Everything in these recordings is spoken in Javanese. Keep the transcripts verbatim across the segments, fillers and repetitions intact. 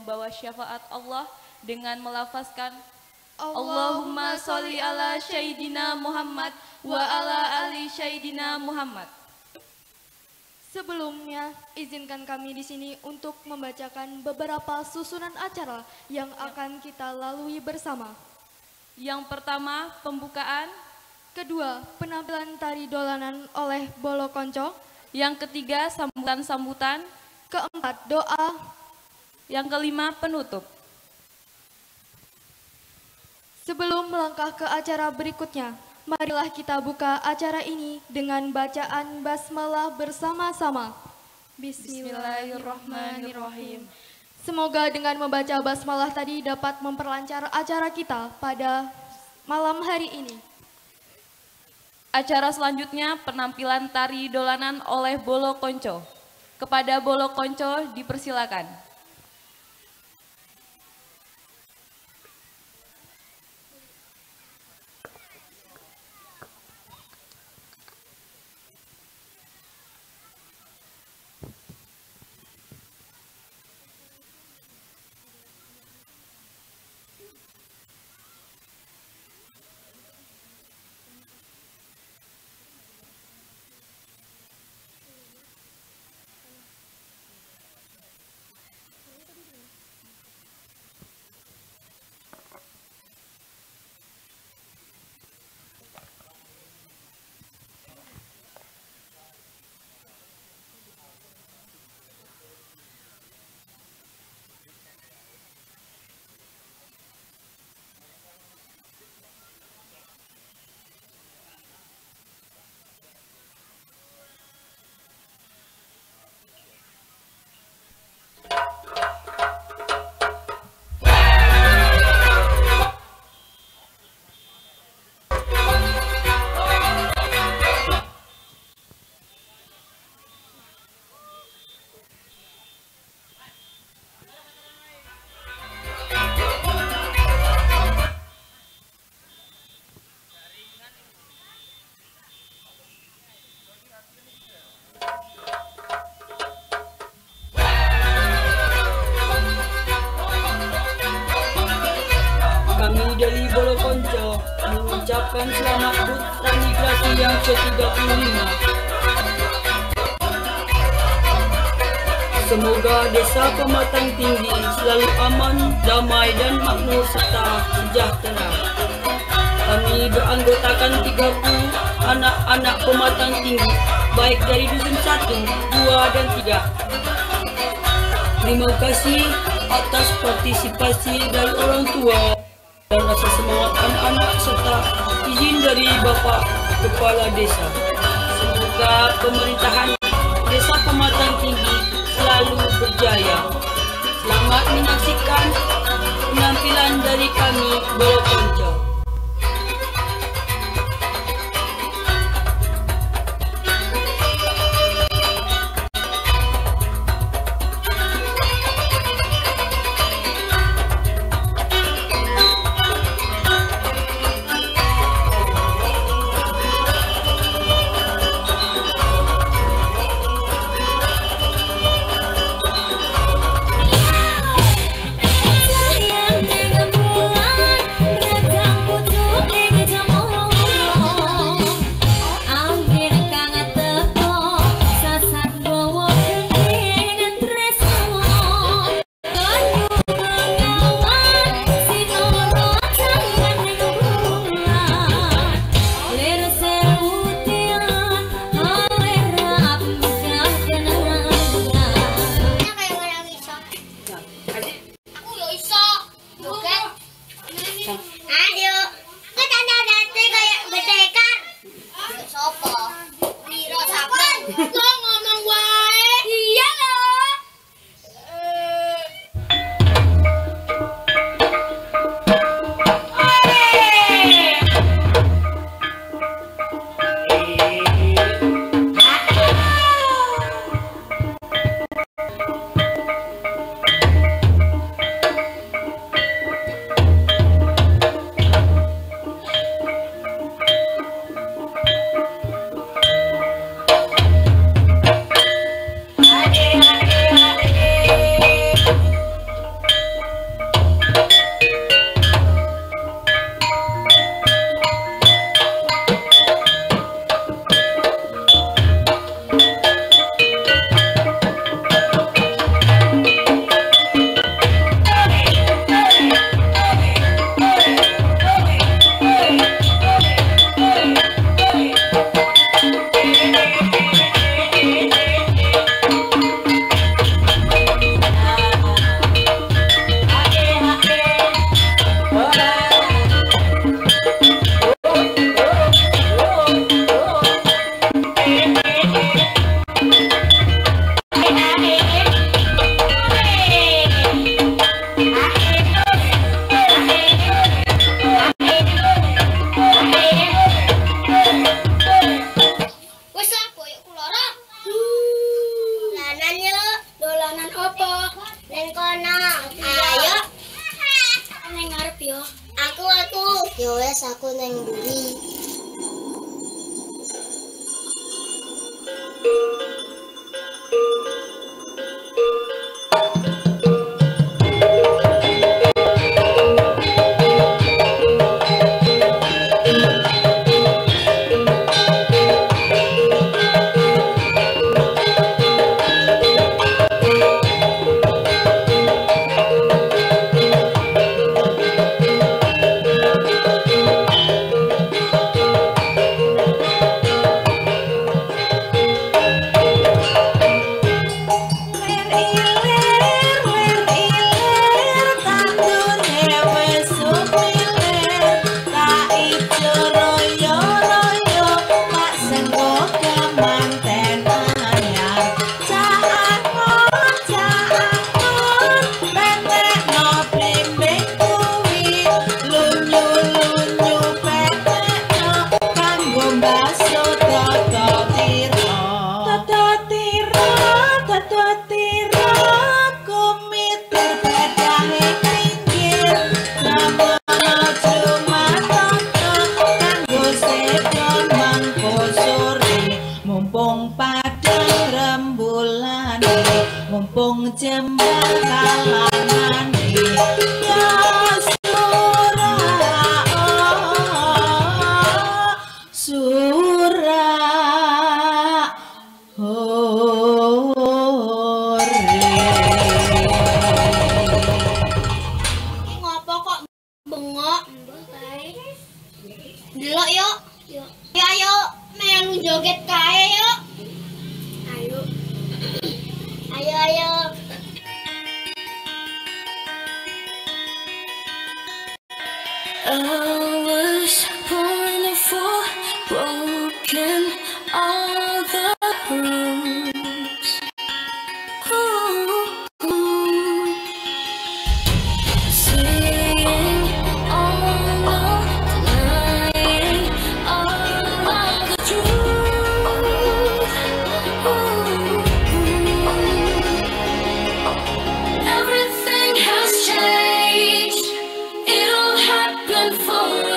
membawa syafaat Allah dengan melafazkan Allahumma sholli ala Sayyidina Muhammad wa ala ali Sayyidina Muhammad. Sebelumnya, izinkan kami di sini untuk membacakan beberapa susunan acara yang akan kita lalui bersama. Yang pertama, pembukaan. Kedua, penampilan tari dolanan oleh Bolo Konco. Yang ketiga, sambutan-sambutan. Keempat, doa. Yang kelima, penutup. Sebelum melangkah ke acara berikutnya, marilah kita buka acara ini dengan bacaan basmalah bersama-sama. Bismillahirrahmanirrahim. Semoga dengan membaca basmalah tadi dapat memperlancar acara kita pada malam hari ini. Acara selanjutnya penampilan tari dolanan oleh Bolo Konco. Kepada Bolo Konco dipersilakan. Dari Bolo Konco mengucapkan selamat HUT transmigrasi yang ke tiga puluh lima. Semoga desa Pematang Tinggi selalu aman, damai dan makmur serta sejahtera. Kami beranggotakan tiga puluh anak-anak Pematang Tinggi, baik dari dusun satu, dua dan tiga. Terima kasih atas partisipasi dari orang tua dan rasa semangat anak-anak serta izin dari Bapak Kepala Desa. Semoga pemerintahan Desa Pematang Tinggi selalu berjaya. Selamat menyaksikan penampilan dari kami Bolo Konco. Sayang dengan bulan Yo, aku aku. Yo wes aku neng buri. Mumpung jembal kalangan ya surah oh, surah hore. Ngopo kok bengok? Delok yuk. Yuk. Ayo melu joget kae yuk. Ayo. Ayo ayo. I was born for broken all the rules. Ooh, ooh. Seeing all of the lying, all of the truth. Ooh. Everything has changed. It all happened for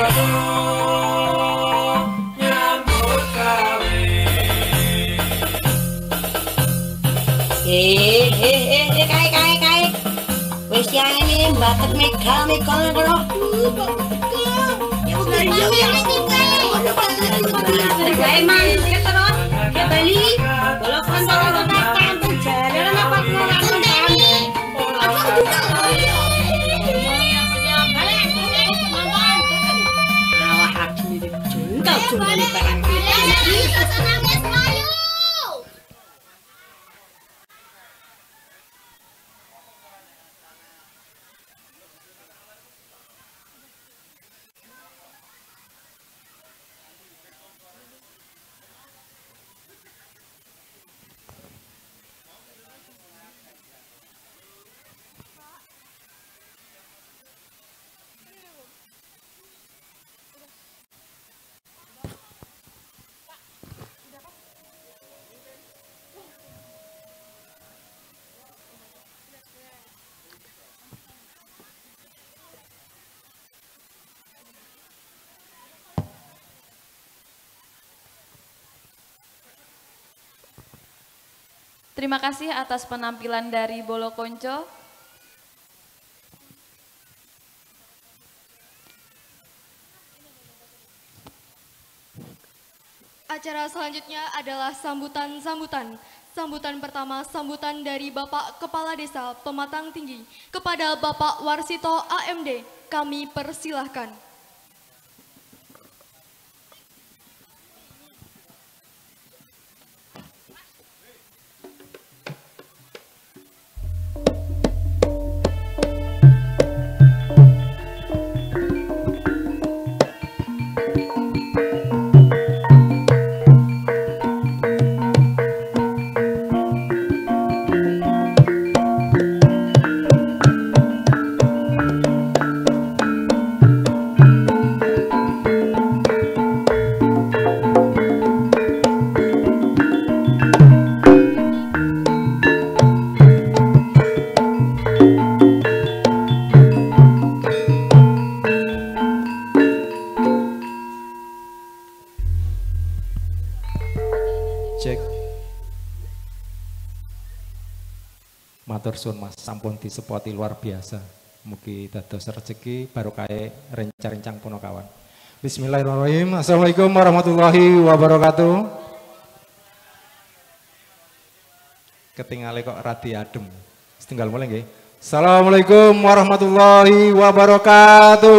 Eh, eh, eh, eh, kae, kae, kae. Wis ya ini batet mega, mega ngono. Ya udah jauh ya. Kae man, ke terus. Ke Bali. Kalau kantor datang ke jalan apa ngono kan. Apa juga. Awak hati ni junta cuma ni barang. Terima kasih atas penampilan dari Bolo Konco. Acara selanjutnya adalah sambutan-sambutan. Sambutan pertama, sambutan dari Bapak Kepala Desa Pematang Tinggi kepada Bapak Warsito A M D. Kami persilahkan. Matur suwun Mas, sampun disepoti luar biasa. Mugi dados rezeki barokahe rencang-rencang punakawan. Bismillahirrahmanirrahim. Assalamualaikum warahmatullahi wabarakatuh. Ketingale kok radi adem. Setunggal mulai nggih. Assalamualaikum warahmatullahi wabarakatuh.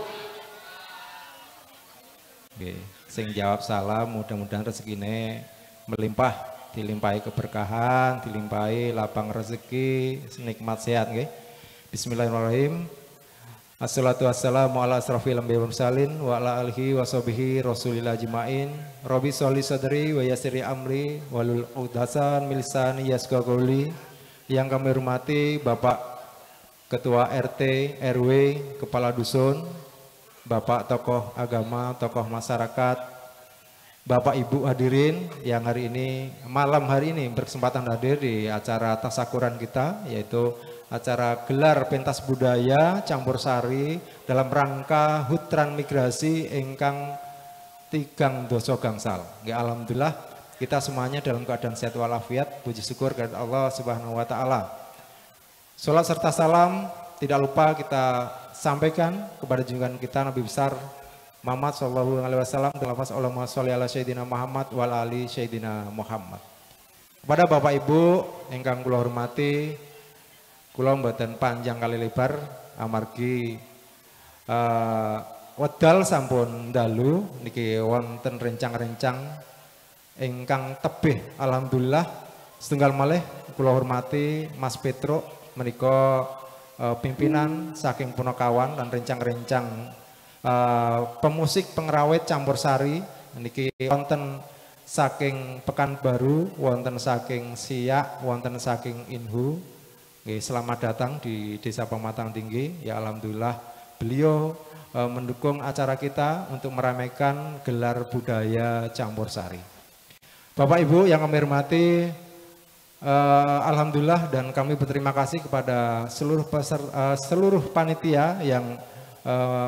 Nggih, sing jawab salam mudah-mudahan rezekine melimpah. Dilimpahi keberkahan, dilimpahi lapang rezeki, nikmat sehat nggih. Bismillahirrahmanirrahim. Assalatu wassalamu ala asrofil anbiya'i wal mursalin wa ala alihi wa sahbihi rasulillah ajmain. Rabbi sholli sadri wa yassir amri walul uqdatan min lisani yafqahu qawli. Yang kami hormati Bapak Ketua R T R W, Kepala Dusun, Bapak tokoh agama, tokoh masyarakat, Bapak Ibu hadirin yang hari ini, malam hari ini berkesempatan hadir di acara tasakuran kita, yaitu acara gelar pentas budaya campur sari dalam rangka H U T Transmigrasi ingkang tigang doso gangsal. Ya, alhamdulillah kita semuanya dalam keadaan sehat walafiat, puji syukur kepada Allah Subhanahu wa taala. Salat serta salam tidak lupa kita sampaikan kepada junjungan kita Nabi besar Muhammad sallallahu alaihi wasallam dalam lafaz Allahumma sholli ala sayyidina Muhammad wal ali sayyidina Muhammad. Kepada Bapak Ibu ingkang kula hormati, kula mboten panjang kali lebar amargi uh, wedal sampun dalu niki wonten rencang-rencang ingkang tebih alhamdulillah. Setunggal malih kula hormati Mas Petro menika uh, pimpinan saking Punakawan dan rencang-rencang Uh, pemusik pengrawit campur sari niki wonten saking Pekanbaru, wonten saking Siak, wonten saking Inhu. Oke, selamat datang di Desa Pematang Tinggi. Ya alhamdulillah beliau uh, mendukung acara kita untuk meramaikan gelar budaya campur sari. Bapak Ibu yang kami hormati, uh, alhamdulillah dan kami berterima kasih kepada seluruh peser, uh, seluruh panitia yang uh,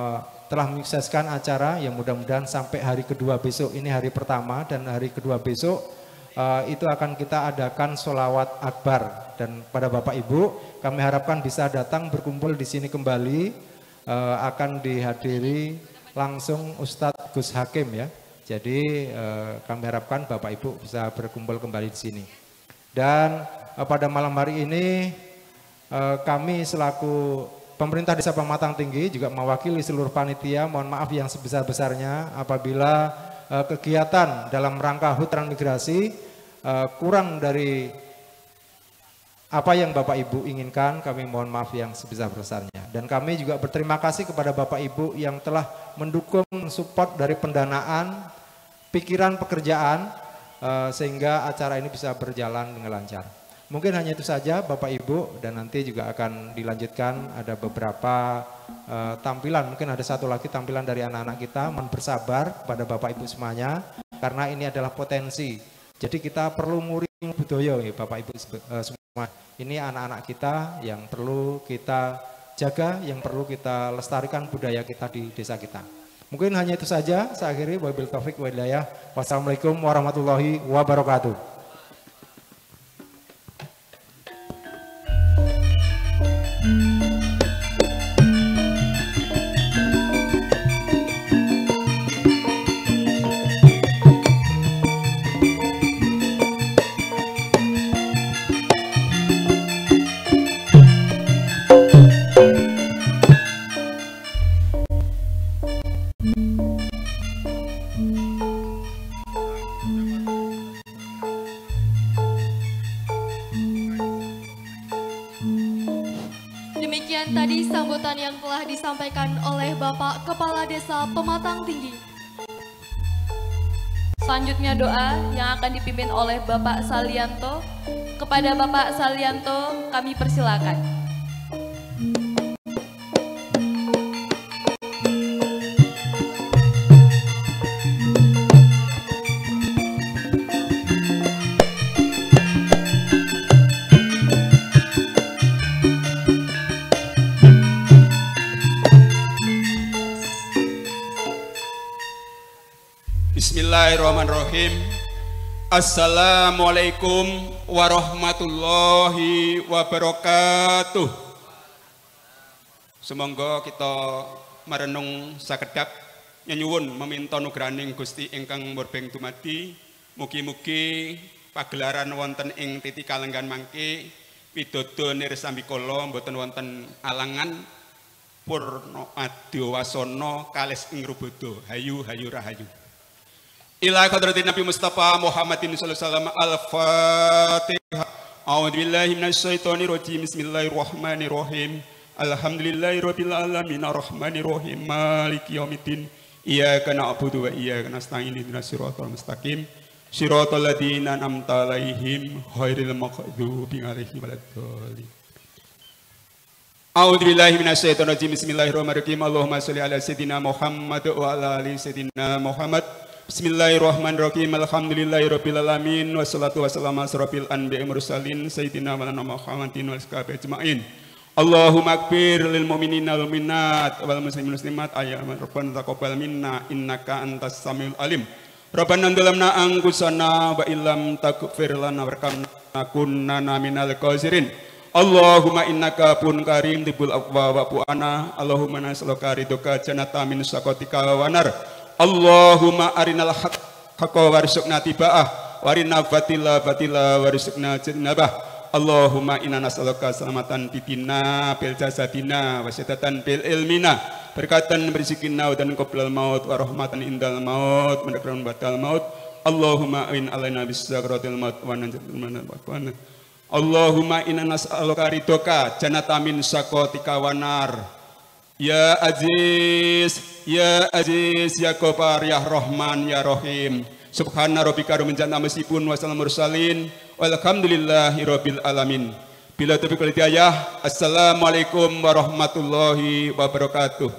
telah menyukseskan acara yang mudah-mudahan sampai hari kedua besok. Ini hari pertama dan hari kedua besok uh, itu akan kita adakan sholawat akbar. Dan pada Bapak Ibu kami harapkan bisa datang berkumpul di sini kembali, uh, akan dihadiri langsung Ustadz Gus Hakim ya. Jadi uh, kami harapkan Bapak Ibu bisa berkumpul kembali di sini. Dan uh, pada malam hari ini uh, kami selaku pemerintah Desa Pematang Tinggi juga mewakili seluruh panitia, mohon maaf yang sebesar-besarnya apabila uh, kegiatan dalam rangka H U T transmigrasi uh, kurang dari apa yang Bapak Ibu inginkan, kami mohon maaf yang sebesar-besarnya. Dan kami juga berterima kasih kepada Bapak Ibu yang telah mendukung support dari pendanaan, pikiran pekerjaan, uh, sehingga acara ini bisa berjalan dengan lancar. Mungkin hanya itu saja Bapak Ibu, dan nanti juga akan dilanjutkan ada beberapa uh, tampilan, mungkin ada satu lagi tampilan dari anak-anak kita. Mohon bersabar pada Bapak Ibu semuanya karena ini adalah potensi. Jadi kita perlu nguring budaya ya Bapak Ibu uh, semua. Ini anak-anak kita yang perlu kita jaga, yang perlu kita lestarikan budaya kita di desa kita. Mungkin hanya itu saja, saya akhiri. Wabillahi taufiq wal hidayah. Wassalamualaikum warahmatullahi wabarakatuh. Demikian tadi sambutan yang telah disampaikan oleh Bapak Kepala Desa Pematang Tinggi. Selanjutnya doa yang akan dipimpin oleh Bapak Salianto. Kepada Bapak Salianto kami persilakan. Bismillahirrahmanirrahim. Assalamualaikum warahmatullahi wabarakatuh. Semoga kita merenung sakedap nyuwun meminta nugraning Gusti ingkang murbeng dumadi. Mugi-mugi pagelaran wonten ing titi kalenggan mangke widodo nirsambikala mboten wonten alangan purna adya wasana kalis ing rubodo. Hayu hayu rahayu. Ila qadratin Nabi Mustafa Muhammadin sallallahu alaihi wasallam. Al-Fatihah. A'udzubillahi minasyaitonir rajim. Bismillahirrahmanirrahim. Alhamdulillahirabbil alamin arrahmanirrahim maliki yaumiddin. Iyyaka na'budu wa iyyaka nasta'in ihdinas siratal mustaqim. Siratal ladzina an'amta 'alaihim ghairil maghdubi 'alaihim waladdallin. A'udzubillahi minasyaitonir rajim. Bismillahirrahmanirrahim. Allahumma shalli ala sayidina Muhammad wa ala ali sayidina Muhammad. Bismillahirrahmanirrahim. Alhamdulillahirabbil alamin wassalatu wassalamu asrofil anbiya'i mursalin sayyidina wa lana Muhammadin wal sahbihi ajmain. Allahumma akbir lil mu'minina wal mu'minat wal muslimin muslimat ayyaman rabbana taqabbal minna innaka antas samiul alim. Rabbana dalamna angkusana wa illam taghfir lana warhamna kunna minal khasirin. Allahumma innaka pun karim tibul afwa wa pu'ana. Allahumma nas'aluka ridhoka jannata min saqatika wa nar. Allahumma arinal haqqa warzuqna tiba'ah warina batila batila warzuqna jinabah. Allahumma inna nas'aluka salamatan bidina bil jasadina wasyadatan bil ilmina berkatan berzikina dan qoblal maut wa rahmatan indal maut menakran batal maut. Allahumma in alaina bisakratil maut wa nanjatul manal. Allahumma inna nas'aluka ridhoka jannata min saqatika wa nar. Ya Aziz, Ya Aziz, Ya Ghaffar, Ya Rahman, Ya Rahim. Subhana rabbika rabbil izzati amma yasifun wa salamun mursalin walhamdulillahi rabbil alamin. Bila taufiq wal hidayah. Assalamualaikum warahmatullahi wabarakatuh.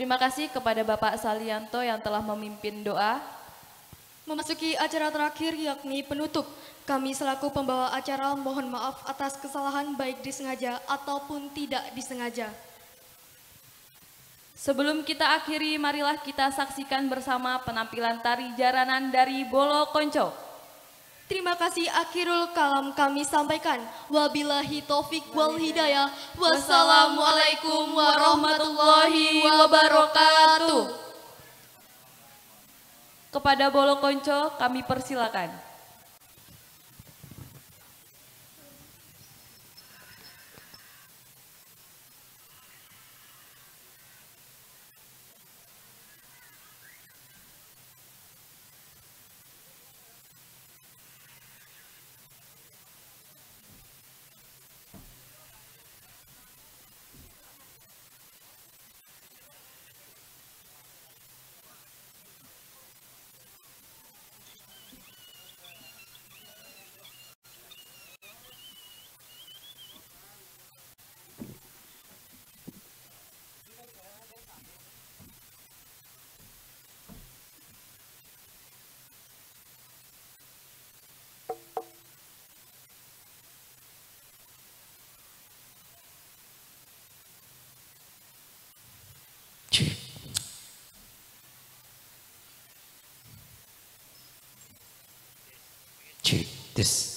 Terima kasih kepada Bapak Salianto yang telah memimpin doa. Memasuki acara terakhir yakni penutup. Kami selaku pembawa acara mohon maaf atas kesalahan baik disengaja ataupun tidak disengaja. Sebelum kita akhiri, marilah kita saksikan bersama penampilan tari jaranan dari Bolo Konco. Terima kasih akhirul kalam kami sampaikan. Wabillahi taufik wal hidayah. Wassalamualaikum warahmatullahi wabarakatuh. Kepada Bolo Konco kami persilakan. This.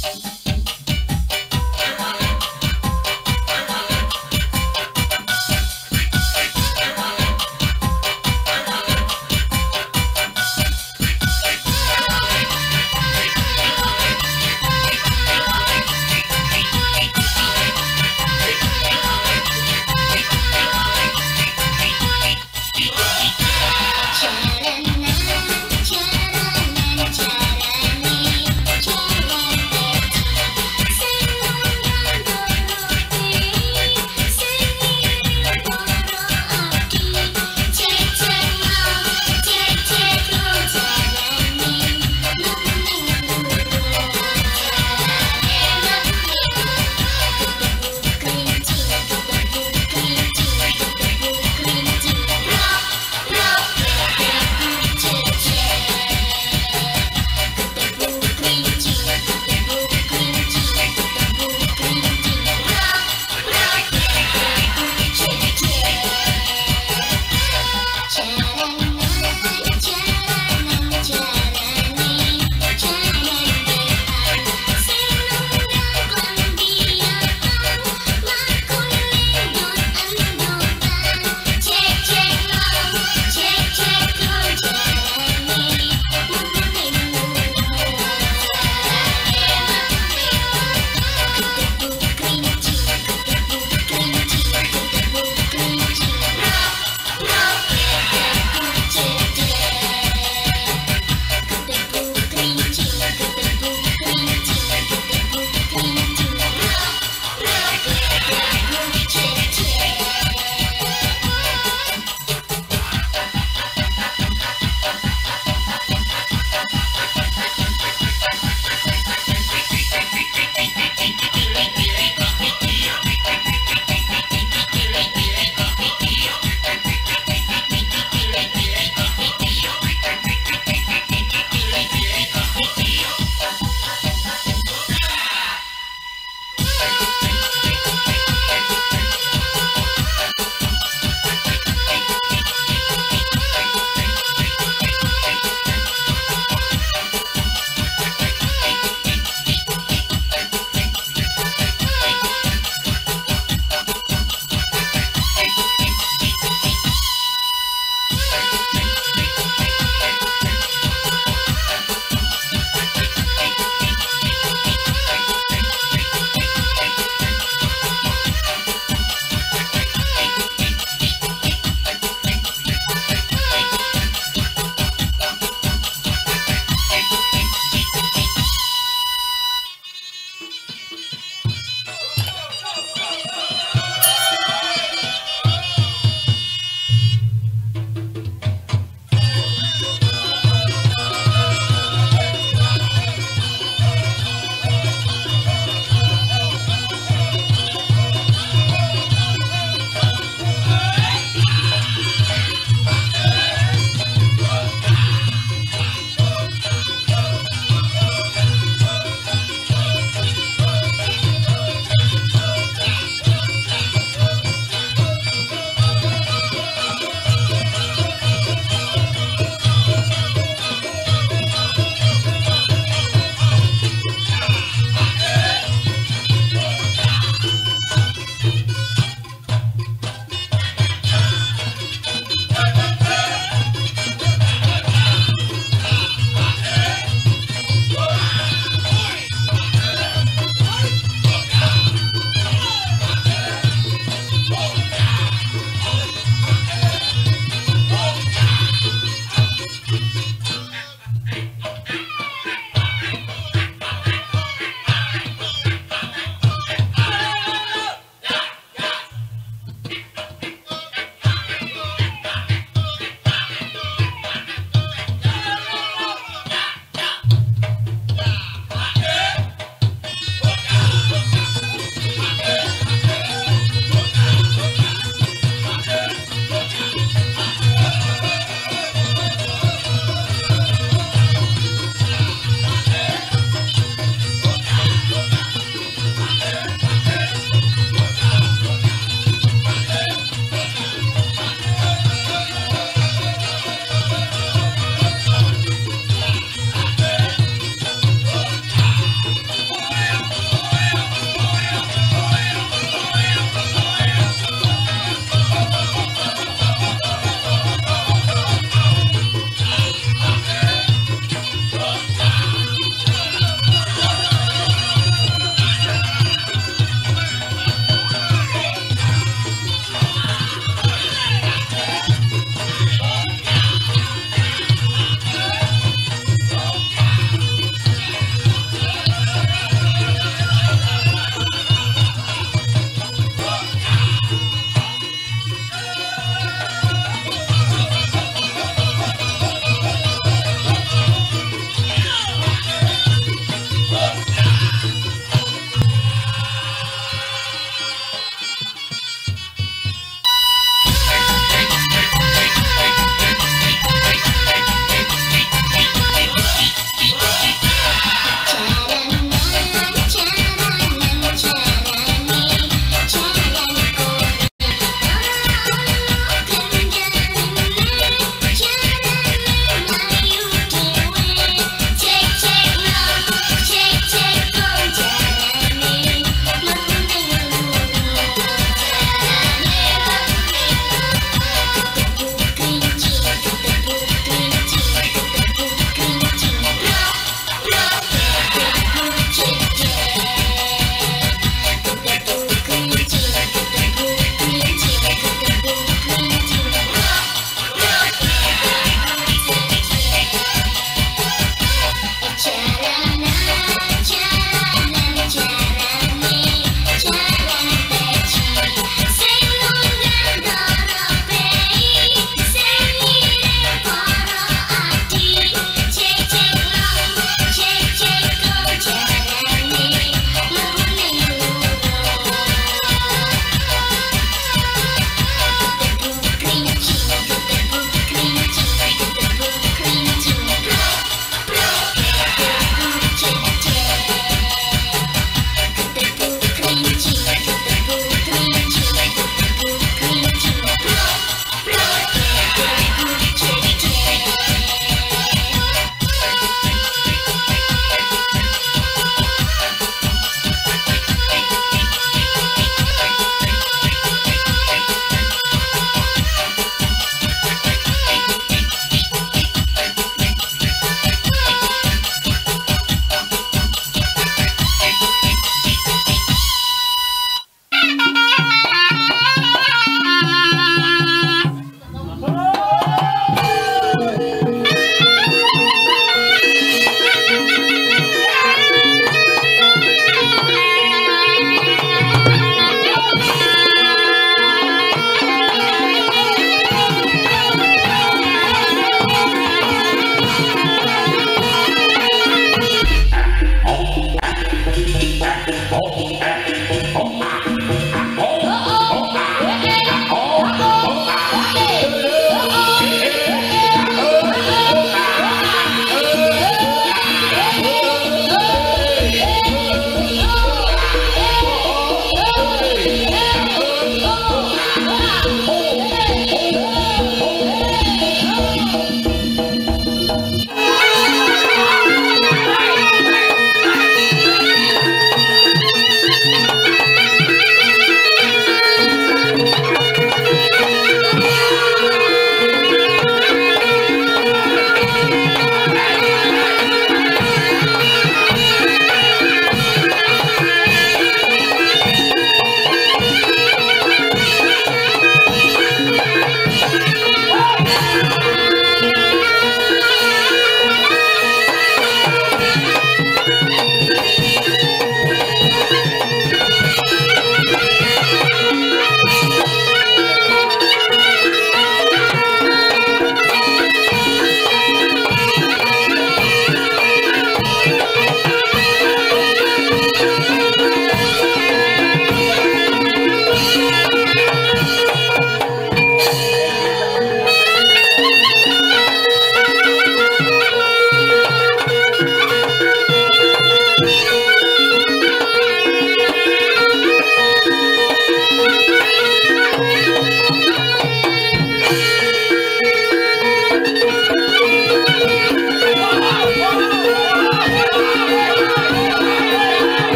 Jalanan, jalanan,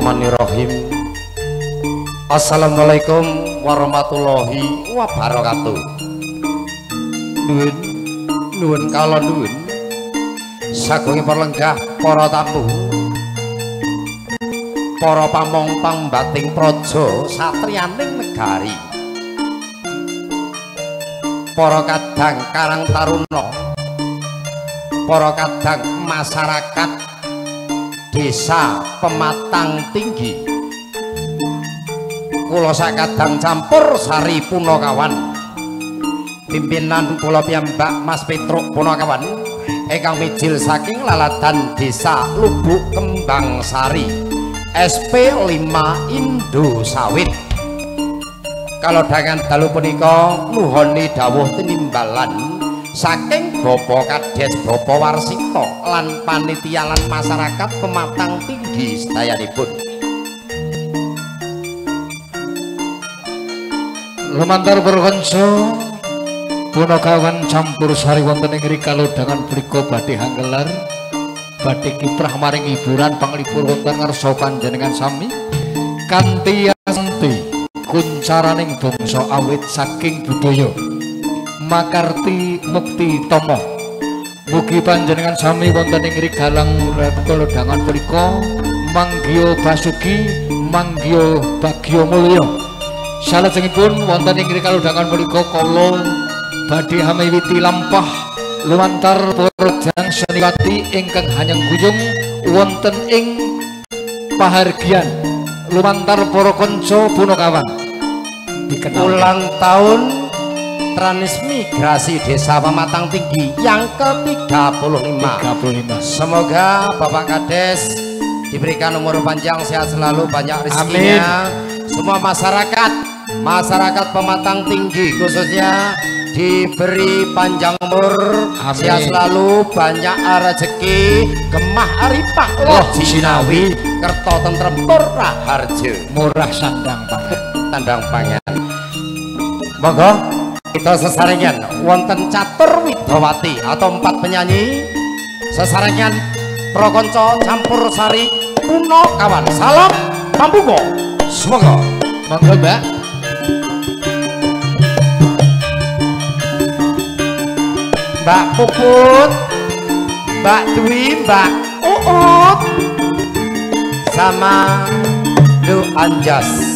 Bismillahirrahmanirrahim. Assalamualaikum warahmatullahi wabarakatuh. Nuwun, nuwun kala nuwun. Sagungipun lenggah para tamu, para pamongpang bating praja satriyaning negari, para kadang karang taruna, para kadang masyarakat Desa Pematang Tinggi, kula sakadang campur sari Punakawan, pimpinan kula piyambak Mas Petruk Punakawan ingkang mijil saking laladan Desa Lubuk Kembang Sari S P lima Indosawit. Kalau dengan dalu punika nuhoni dawuh tinimbalan saking Bapak Kades Bapak Warsito lan panitia lan masyarakat Pematang Tinggi sedayanipun. Lumantar berkonco Punakawan campur sari wonten ing rikala dangan punika badhe hanggelar badhe kiprah maring hiburan panglipur wonten ngarsa panjenengan sami kanthi santi kuncaraning bangsa awit saking budaya makarti mukti tomo. Mugi panjenengan sami wonten ing rigalang kala dangan punika manggya basuki manggya bagya mulya. Salajengipun wonten ing rikala dangan punika kala badhe hamiwiti lampah lumantar Porjang Seniwati ingkang hanyang guyung wonten ing pahargyan lumantar para kanca Punakawan ulang tahun transmigrasi Desa Pematang Tinggi yang ke tiga puluh lima. Semoga Bapak Kades diberikan umur panjang, sehat selalu, banyak rezekinya. Semua masyarakat masyarakat Pematang Tinggi khususnya diberi panjang umur, amin. Sehat selalu, banyak rezeki, gemah aripah loh Jinawi, kerto tentrem tur raharjo, murah sandang pangan, tandang pangan. Monggo kita sesarengan wonten catur Widawati atau empat penyanyi sesarengan prokonco campur sari Punakawan. Salam pambuko, semoga monggo Mbak. Mbak Puput, Mbak Dwi, Mbak Uut, sama Lu Anjas.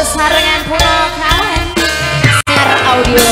sarengan puno kawan siar audio.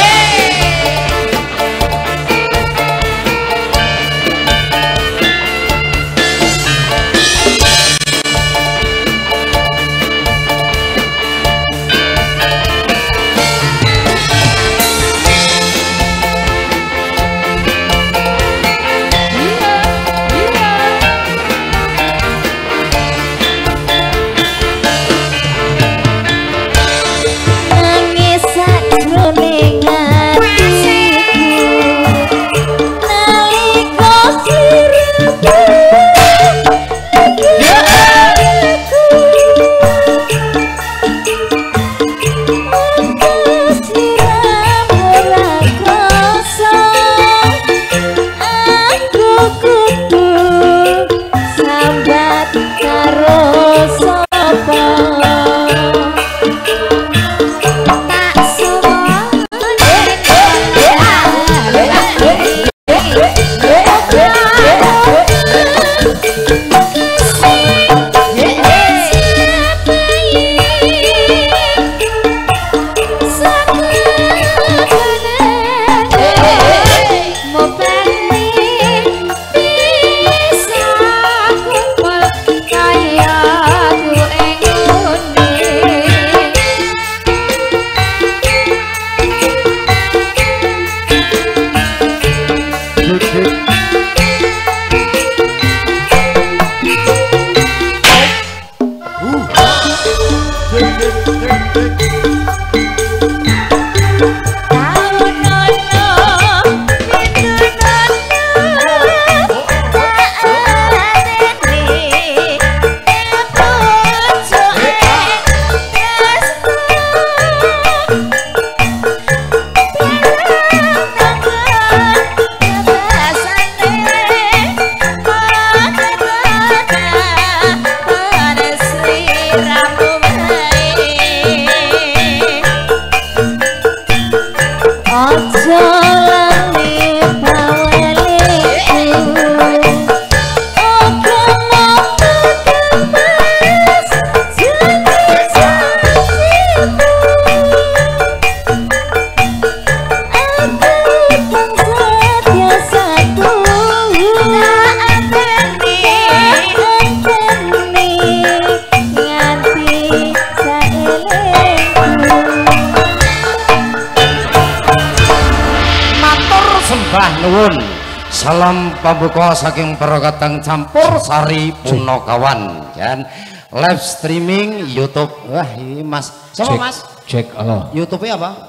Salam pambuka saking Perokatang Campur Sari Punokawan dan live streaming YouTube. Wah ini Mas, siapa Mas? Cek Allah. YouTube-nya apa?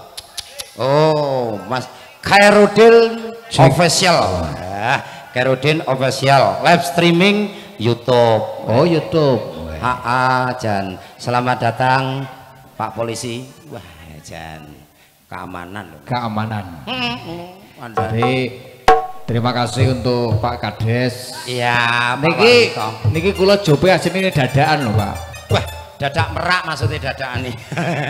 Oh Mas Khairudin Official. Ya, Khairudin Official live streaming YouTube. Oh YouTube. Ha ah Jan. Selamat datang Pak Polisi. Wah Jan keamanan. Keamanan. Hmm, Jadi terima kasih untuk Pak Kades. Iya, niki niki kula jope asline dadaan lho, Pak. Wah, dadak merak maksudnya dadakan nih.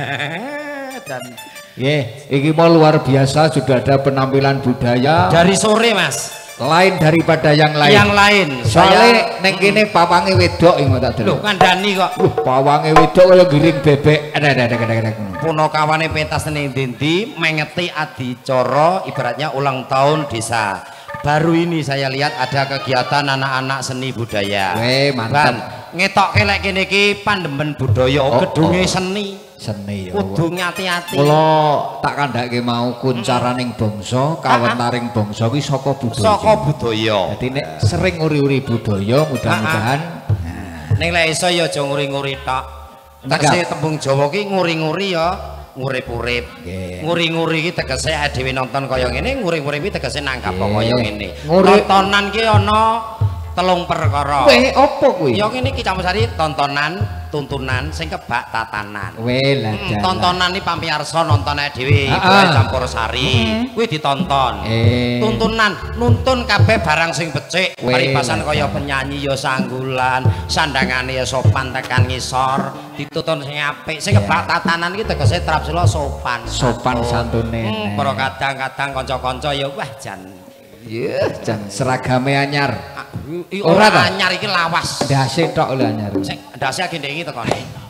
Dan nggih, iki mau luar biasa sudah ada penampilan budaya dari sore, Mas. Lain daripada yang lain. Yang lain. Soalnya ning kene pawange wedok iki tak delok. Lho, kandhani kok. Uh, pawange wedok kaya giring bebek. Punokawane pentas ning ndi mengeti adicara ibaratnya ulang tahun desa. Baru ini saya lihat ada kegiatan anak-anak seni budaya. Weh, mantap. Ngetok kelek kene iki pandemen budaya, oh, gedunge oh. seni. Seni ya. Kudu ngati-ati. Kula tak kandhake mau kuncaraning bangsa, kawentaring bangsa kuwi saka budaya. Saka budaya. Dadi nek sering nguri-uri budaya, mudah-mudahan ning lek iso ya aja nguri-nguri tok. Tegese tembung Jawa ki nguri-nguri ya ngurip-urip. Nguri-nguri iki tegese dhewe nonton kaya ngene, nguri-nguri iki tegese nangkap kaya ngene. Tontonan ki ana telung perkara. Weh, opo kuwi? Ya ngene iki Campusari tontonan, tuntunan sing kebak tatanan. Weh, lah hmm, tontonan iki pampiyarsa nonton ae dhewe Ibu Campursari. Kuwi ditonton. Eh. Tuntunan nuntun kabeh barang sing becik, paribasan kaya penyanyi ya sanggulan, sandangane ya sopan tekan ngisor, dituntun sing apik. Sing kebak tatanan iki tegese trapsila sopan. Sopan santune. Hmm, para kadang-kadang kanca-kanca ya wah jan iya, jan seragame anyar. Ora anyar iki lawas. Ndase tok lho anyar. Sing ndase iki ndek iki tekone.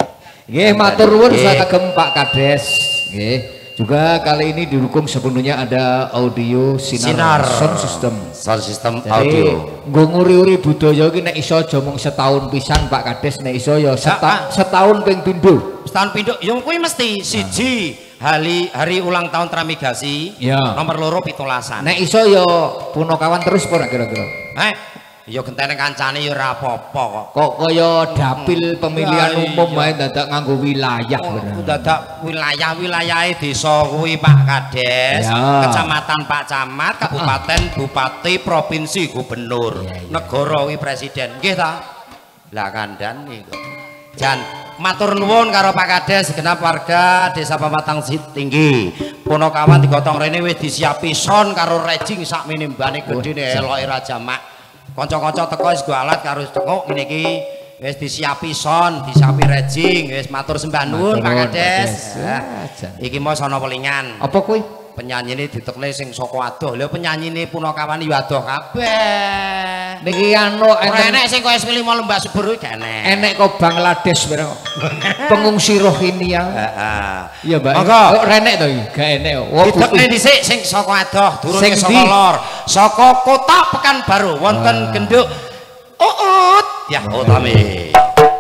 Nggih, matur nuwun kagem Pak Kades. Nggih. Juga kali ini didukung sepenuhnya ada audio sinar, Sinar. sound system. Sound system Jadi, audio. nggo nguri-uri budaya iki nek iso aja mung setahun pisan Pak Kades, nek iso ya seta, setahun ping pindho. Setahun pindho, yo kuwi mesti siji hari hari ulang tahun Tramigasi. Ya. Nomor loro pitulasan. Nek iso ya punakawan terus apa ora kira-kira? Eh, ya gentene kancane ya ora apa-apa kok. Kok kaya dapil pemilihan Ya, umum iya. wae dadak nganggo wilayah bener. Dadak wilayah-wilayahe desa kuwi Pak Kades, Ya. kecamatan Pak Camat, kabupaten, bupati, provinsi, gubernur, negara kuwi presiden. Nggih ta? Lah kandhan niku. Jan matur nuwun karo Pak Kades genap warga Desa Pematang Tinggi. Punakawan digotong rene wis disiapi son karo rejing sak minimbane gedene eloke ra jamak. Kanca-kanca teko wis go alat karo tengok ngene iki wis disiapi son, disiapi rejing, wis matur sembah nuwun Pak Kades. Ya. Iki mau sono welingan. Apa kuwi? Penyanyine ditekne sing saka adoh. Lha penyanyine Punakawan ya adoh kabeh. Niki anu Ora enek sing koyo S P lima Lembah Subur iki enek. enek kok Bangladesh bareng. Pengungsi Rohingya. Heeh. Iya, Mbak. Monggo. Kok renek to iki? Gak enek. Oh, Ditekne dhisik sing saka adoh, durunge Sing saka ndi? lor. Saka kota Pekanbaru wonten genduk Uut ya utami.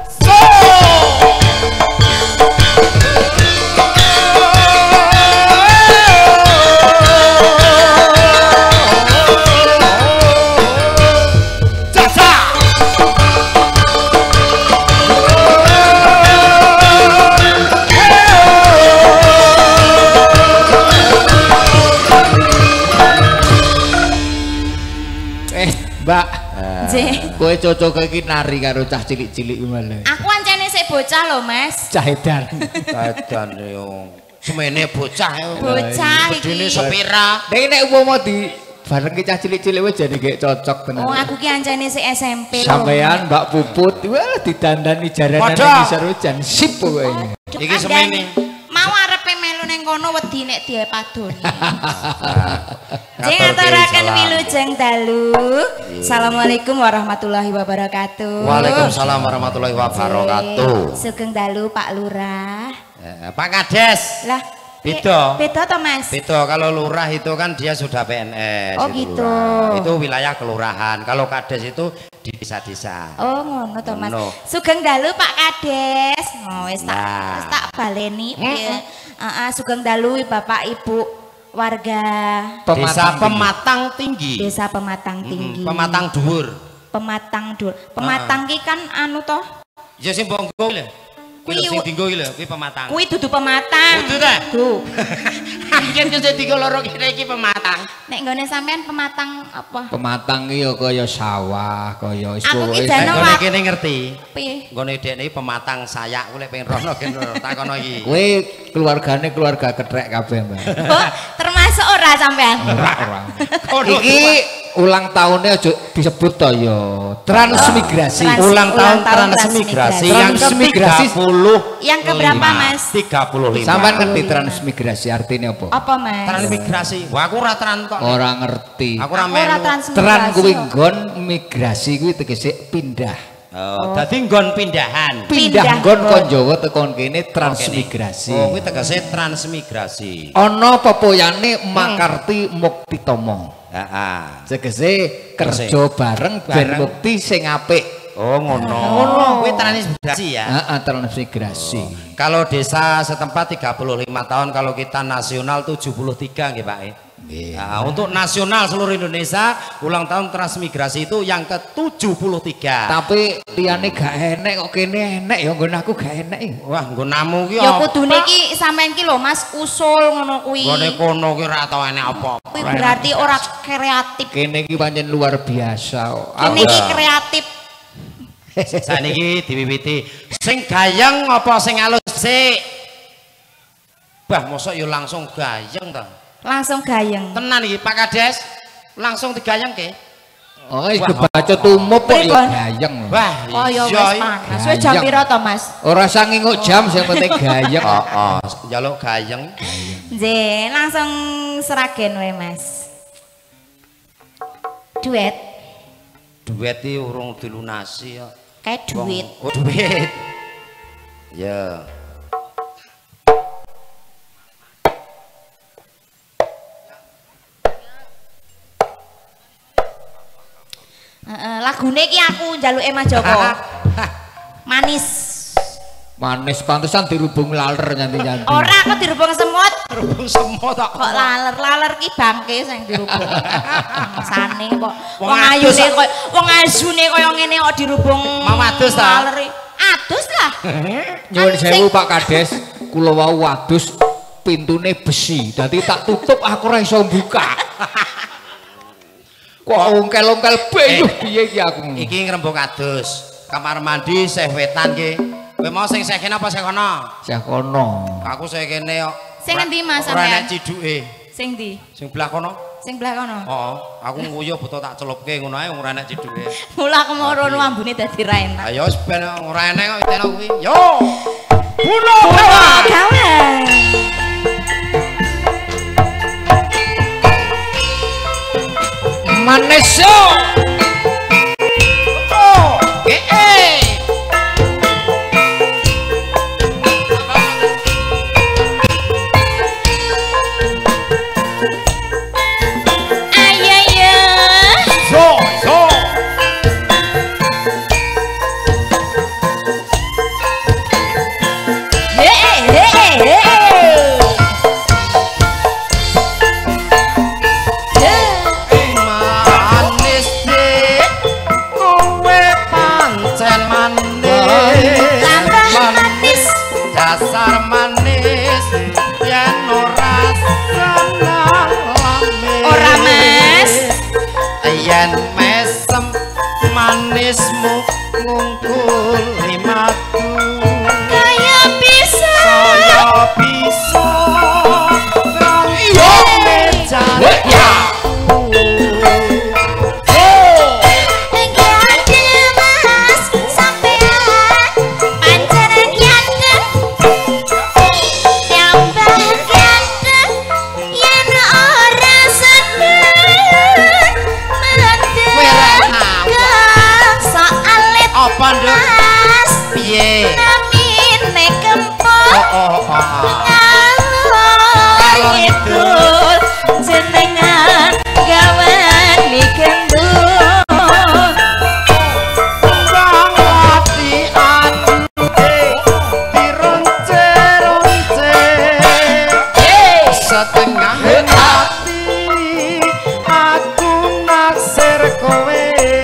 Eh, Mbak. Nggih. Kowe cocok iki nari karo cah cilik-cilik malah. Aku ancene sik bocah lho, Mas. Cah edan. Edan yo. Semene bocah yo. Bocah iki. Gedene sepira. Nek nek umpama di bareng ki cah cilik-cilik wis jadi gek cocok tenan. Oh, aku ki ancene sik S M P lho. Sampean Mbak Puput, wah didandani jaranan Padha. ngisor hujan. Sip pokoke. Iki semene. Mau arepe melu ning kono wedi nek diepadoni. Jeng Ngatur aturaken salam. wilujeng dalu. Assalamualaikum warahmatullahi wabarakatuh. Waalaikumsalam warahmatullahi wabarakatuh. Sugeng dalu Pak Lurah. Eh, Pak Kades. Lah, Beda. beda toh Mas? Beda kalau lurah itu kan dia sudah P N S. Oh, itu gitu. lurah. Itu wilayah kelurahan. Kalau Kades itu di desa-desa. Oh ngono toh Mas. Ngono. Sugeng dalu Pak Kades. Oh wis tak Nah. wis tak baleni. Heeh. Heeh, sugeng dalu Bapak Ibu warga Desa Pematang Tinggi. Desa Pematang Tinggi. Pematang Dhuwur. Pematang Dhuwur. Pematang ki kan anu toh. Ya sing bonggo lho. Kuwi Kuwi sing dinggo iki lho, kuwi Pematang. Kuwi dudu pematang. Kudu ta? Duh. Anjen yo dinggo loro kene iki Pematang. Nek nggone sampean pematang apa? Pematang iki ya kaya sawah, kaya wis Aku ki pokoke. jane Nggone wat- kene ngerti. Piye? Nggone dekne iki Pematang Sayak kuwi lek pengen rono kene takono iki. Kowe keluargane keluarga ketrek kabeh, Mbak. Oh, termasuk ora sampean? Ora, ora. Iki ulang tahunnya aja disebut to ya. Transmigrasi. Trans- Ulang tahun ulang tahun transmigrasi transmigrasi. yang Transmigrasi. ke tiga puluh Yang keberapa, Mas? tiga puluh lima. Sampean ngerti transmigrasi artinya apa? Apa, Mas? Transmigrasi. Wah, aku ora tran kok. Ora ngerti. Aku ora Aku ora melu. transmigrasi. Tran kuwi kok. nggon migrasi kuwi tegese pindah. Oh, dadi nggon pindahan. Pindah Pindah nggon nggon. kon Jawa tekon kene transmigrasi. Oh, kuwi tegese transmigrasi. Ana pepoyane Makarti Muktitomo. Heeh. Tegese kerja bareng ben Bareng. mukti sing apik. Oh, ngono. Ngono. Kuwi transmigrasi ya. Heeh, transmigrasi. Kalau desa setempat tiga puluh lima tahun, kalau kita nasional tujuh puluh tiga nggih Pak. Nah, untuk nasional seluruh Indonesia ulang tahun transmigrasi itu yang ke tujuh puluh tiga. Tapi liyane gak enek kok kene enek ya nggon aku gak enek. ya. Wah, nggonamu ki Ya kudune ki sampean ki lho Mas usul ngono kuwi. Nggone kono ki ora tau enek apa-apa. Kuwi berarti ora kreatif. Kene iki pancen luar biasa. kok. Kene iki kreatif. Saniki diwiwiti sing gayeng apa sing alus sik? Bah, mosok yo langsung gayeng ta. Langsung gayeng. Tenan iki Pak Kades, langsung digayengke. Oh, iki Wah, kebaca tumut kok ya Pripun? gayeng. Wah, Oh ya iya, wis iya. panas. Wis jam Gayeng. pira to, Mas? Ora usah nginguk jam sing penting gayeng. Oh, oh, njaluk gayeng. Nggih, langsung seragen wae, Mas. Duet Duet iki urung dilunasi ya. kayak duit. Oh, duit. Ya. Heeh, lagune iki aku njaluke Mas Joko. Manis. Manis pantesan dirubung laler nyanti-nyanti. Ora kok dirubung semut. Dirubung semut kok. Kok laler-laler ki bangke sing dirubung. Sane kok. Wong ayune kok wong asune kaya ngene kok dirubung. Mau adus ta? Laler. Adus lah. Nyuwun sewu Pak Kades, kula wau adus pintune besi. Dadi tak tutup aku ora iso buka. Kok ongkel-ongkel piye piye iki aku. Iki ngrembug adus. Kamar mandi seh wetan ki. Kowe mau sing seh kene apa sing kono? Seh kono. Aku seh kene kok. Sing endi Mas Ora sampean? enek ciduke. Sing ndi? Sing belah kono. Sing belah kono. Heeh, aku nguyuh butuh tak celupke ngono ae ora enek ciduke. Mula kemorono ambune dadi ra enak. Ayo wis ben ora enek kok iteno kuwi. Yo. Puno gawe. Manis yo. Oh, eh eh. Dasar manis yen ora senang lamis. Ora Mas. Yen mesem manismu ngungkuli madu. Kaya bisa. Kaya bisa. Yo mejan. Ya. Mas, piye? namine kempot. Oh, oh, oh. Ngalor ngidul jenengan gawani gendul. Bang ati ati dironce-ronce. Setengah hati aku naksir kowe.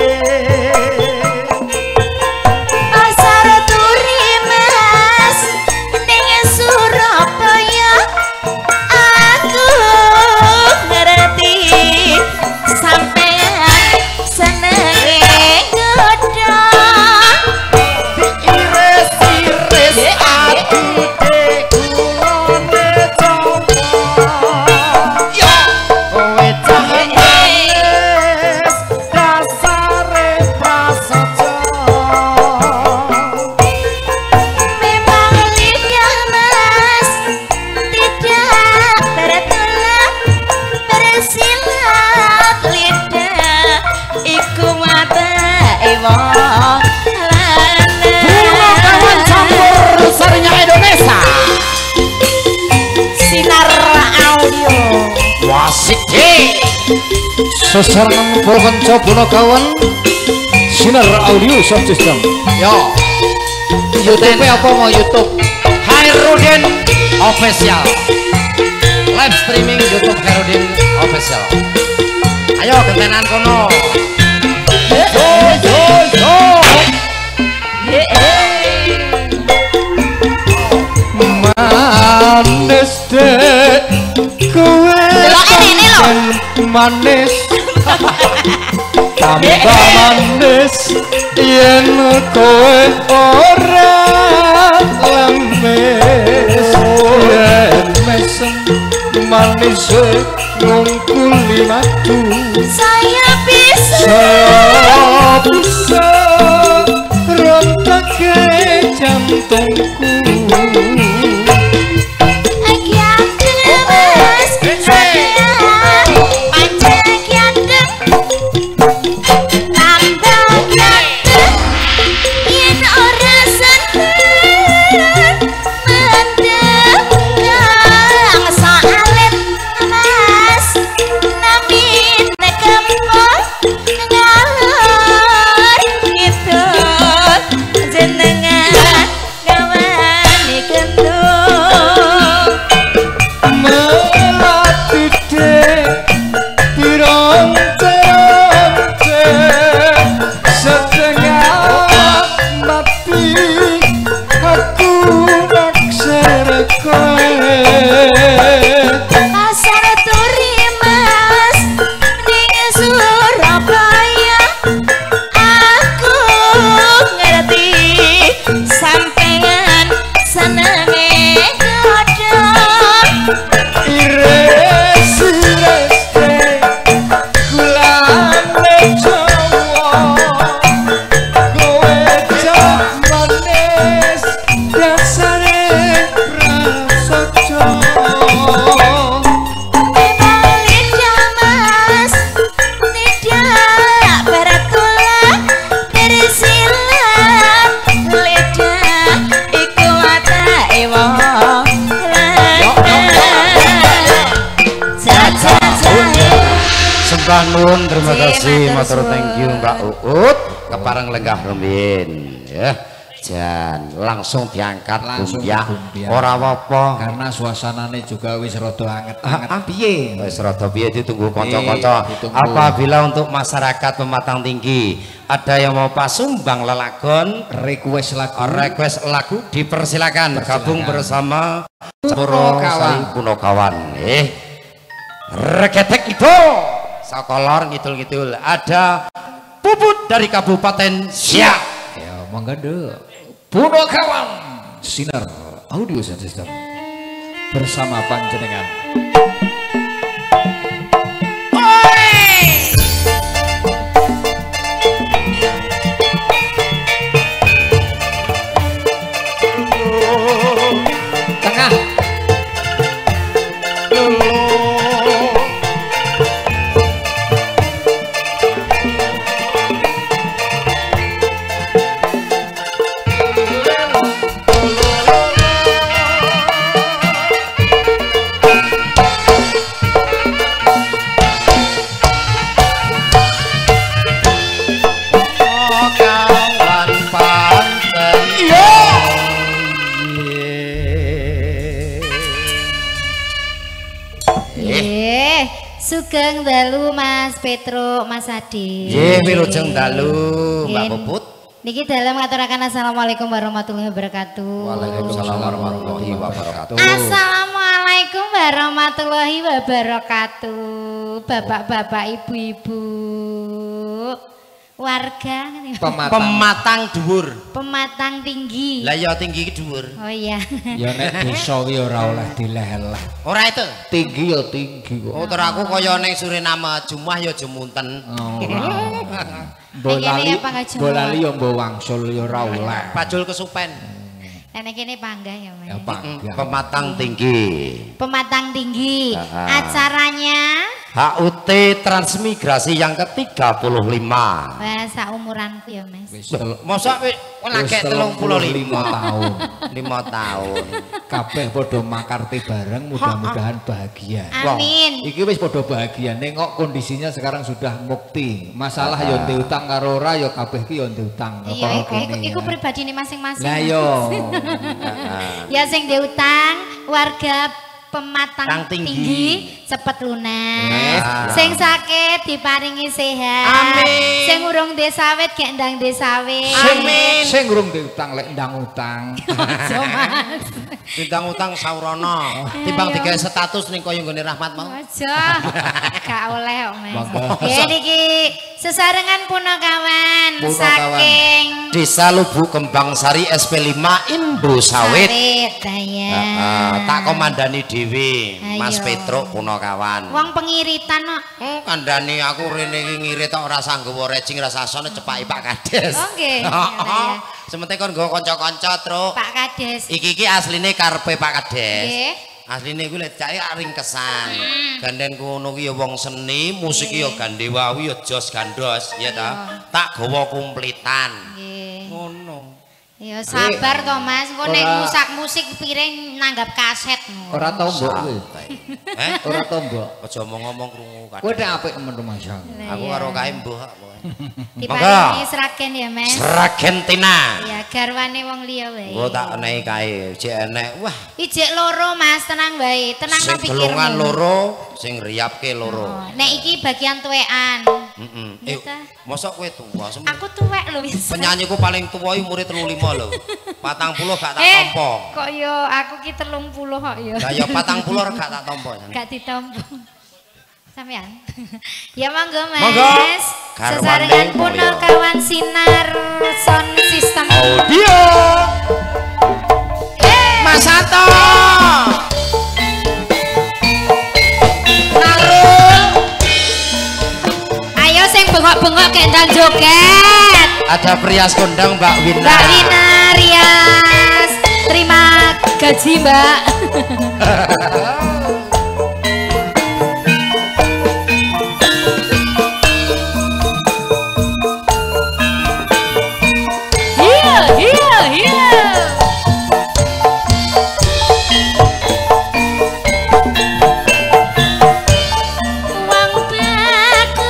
Sesarengan Purwokanca Bonakawan Sinar Audio Sound System. Yo. YouTube apa mau YouTube? Hairudin Official. Live streaming YouTube Hairudin Official. Ayo gentenan kono. Yo yo yo. Manis dek kowe manis tambah manis yen kowe ora lemes yen mesem manis ngungkuli madu. Saya bisa saya bisa rontake jantungku. Mas, namine kempot ngalor Mbah nuwun, terima Ji, kasih, matur matur suwun. thank you Mbak Uut, kepareng lenggah rumiyin ya. Jan langsung diangkat Langsung Bumbyah. Bumbyah. Ora apa-apa. Karena suasananya juga wis rada anget-anget. Ah, piye? Wis rada piye ditunggu kanca-kanca. Iya, ditunggu. Apabila untuk masyarakat Pematang Tinggi ada yang mau pasumbang lelagon, request lagu, request lagu dipersilakan Persilakan. gabung bersama Punokawan. Sari Punokawan. Eh, regetek itu sakolor ngidul-ngidul ada Puput dari Kabupaten Siak. Ya, monggo nduk. Punokawan Sinar Audio System bersama panjenengan. Tengah. Eh, sugeng dalu Mas Petro, Mas Adi. Nggih, wilujeng dalu Mbak Nggih. Puput. Niki dalam ngaturaken assalamualaikum warahmatullahi wabarakatuh. Waalaikumsalam warahmatullahi wabarakatuh. Assalamualaikum warahmatullahi wabarakatuh. Bapak-bapak, ibu-ibu. Warga Pematang, Pematang dhuwur. Pematang tinggi. Lah ya tinggi iki dhuwur. Oh iya. Ya nek desa ki ora oleh dileh-leh. Ora itu. Tinggi ya tinggi kok. Oh, terus aku kaya ning Suriname Jumah ya jemunten. Bolali, Kene apa nggak Jawa? bolali ya mbok wangsul ya ora oleh. Pajul kesupen. Nenek kene panggah ya, Mas. Ya panggah. Pematang Tinggi. Pematang tinggi. Ah. Acaranya H U T Transmigrasi yang ke tiga puluh lima. bahasa umuranku ya, Mas. Mosok kowe lagi telung puluh lima tahun. lima tahun. Kabeh padha makarti bareng, mudah-mudahan bahagia. Amin. Wah, iki wis padha bahagia, nengok kondisinya sekarang sudah mukti. Masalah ya ndek utang karo ora ya kabeh ki ya ndek utang. Iya, iku, Kene iku, ya. iku pribadi nih masing-masing. Lah yo. Ya sing diutang warga Pematang Tang tinggi. tinggi cepet lunas. Ya. Sing sakit diparingi sehat. Amin. Sing urung duwe sawit gek ndang duwe sawit. Sing sing urung ndek utang lek ndang utang. Aja, Mas. Tintang utang saurono. Timbang digawe status ning kaya nggone Rahmat mau. Aja. Gak oleh kok, Mas. Monggo. Ya niki sesarengan Punokawan Punokawan. saking Desa Lubuk Kembang Sari S P lima Indro Sawit. Sawit, daya. Heeh, tak komandani dhewe Mas Ayo. Petruk Punokawan. Wong pengiritan kok. Oh, kandhani aku rene iki ngirit tok ora sanggup rejing rasasane cepaki Pak Kades. Oh, nggih. Heeh. Sementing kon nggo kanca-kanca, Truk. Pak Kades. Iki iki asline karepe Pak Kades. Nggih. Asline iku lek cake ringkesan. Gandeng kono ki ya wong seni, musik ki ya gandewawi ya jos gandos, ya ta. Tak gawa kumplitan. Nggih. Ngono. Ya sabar to Mas, engko nek Ora- musak musik piring nanggap kaset. Ora tombok kowe. Eh? Ora tombok. Aja ngomong krungu Kowe nek apik men Mas. Aku karo kae mbuh kok. Diparingi seragen ya Mas. Sragentina. Ya garwane wong liya wae. Gua tak enehi kae, jek enek. Wah, Ijek loro Mas, tenang wae, tenang no sing gelungan pikirmu. loro, sing riyapke loro. Oh, nek iki bagian tuwekan. Heeh. Iya Eh, ta? mosok kowe tuwa semen. Aku tuwek lho wis. Penyanyiku paling tuwa iki umure telu lima lho. patang puluh gak tak Eh, tampa. kok yo aku ki telung puluh kok yo. Lah ya patang puluh gak tak tampa. Gak ditampa. Sampean. Ya monggo Mas. Monggo. Sesarengan Garwane Punokawan Sinar Sound System. Audio. Mas Sato. Ayo sing bengok-bengok kendang joget. Ada Prias kondang Mbak Wina. Mbak Wina Rias. Terima gaji, Mbak. Iya, iya, iya. Wong baku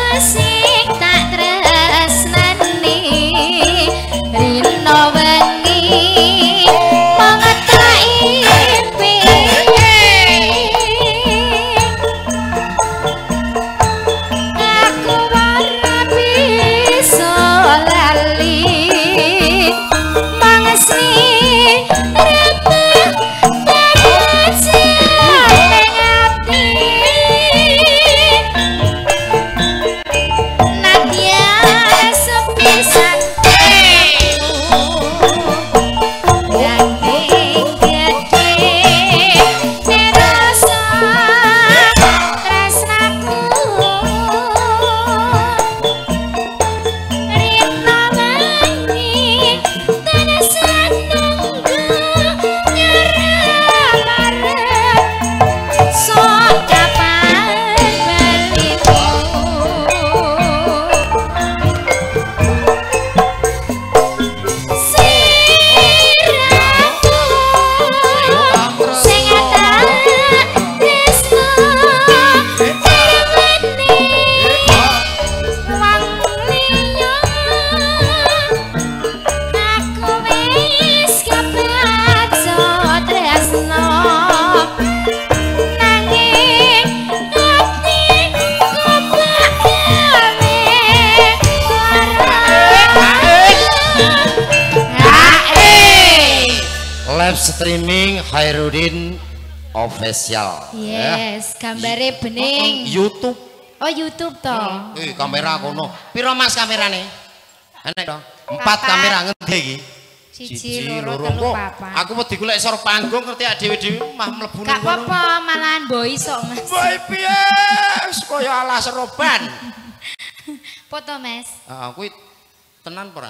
Live streaming Hairudin official. Yes, gambare bening. YouTube. Oh, YouTube toh. Ih, kamera kono. Piro Mas kamerane? Enek to. Empat kamera ngendi iki? Siji, loro, telu, papat. Aku wedi golek sor panggung ngerti ak dhewe-dhewe mah mlebu ning kono. Gak apa-apa, malahan boy sok, Mas. Boy piye? Kaya ala seroban. Foto, Mas. Heeh, kuwi tenan apa ora?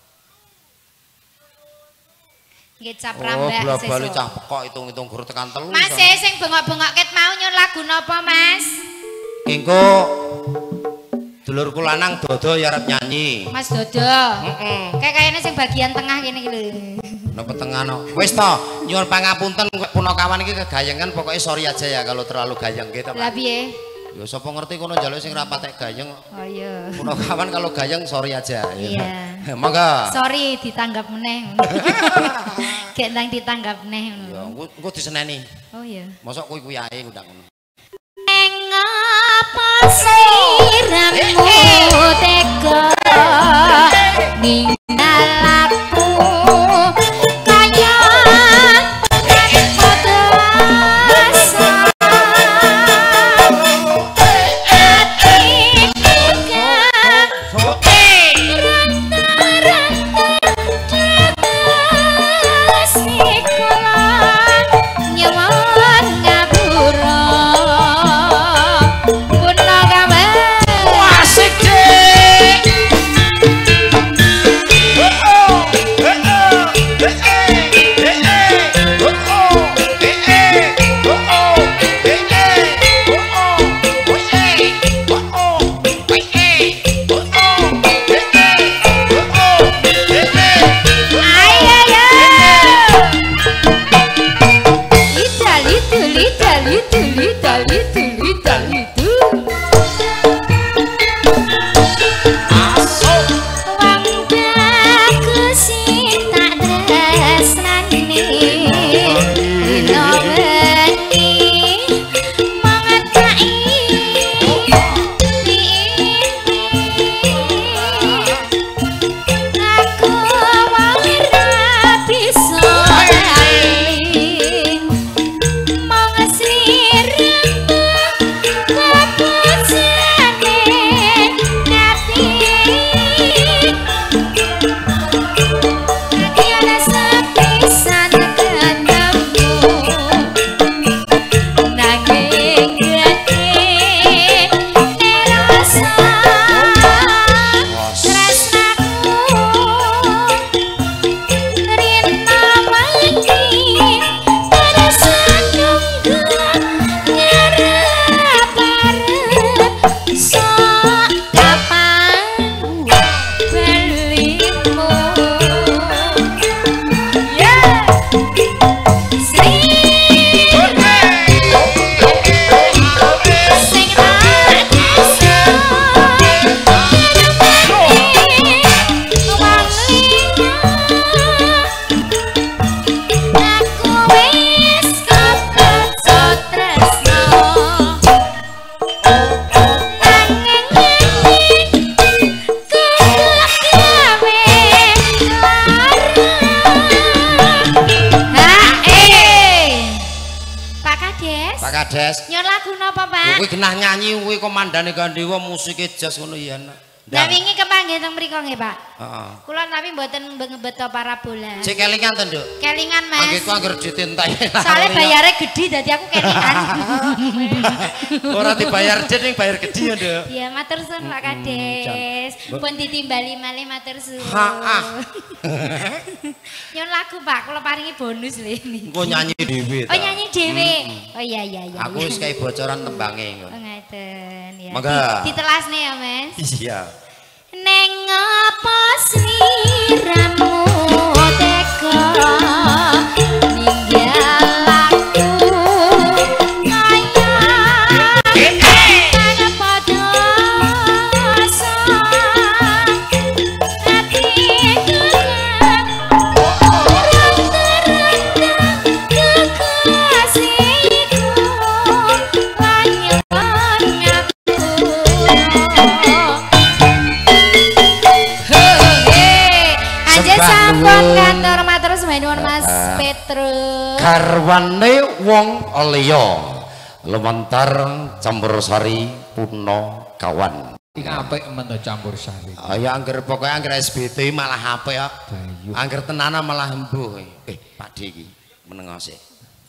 Nggih cap Oh, rambak bola bali sesuk. cah pekok hitung-hitung gur tekan telu. Mas e sing bengok-bengok ket mau nyun lagu napa, Mas? Engko dulurku lanang Dodo ya arep nyanyi. Mas Dodo. Heeh. Kayak kayaknya sing bagian tengah kene iki lho. Napa tengah no. Wis to, nyuwun pangapunten punakawan iki kegayengan pokoknya sorry aja ya kalau terlalu gayeng gitu. Lah piye? Ya sapa ngerti kono njaluk sing ra patek gayeng. Oh iya. Punakawan kalau gayeng sorry aja. Iya. Monggo. Sorry ditanggap meneh. Gek nang ditanggap meneh ngono. Ya engko engko diseneni. Oh iya. Mosok kuwi kuwi ae ngundang ngono. Ngapa siramu tega ninggal aku kaya Pak Kades. Nyon lagu napa, Pak? Kuwi genah nyanyi kuwi komandane Gandewa musike jazz ngono ya. Lah wingi kepanggih teng mriku nggih, Pak. Heeh. Kula tapi mboten ngebeta parabola. Sik kelingan to, Nduk? Kelingan, Mas. Anggitku anggere ditintai. Soale bayare gedhi dadi aku kelingan. Ora dibayar jet ning bayar gedhi ya, Nduk. Iya, matur suwun Pak Kades. Pun ditimbali malih matur suwun. Heeh. Nyon lagu, Pak, kula paringi bonus lho ini. Engko nyanyi dhewe. Oh, nyanyi dhewe. Oh iya iya iya. Aku wis kae bocoran tembange ngono. Oh, ngeten ya. Mangga. Ditelasne ya, Mas. Iya. Neng apa sliramu tega ninggal aku kaya ana padha asa atiku rentang-rentang kekasihku lanyon sampun kantor matur nuwun Mas Petrus. Garwane wong liya lumantar campur sari puna kawan. Iki apik men campur sari. Ah ya angger pokoke angger S B T malah apik kok. Angger tenanan malah embuh. Eh Pakde iki menengo sik.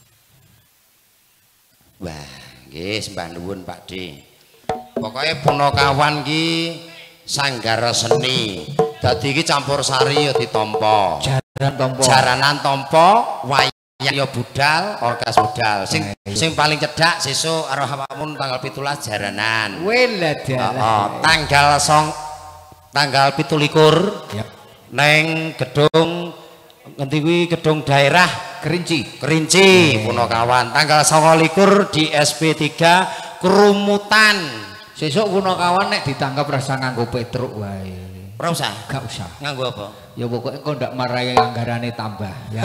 Wah, nggih sembah nuwun Pakde. Pokoke puna kawan ki sanggar seni. Dadi iki campur sari ya ditampa. Jaranan tampa. Jaranan tampa, wayang ya budal, orkes budal. Sing sing paling cedhak sesuk arep awakmu tanggal pitulas jaranan. Weladan. Heeh, tanggal song tanggal pitulikur. Yep. Neng gedung ngendi kuwi gedung daerah Kerinci. Kerinci Punakawan. Tanggal songolikur di S P tiga Kerumutan. Sesuk Punakawan nek ditangkap rasa nganggo petruk wae. Ora usah. Gak usah. Nganggo apa? Ya pokoknya kok ndak marahi anggarane tambah ya.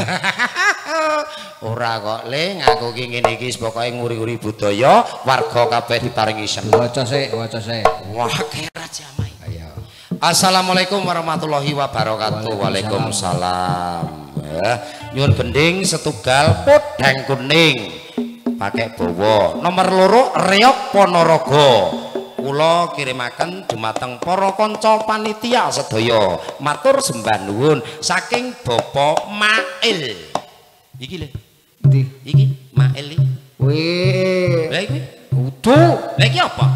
Ora kok Le, ngaku ki ngene iki pokoke nguri-uri budaya, warga kabeh diparingi sen. Waca sik, waca sik. Wah, kira jamai. Ayo. Assalamualaikum warahmatullahi wabarakatuh. Waalaikumsalam. Ya, nyuwun gending setunggal podang kuning. Pakai bawa. Nomor loro Reok Ponorogo. Kula kirimaken dumateng para kanca panitia sedaya. Matur sembah nuwun saking Bapak Mail. Iki lho. Ndi? Iki Mail iki. Wih. Lah iki. Udu. Lah iki apa?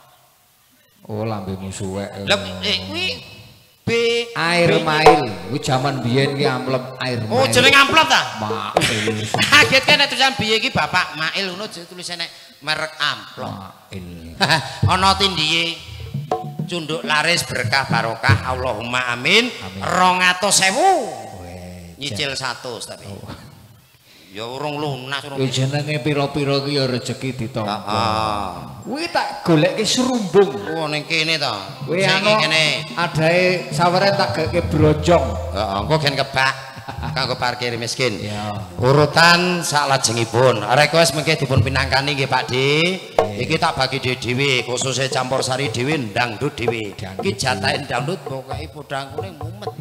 Oh, lambemu suwek. Lah eh kuwi B Air Mail. Kuwi jaman biyen ki amplop Air Mail. Oh, jeneng amplop ta? Mail. Kaget kan tulisan biye iki Bapak Mail ngono tulisane merek amplop. Mail. Ana tindihe cunduk laris berkah barokah Allahumma amin. rong atus ewu. Nyicil seratus tapi. Ya urung lunas urung. Ya jenenge pira-pira ki ya rezeki ditampa. Heeh. Kuwi tak goleki serumbung. Oh ning kene to. Kuwi ana adae saweren tak geke brojong. Heeh, engko gen kebak kanggo parkir miskin. Urutan saklajengipun. Request mengke dipun pinangkani nggih Pak De. Iki tak bagi dhewe khususnya campur sari dhewe dangdut dhewe. Iki jatahe dangdut pokoke podang kuning mumet.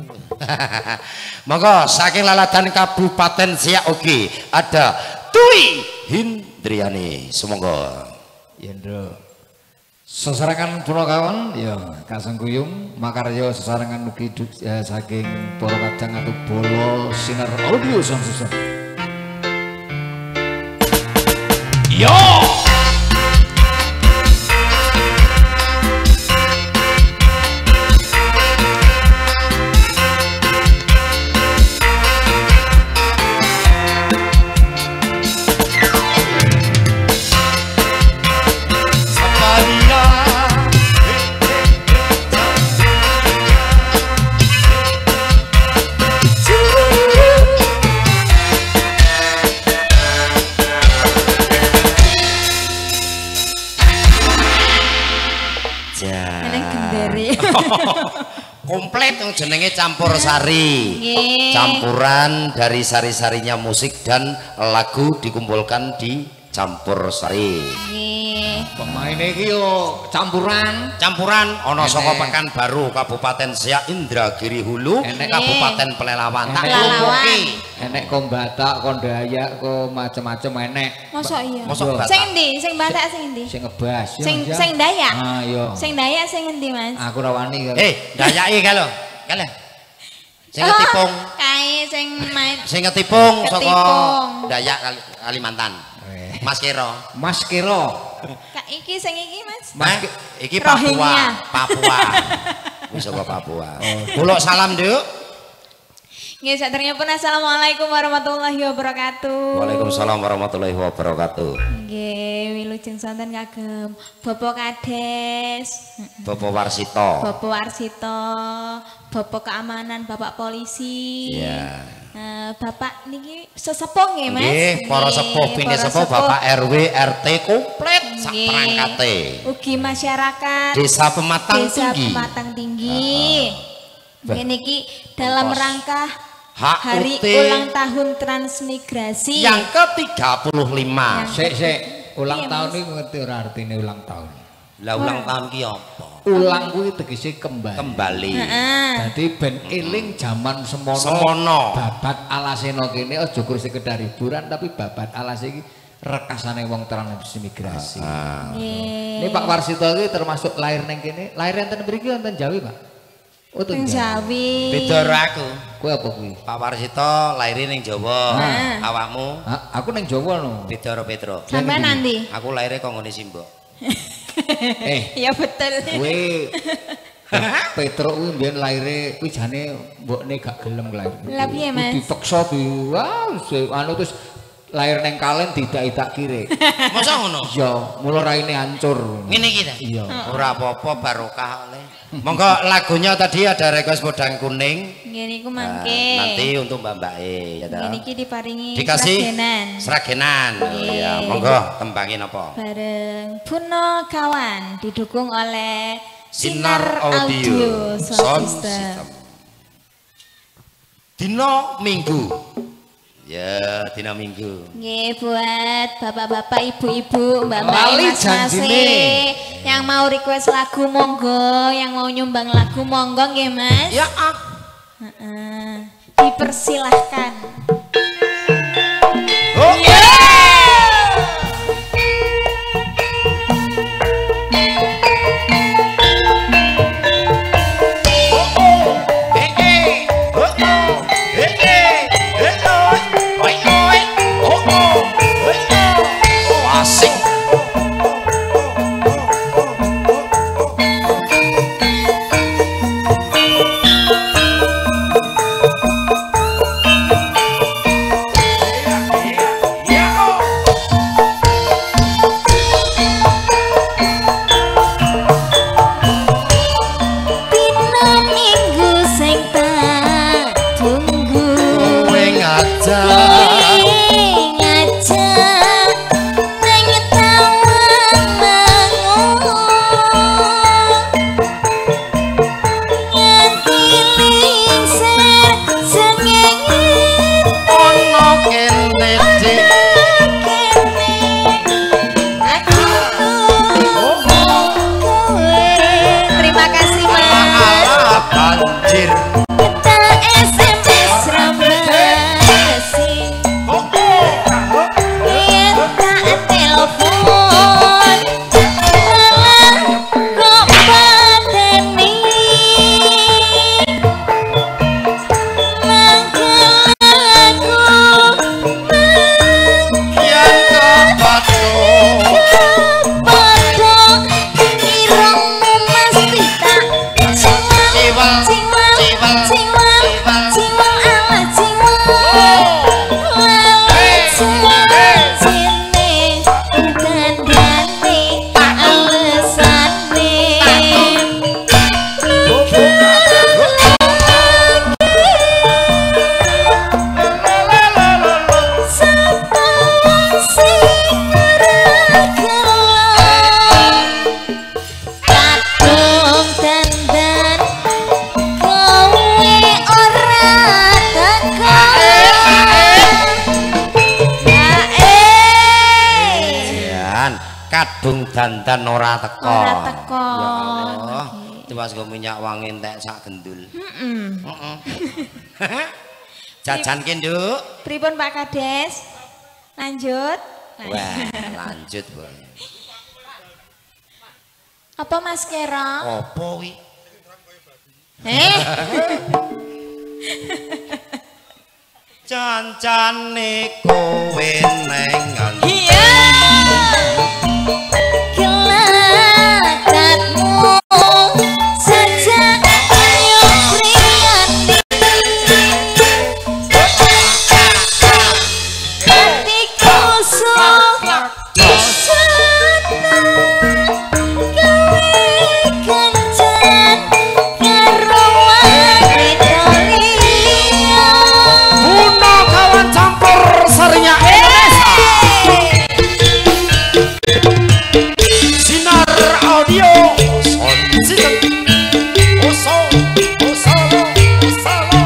Monggo saking Laladan Kabupaten Siak ugi ada Dwi Hindriani. Semoga Yendro. Sesarengan Punakawan ya Kasengguyung makarya sesarengan ugi eh, saking para kadang atau bolo sinar audio sound system. Yo. Komplit yang jenenge campur sari. Nggih. Campuran dari sari-sarinya musik dan lagu dikumpulkan di campur sari. Nggih. Pemaine iki yo campuran. Campuran ana saka Pekanbaru, Kabupaten Siak, Indragiri Hulu, Kabupaten Pelalawan. Tak lumpuki. Enek kon Batak, kon Dayak, kon macem-macem enek. Mosok iya. Mosok Batak. Sing endi? Sing Batak sing endi? Sing ngebas. Sing sing Dayak. Ah iya. Sing Dayak sing endi, Mas? Aku ra wani. Eh, Dayake ka lho. Kale. Sing ngetipung. Kae sing main. Sing ngetipung saka Dayak Kalimantan. Mas Kiro. Mas Kiro. Kak iki sing iki, Mas. Mas iki Papua, Papua. Wis saka Papua. Kula salam, Nduk. Nggih, saderengipun assalamualaikum warahmatullahi wabarakatuh. Waalaikumsalam warahmatullahi wabarakatuh. Nggih, wilujeng sonten kagem Bapak Kades, Bapak Warsito. Bapak Warsito, Bapak Keamanan, Bapak Polisi. Iya. Nah, Bapak niki sesepuh nggih, Mas. Nggih, para sepuh pine sepuh Bapak R W R T komplit sak perangkate. Ugi masyarakat Desa Pematang Desa Tinggi. Pematang Tinggi. Nggih niki dalam rangka Hari H U T ulang tahun transmigrasi yang ke tiga puluh lima. Sik sik, ulang Iya, tahun Mas. iki ngerti ora artine ulang tahun? Lah ulang tahun ki apa? Ulang kuwi tegese kembali. Kembali. Heeh. Dadi ben eling jaman semono. Semono. Babat alasena kene aja kur sekedar hiburan tapi babat alas iki rekasane wong transmigrasi. Nggih. Ini Pak Warsito iki termasuk lahir ning kene. Lahir enten mriki wonten Jawi, Pak? Oh, Teng Jawi. Beda karo aku. Kowe apa kuwi? Pak Warsito lahir ning Jawa. Nah. Awakmu? Ha, aku ning Jawa no. Beda karo Petro. Sampeyan nanti? Aku lahirnya kok ngene Simbok. Eh, Ya betul. kowe Petro kuwi mbiyen lahire kuwi jane mbokne gak gelem lahir. Lah piye, Mas? Dipeksa di wah se- anu terus lahir neng Kalen tidak kire. Masa ngono? Iya, mula raine hancur. Ngene iki ta? Iya. Ora apa-apa barokah oleh. Monggo lagunya tadi ada request Bodang Kuning. Nggih niku Nah, mangke. nanti untuk Mbak Mbak E ya Nggih toh. niki diparingi Dikasih seragenan. seragenan. Oh, Nggih. ya, monggo tembangin apa? Bareng Puno Kawan didukung oleh Sinar Audio Sound System. Dino Minggu. Ya, dino Minggu. Nggih buat bapak-bapak, ibu-ibu, mbak-mbak, Lali mas-mas janjine. yang mau request lagu monggo, yang mau nyumbang lagu monggo nggih Mas. Ya, ah. Heeh. Dipersilahkan. Oh, asik. Dina minggu sing tak tunggu. Kowe ngajak Ngajak nang taman mangun. Nganti lingser sengenge ono kene dik. Terima kasih Mas. Ala banjir. Kita S M S Rambasi. Yen tak telepon malah kok badani. Mangkel aku kadung dandan ora teko. Ora teko. Ya Allah. Tiwas go minyak wangi entek sak gendul. Heeh. Heeh. Jajan ki, Nduk. Pripun Pak Kades? Lanjut. Wah, lanjut, Bu. Apa Mas Kera? Apa wi? Eh. Cancane kowe neng nganti. Iya. Gelagatmu saja ayo priyandi. Hatiku suka sana gawe kencan karo wanita liya. Puno kawan campur sarinya Indonesia. Sinar audio sound system. Oso, osalo, osalo.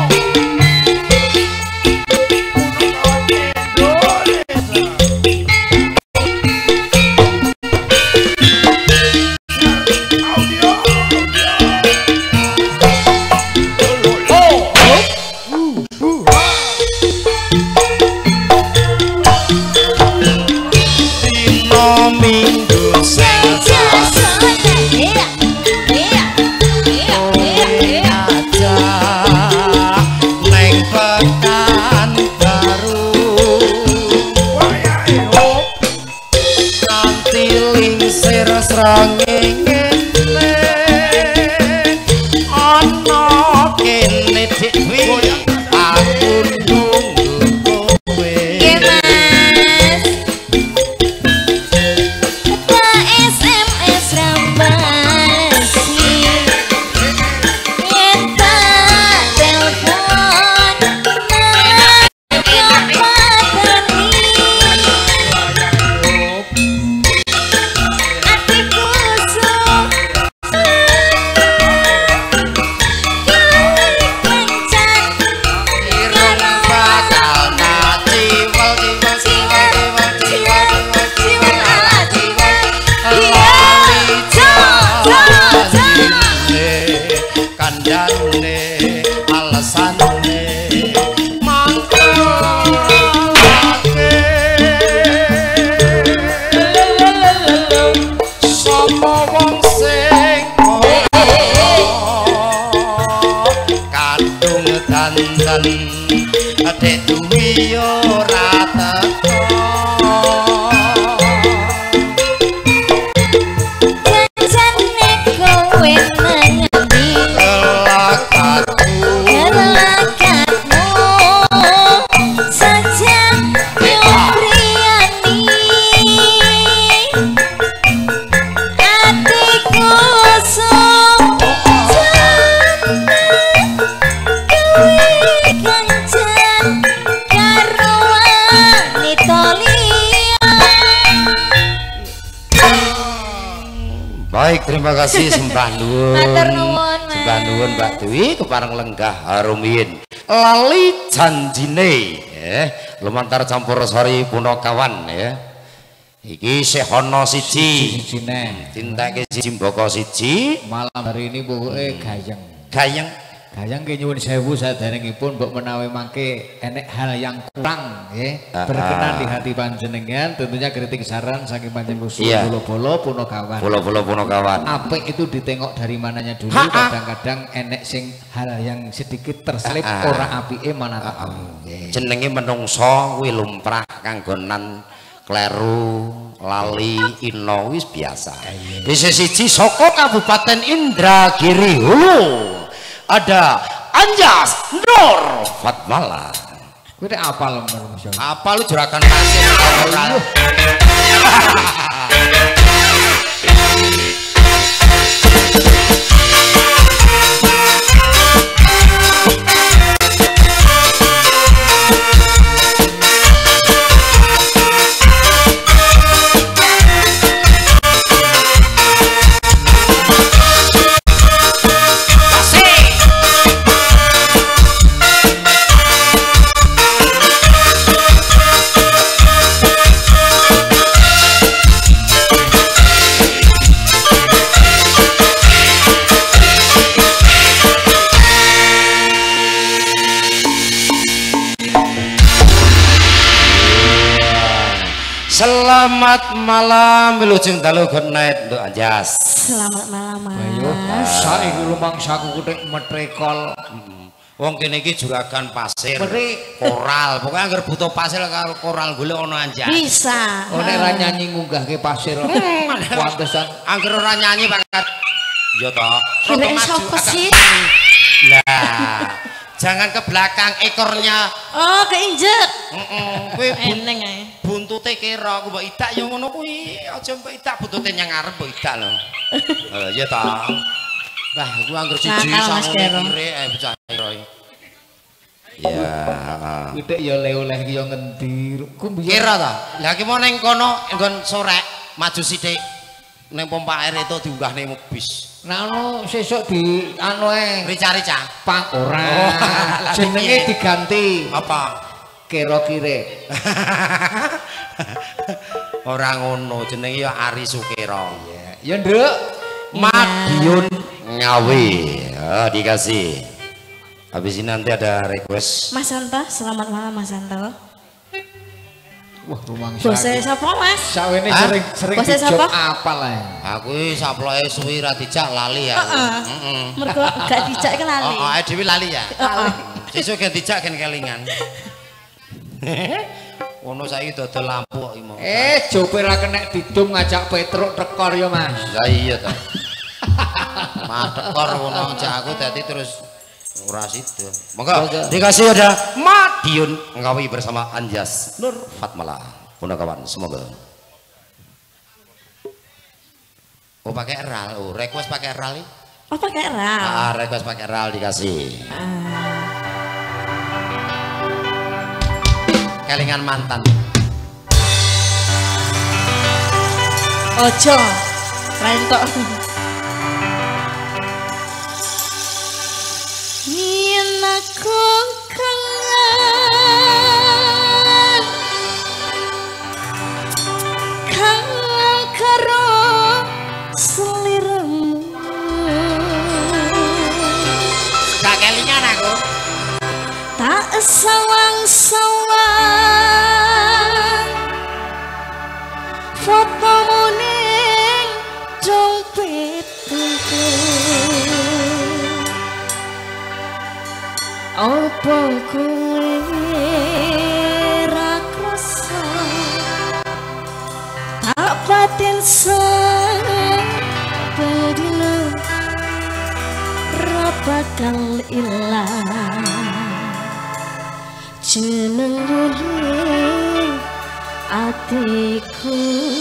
Baik, terima kasih sembah nuwun. Matur nuwun, Mas. Sembah nuwun Mbak Dewi kepareng lenggah harumin. Lali janjine, ya. Lumantar campur sari punakawan ya. Iki sehono siji. Sijine. Tintake siji mboko siji. Malam hari ini pokoknya gayeng. Gayeng. Gayeng ki nyuwun sewu saderengipun mbok menawi mangke enek hal yang kurang nggih Ah, berkenan ah. di hati panjenengan tentunya kritik saran saking panjenengan usul Iya. bolo-bolo punakawan. Bolo-bolo punakawan. Apik itu ditengok dari mananya dulu, Ha, ah. kadang-kadang enek sing hal yang sedikit terselip Ah, ah. ora apike mana tahu. Jenenge menungso kuwi lumrah kanggonan kleru lali ino wis biasa. Di sisi saka Kabupaten Indragiri Hulu ada Anjas Nur Fatmala. Kuwi nek apal menungso. Apa lu juragan pasir ora? Selamat malam wilujeng dalu good night untuk Anjas. Selamat malam Mas. Ayo saiki lumangsaku kutik metrekol. Wong kene iki juragan pasir. Koral, pokoke anggere butuh pasir karo koral golek ono Anjas. Bisa. Oh nek ra nyanyi ngunggahke pasir. Pantesan anggere ora nyanyi banget. Ya toh. Kira sapa sih? Lah, jangan ke belakang ekornya. Oh, keinjek. Heeh, kowe eneng ae. Buntute kira aku mbok idak ya ngono kuwi. Aja mbok idak buntute nyang ngarep mbok idak lho. Eh, ya toh. Lah, aku anggere siji sangun kire ae bocah kira. Ya, Witik ya oleh-oleh ki ya ngendi? Kira ta? Lah ki mau ning kono nggon sorek maju sithik. Ning pompa air itu diunggahne bis. Nah ono sesuk di anu ae rica-rica. Pak ora. Jenenge diganti. Apa? Kira kire. Ora ngono, jenenge ya Ari Sukira. Ya, Nduk. Madiun Ngawi. Oh, dikasih. Habis ini nanti ada request. Mas Santo, selamat malam Mas Santo. Wah, rumang Bose sapa Mas? Sawene sering sering dijok apal ae. Aku iki saploke suwi ra dijak lali ya. Heeh. Mergo gak dijak ke lali. Oh, oh dhewe lali ya. Heeh. Sesuk gen dijak gen kelingan. Ono saiki dodol lampu kok iki mau. Eh, jope ra kenek didum ngajak Petruk tekor ya, Mas. Lah iya ta. Mah tekor ngono jak aku dadi terus ora sido. Monggo dikasih ada Madiun Ngawi bersama Anjas Nur Fatmala. Punakawan semoga. Oh pakai ral, oh request pakai ral. Oh pakai ral. Ah request pakai ral dikasih. Kelingan mantan. Ojo. Rentok. Yen aku kangen kangen karo seliramu. Gak kelingan aku. Tak sawang-sawang fotomu ning dompetku. Apa kowe ra krasa tak paten sepedina ra bakal ilang jeneng ning atiku.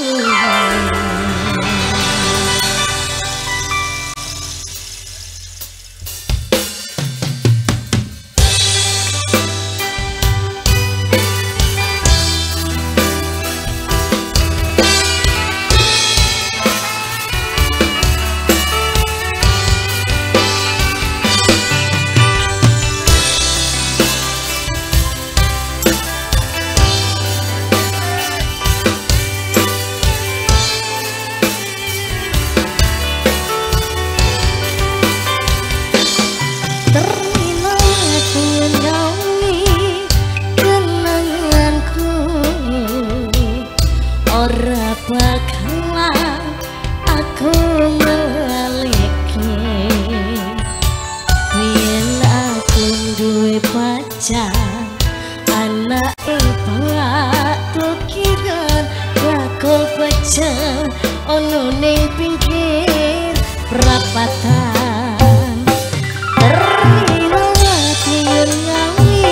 Ono ning pinggir perapatan termino ati ngawi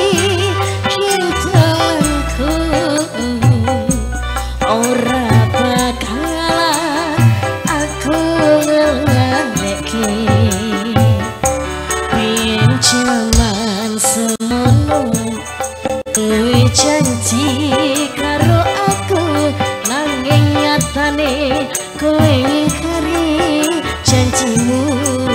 cintaku ora bakalan aku ngeleki biyen jaman semono kowe janji karo aku nanging nyatane kowe ngingkari janjimu.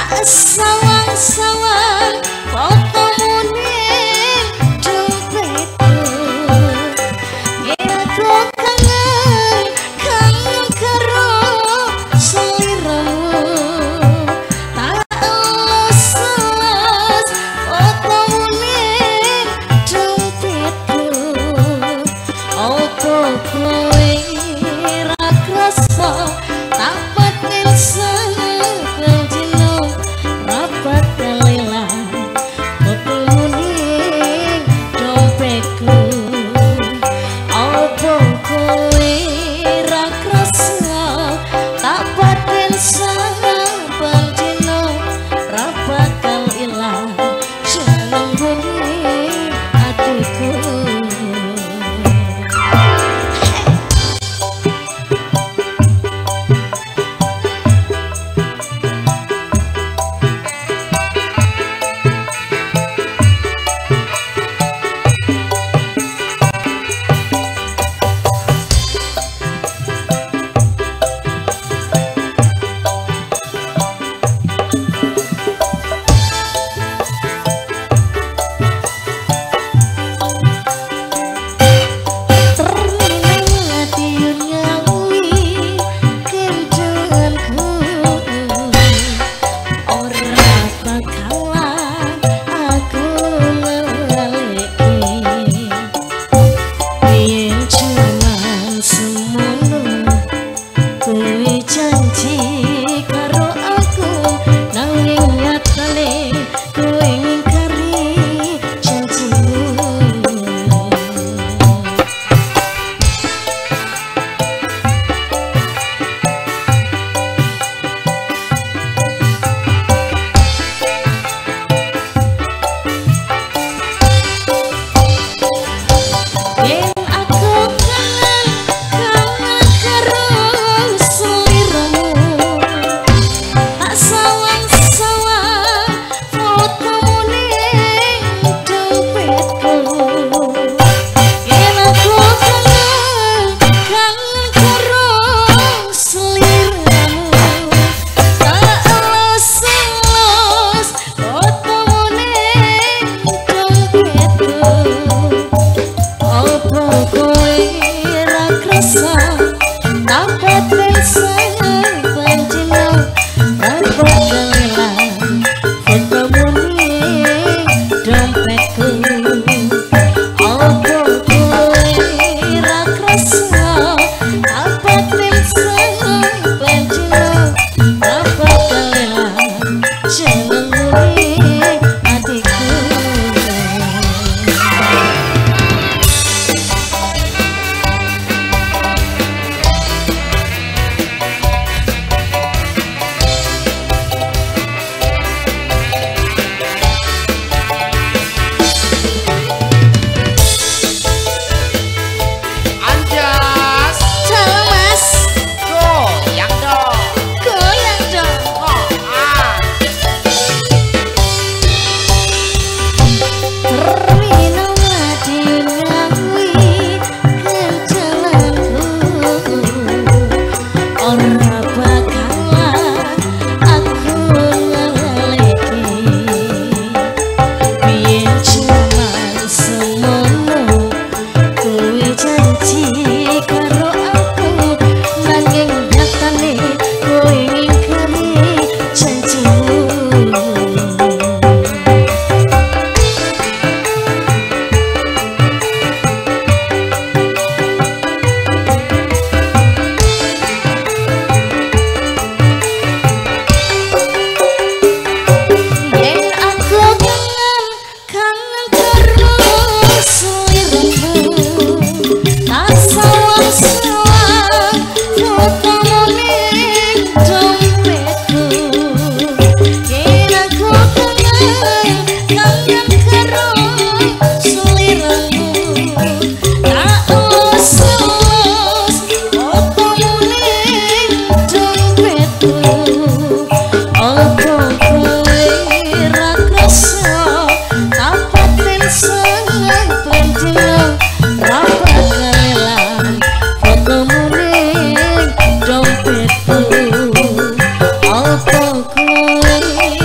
Apa kowe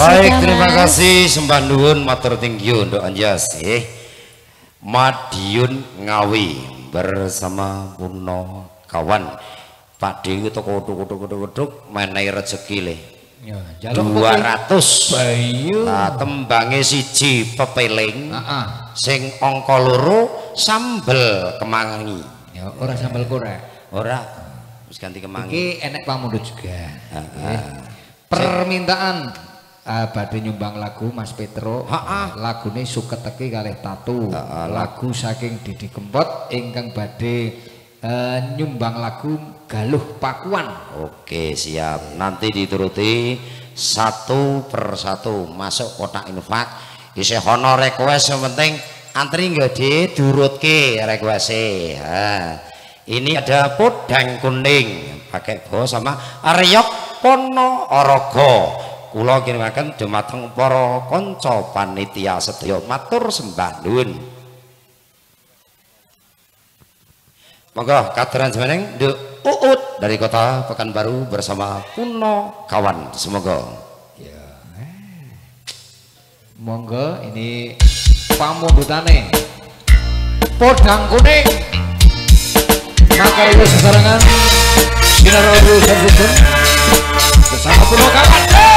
Baik, sudah, terima Mas. kasih sembah nuwun matur tinggi untuk Anjasih. Madiun Ngawi bersama Puno kawan. Pak Dewi itu kutuk-kutuk-kutuk menaik rezeki le. Ya, dua ratus bayu. Nah, tembange siji pepeling. Heeh. Sing angka loro sambel kemangi. Ya, ora sambel korek. Ora. Wis ganti kemangi. Iki enek pamundhut juga. Heeh. Permintaan uh, badhe nyumbang lagu Mas Petro. Lagune Suketeki kalih Tatu. Lagu saking Didi Kempot ingkang badhe uh, nyumbang lagu Galuh Pakuan. Oke, siap. Nanti dituruti satu per satu masuk kotak infak. Isih honor request yang penting antri nggak didurutke request-e. Nah, ini ada podang kuning pakai bo sama Aryok Pono Orogo. Kula kirimaken dumateng para kanca panitia sedaya matur sembah nuwun. Monggo kaderan semeneng Nduk Uut dari kota Pekanbaru bersama Puno kawan. Semoga ya. Monggo ini pamundhutane podang kuning makarya sesarengan sinar audio Samsudin bersama Puno kawan.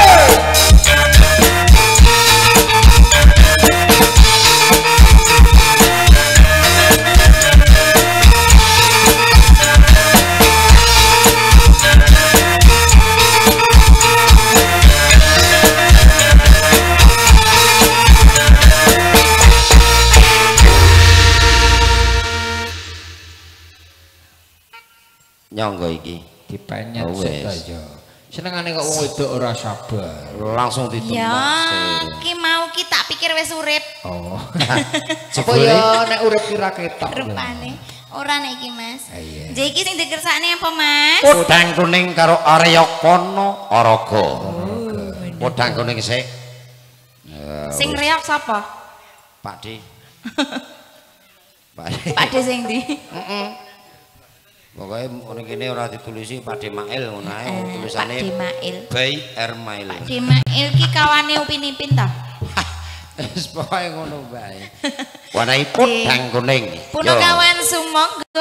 Nyonggo iki dipenyet oh, saja. Senengane kok wong wedok ora sabar. Langsung ditembak. Ya, ki mau ki tak pikir wis urip. Oh. Apa ya nek urip ki ra ketok. Rupane ora nek iki, Mas. Iya. Jadi iki sing dikersakne apa, Mas? Podang kuning karo Aryok Pono Orogo. Podang kuning sik. Sing reok sapa? Pak D. Pak D. Pak D sing ndi? Heeh. Pokoknya orang kini ora ditulisi Pak Demail ngono ae tulisane Pak Demail. Bay Ermail. Pak Demail ki kawane Upin Ipin ta? Wis pokoke ngono bae. Warnai podang kuning. Puno kawan sumangga.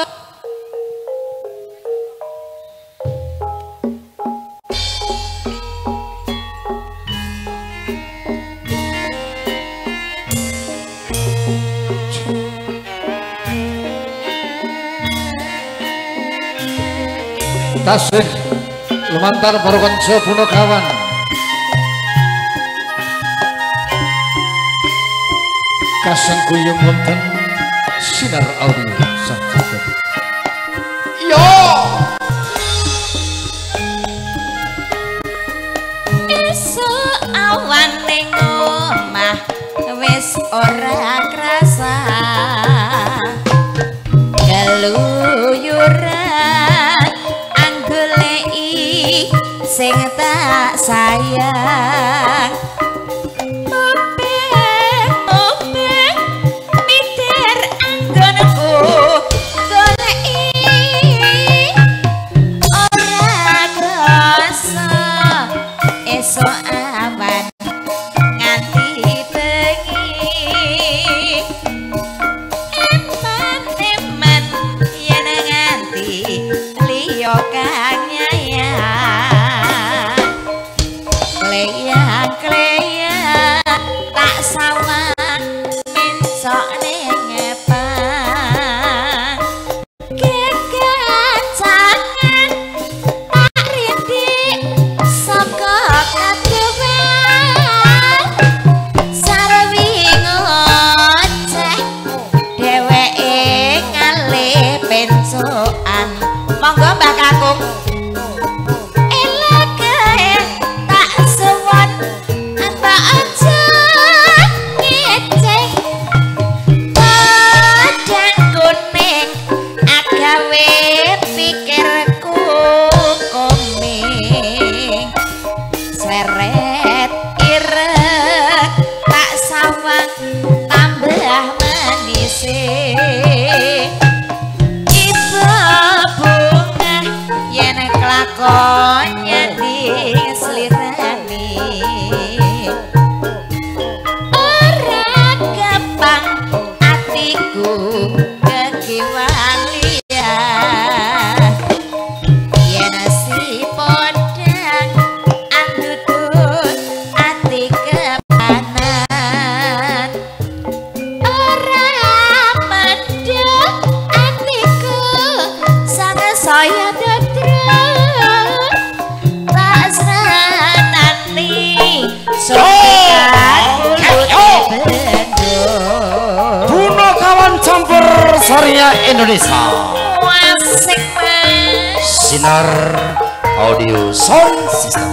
Tasih lumantar para kanca Puno kawan. Kasang kuyung wonten sinar audio Samsudin. Yo. Esuk awan ning omah wis ora krasa. Keluyuran anggoleki sing tak sayang. Obeng obeng mitir anggonku goleki ora krasa. Esok awan nganti bengi eman-eman yen nganti liya kang nyayang kleyang-kleyang tak sawang mincok ning ngepang kekancangan tak rintik saka kadung Puno kawan campur Saria Indonesia. Asik mas. Sinar Audio Sound System.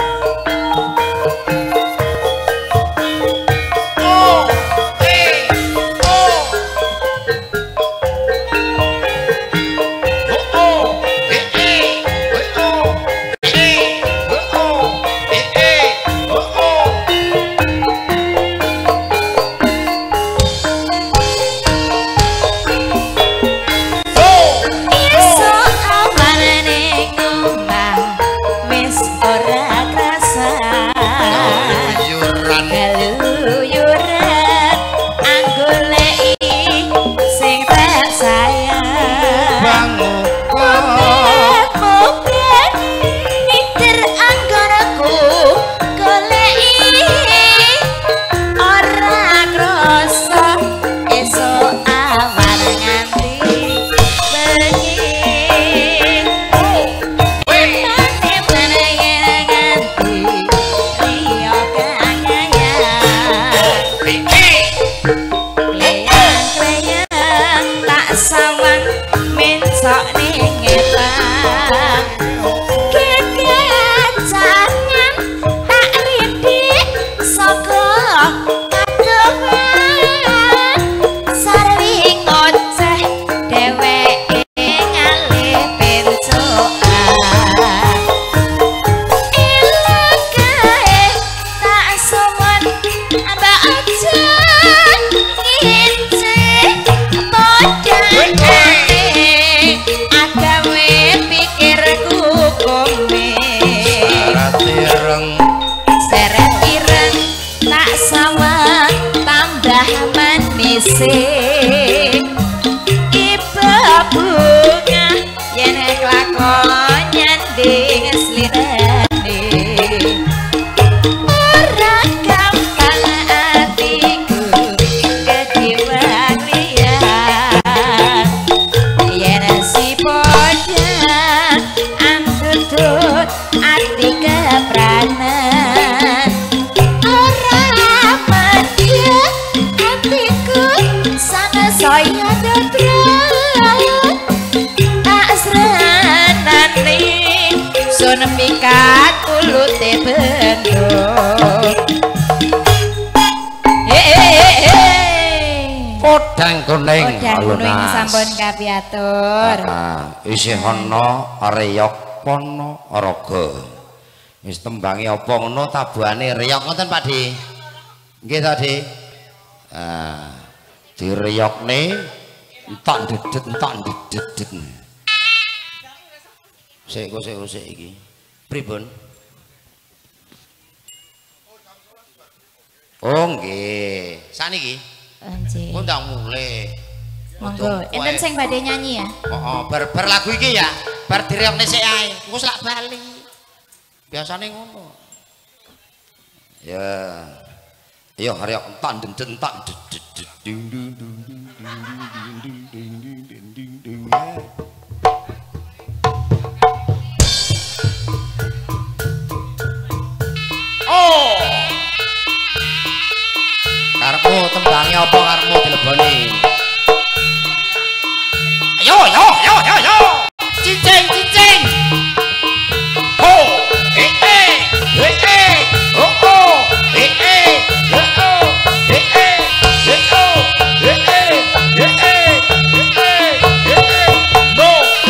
Pikat kulute bendo. Podang kuning. Podang kuning sampun kapiatur. Isih ana reyok pono raga. Wis tembange apa ngono tabuhane reyok ngoten Pak Di. Nggih ta Di. Ah, direyokne entak dedet entak dedet. Sik kok sik sik iki. Pripun? Oh nggih, saniki. Nggih. Undang mulih. Monggo, enten sing badhe nyanyi ya. Heeh, bar bar lagu iki ya. Bar direyokne sik ae. Engko lak bali. Biasane ngono. Ya. Ayo reyok entak dendet entak ding ding ding ding ding ding ding ding. Oh. Karepmu tembange apa karepmu dileboni? Ayo, yo, yo, yo, yo. Cincing, cincing. Oh, eh, eh, eh, eh, oh, oh, eh, eh, oh, oh, eh, eh, eh, oh, eh, eh, eh, eh, eh, eh, eh, no.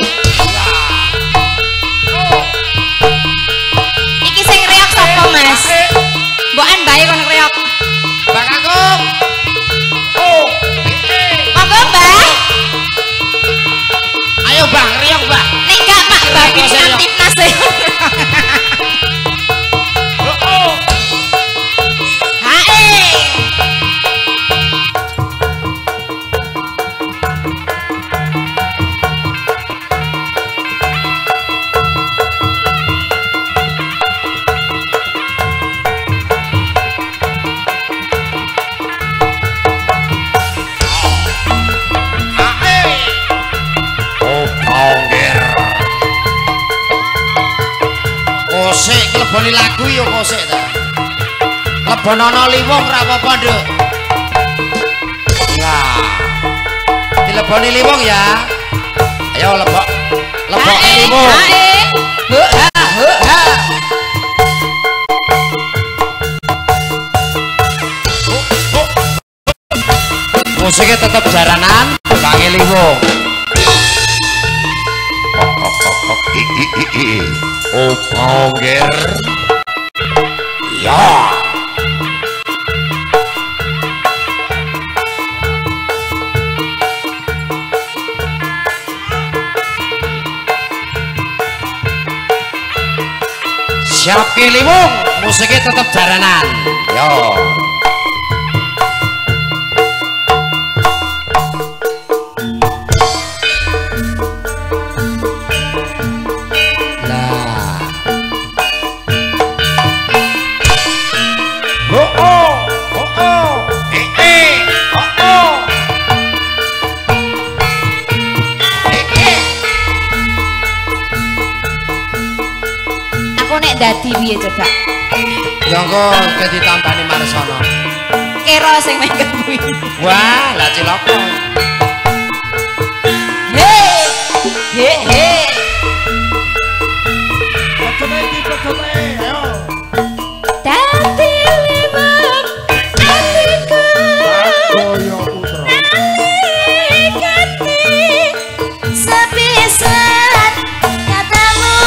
Oh. Iki sing reok sapa, Mas? Mbokan bae kon reok. Bang Agung. Oh, monggo, Mbah. Ayo, Bang, reok, Bang. Nek gak Pak Babi Timnas e. Oh, oh. Hae. Kosek ngleboni lagu ya kosek ta. Lebonono liwong ra apa-apa, Nduk. Nah. Dileboni liwong ya. Ayo lebok. Lebok liwong. He ha he ha. Musiknya tetap jaranan, panggil liwong. Oh, ponger. Ya. Siap liwong, musiknya tetap jaranan. Yo. Dadi piye coba? Ya engko ke ditambani Marsono. Kira sing megang kuwi. Wah, lah cilaka. He! He he. Coba iki coba ayo. Dadi limang atiku. Koyo putra. Nalikati sepisan katamu.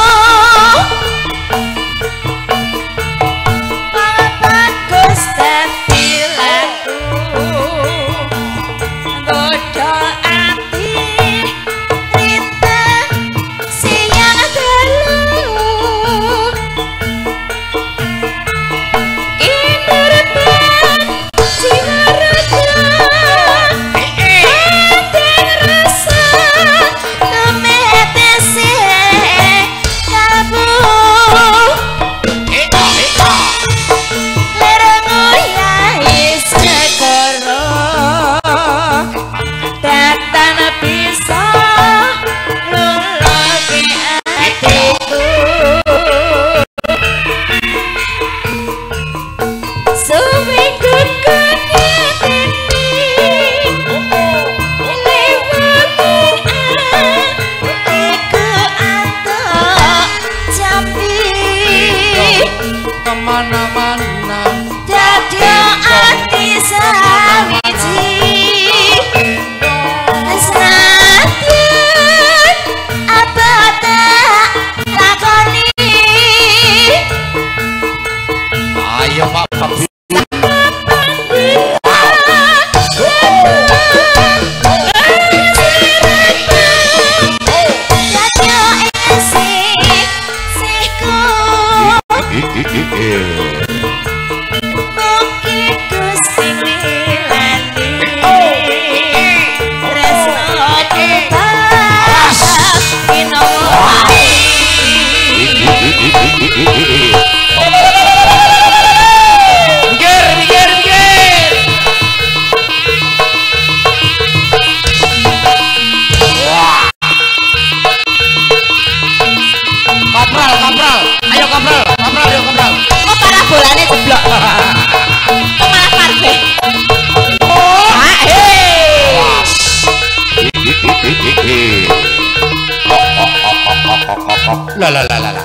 Lah lah lah lah.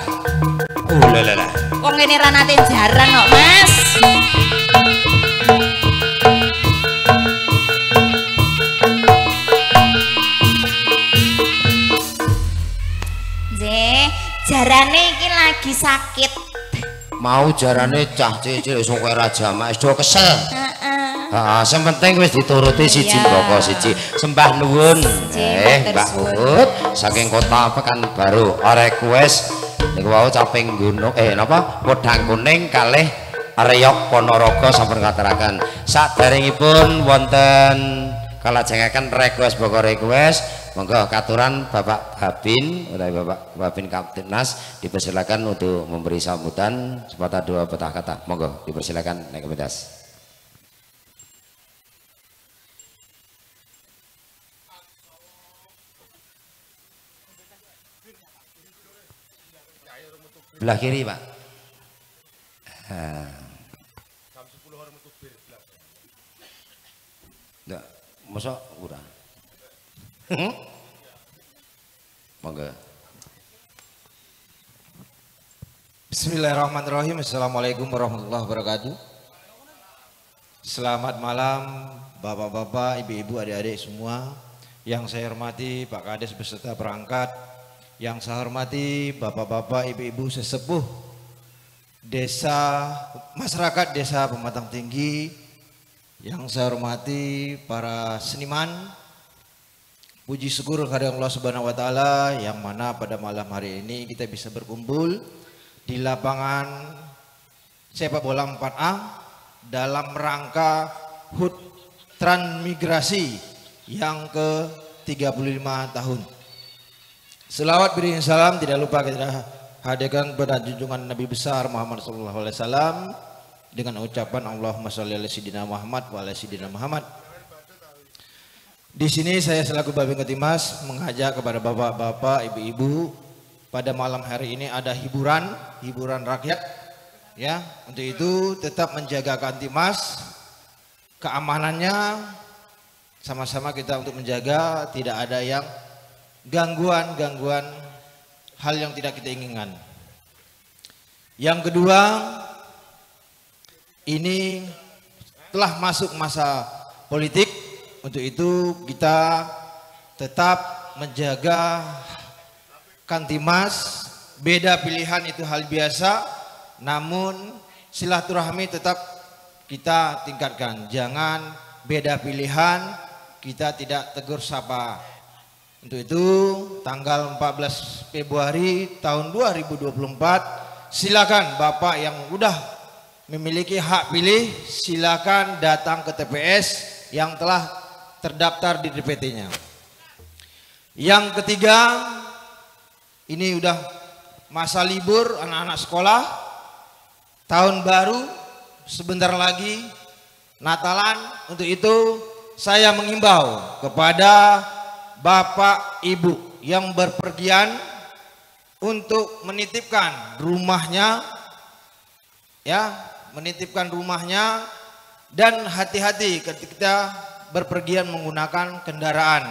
Uh lah lah lah. Wong ngene ra nate jaran kok, Mas. Nggih, jarane iki lagi sakit. Mau jarane cah cilik sok ora jamak wis do kesel. Heeh. Heeh, sing penting wis dituruti siji mboko siji. Sembah nuwun. Eh, Mbak Puput saking kota Pekanbaru. Request niku wau caping gunung eh napa? Wedang kuning kalih Reyok Ponorogo sampun kateraken. Saderengipun wonten kalajengaken request boko request. Monggo katuran Bapak Babin utawi Bapak Babin Kaptimnas dipersilakan untuk memberi sambutan sepatah dua patah kata. Monggo dipersilakan naik ke pentas. Belah kiri, Pak. Ndak, masa kurang. Monggo. Bismillahirrahmanirrahim. Assalamualaikum warahmatullahi wabarakatuh. Selamat malam bapak-bapak, ibu-ibu, adik-adik semua. Yang saya hormati Pak Kades beserta perangkat. Yang saya hormati bapak-bapak, ibu-ibu sesepuh desa, masyarakat desa Pematang Tinggi. Yang saya hormati para seniman. Puji syukur kepada Allah Subhanahu wa taala yang mana pada malam hari ini kita bisa berkumpul di lapangan sepak bola empat A dalam rangka H U T Transmigrasi yang ke tiga puluh lima tahun. Selawat beriring salam tidak lupa kita hadirkan kepada junjungan Nabi besar Muhammad sallallahu alaihi wasallam dengan ucapan Allahumma sholli ala sayyidina Muhammad wa ala sayyidina Muhammad. Di sini saya selaku Babin Ketimas mengajak kepada bapak-bapak, ibu-ibu pada malam hari ini ada hiburan, hiburan rakyat ya. Untuk itu tetap menjaga Kantimas, keamanannya sama-sama kita untuk menjaga tidak ada yang gangguan-gangguan hal yang tidak kita inginkan. Yang kedua, ini telah masuk masa politik. Untuk itu kita tetap menjaga Kantimas, beda pilihan itu hal biasa, namun silaturahmi tetap kita tingkatkan. Jangan beda pilihan, kita tidak tegur sapa. Untuk itu tanggal empat belas Februari tahun dua ribu dua puluh empat, silakan Bapak yang udah memiliki hak pilih, silakan datang ke T P S yang telah terdaftar di D P T-nya. Yang ketiga, ini udah masa libur anak-anak sekolah, tahun baru sebentar lagi Natalan. Untuk itu saya mengimbau kepada Bapak Ibu yang berpergian untuk menitipkan rumahnya ya, menitipkan rumahnya dan hati-hati ketika berpergian menggunakan kendaraan.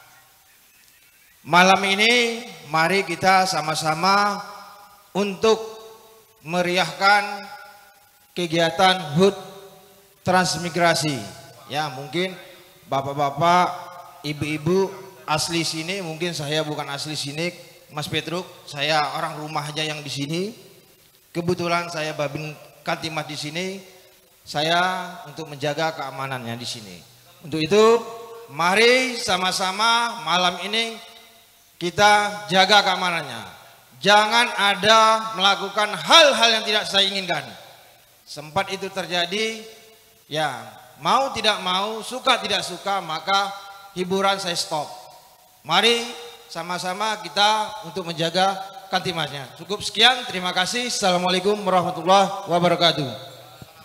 Malam ini mari kita sama-sama untuk meriahkan kegiatan H U T Transmigrasi. Ya, mungkin bapak-bapak, ibu-ibu asli sini, mungkin saya bukan asli sini, Mas Petruk, saya orang rumah aja yang di sini. Kebetulan saya Babin Kantimas di sini, saya untuk menjaga keamanannya di sini. Untuk itu mari sama-sama malam ini kita jaga keamanannya. Jangan ada melakukan hal-hal yang tidak saya inginkan. Sempat itu terjadi, ya mau tidak mau, suka tidak suka, maka hiburan saya stop. Mari sama-sama kita untuk menjaga Kantimasnya. Cukup sekian, terima kasih. Assalamualaikum warahmatullahi wabarakatuh.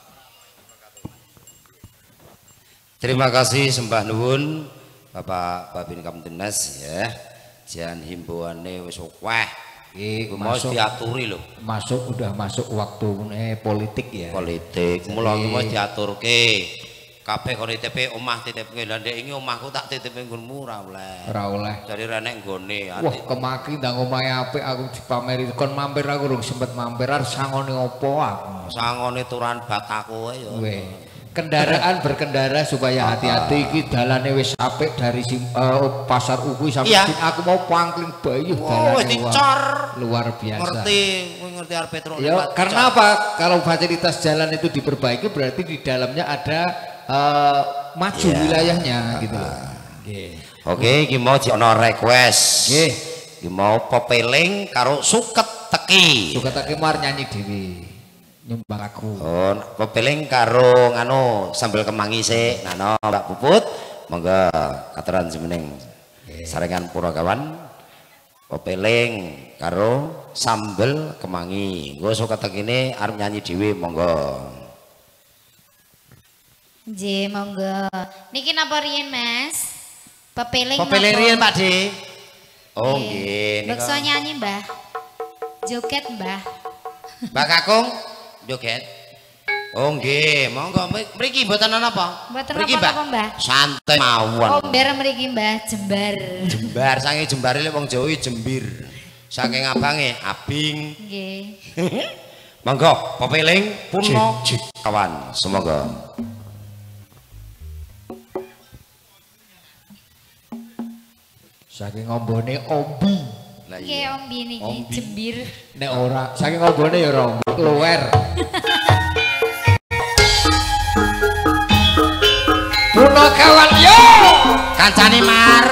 Terima kasih sembah nuwun Bapak Babin Kamtibnas ya. Jan himbauane wis akeh. Iki mau diaturi lho. Masuk udah masuk waktune politik ya. Politik. Mula wis diaturke. Kabeh kon titip omah titipke. Lah ndek iki omahku tak titipke nggonmu ora oleh. Ora oleh. Jadi renek nggone. Wah, kemaki ndang omahe apik aku dipameri kon mampir aku urung sempet mampir. Arep sangone opo aku? Sangone turan bataku ya. Kendaraan berkendara supaya hati-hati, iki dalane wis apik dari uh, pasar Uku sampai iya. Aku mau pangkling bayu oh, dalane luar biasa. Ngerti, ngerti arep Petro. Ya, karena apa? Kalau fasilitas jalan itu diperbaiki berarti di dalamnya ada uh, maju yeah. wilayahnya gitu loh. Okay. Oke, okay, iki mau ana request. Nggih. Iki mau pepeling karo suket teki. Suket teki mar nyanyi dhewe. Nyumbang aku. Oh, pepeling karo nganu sambel kemangi sik. Nah, Mbak Puput, monggo kateran semeneng. Okay. Sarengan Purakawan. Pepeling karo sambel kemangi. Nggo suket tekine arep nyanyi dhewe monggo. Nggih, monggo. Niki napa riyen, Mas? Pepeling. Pepeling riyen, Pak De. Oh, nggih. Bekso nyanyi, Mbah. Joget, Mbah. Mbak Kakung joget. Oh nggih, monggo mriki mboten ana apa? Mboten Mriki, apa-apa, Mbah. Santai mawon. Omber mriki, Mbah, jembar. Jembar saking jembare lek wong Jawa jembir. Saking abange abing. Nggih. Monggo pepeling puno kawan, semoga. Saking ombone ombi. Lah Nggih, ombi niki jembir. Nek ora saking ombone ya ora ombi, kluwer. Puno kawan yo kancane Mar.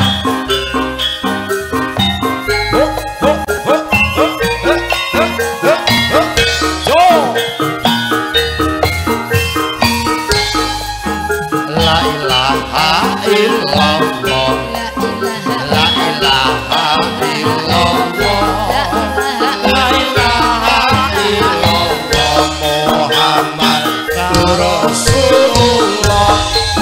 La ilaha illallah. La ilaha illallah. La ilaha illallah Muhammad Rasulullah.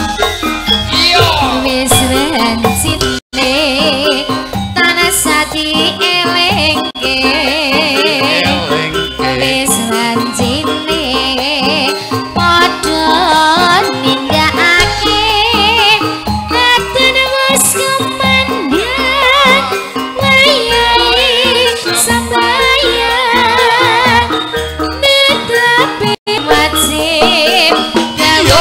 Wis rencine tanah sati elengke. Wis rencine padha nindakake aten wis kemandang wayahe sambayang tetapi wajib gawe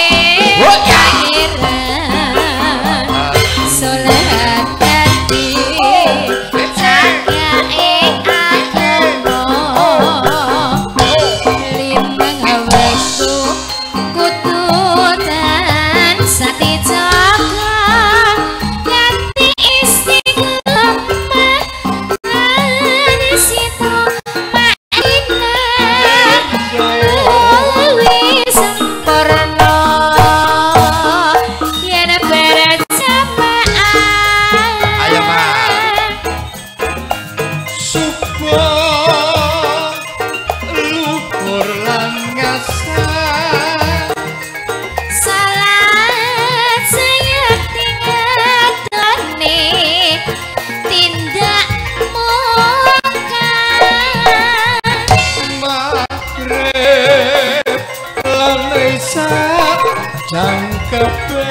Solat hati cahyae agama limang waktu kututan sati jaga ganti istiqomah lan sito ma'inah luwi sempurna yen berat Ayo Mar. Subuh luhur lan ngasar. salat saya tingatane tindak mungkar Magrib lan isya jangkepe.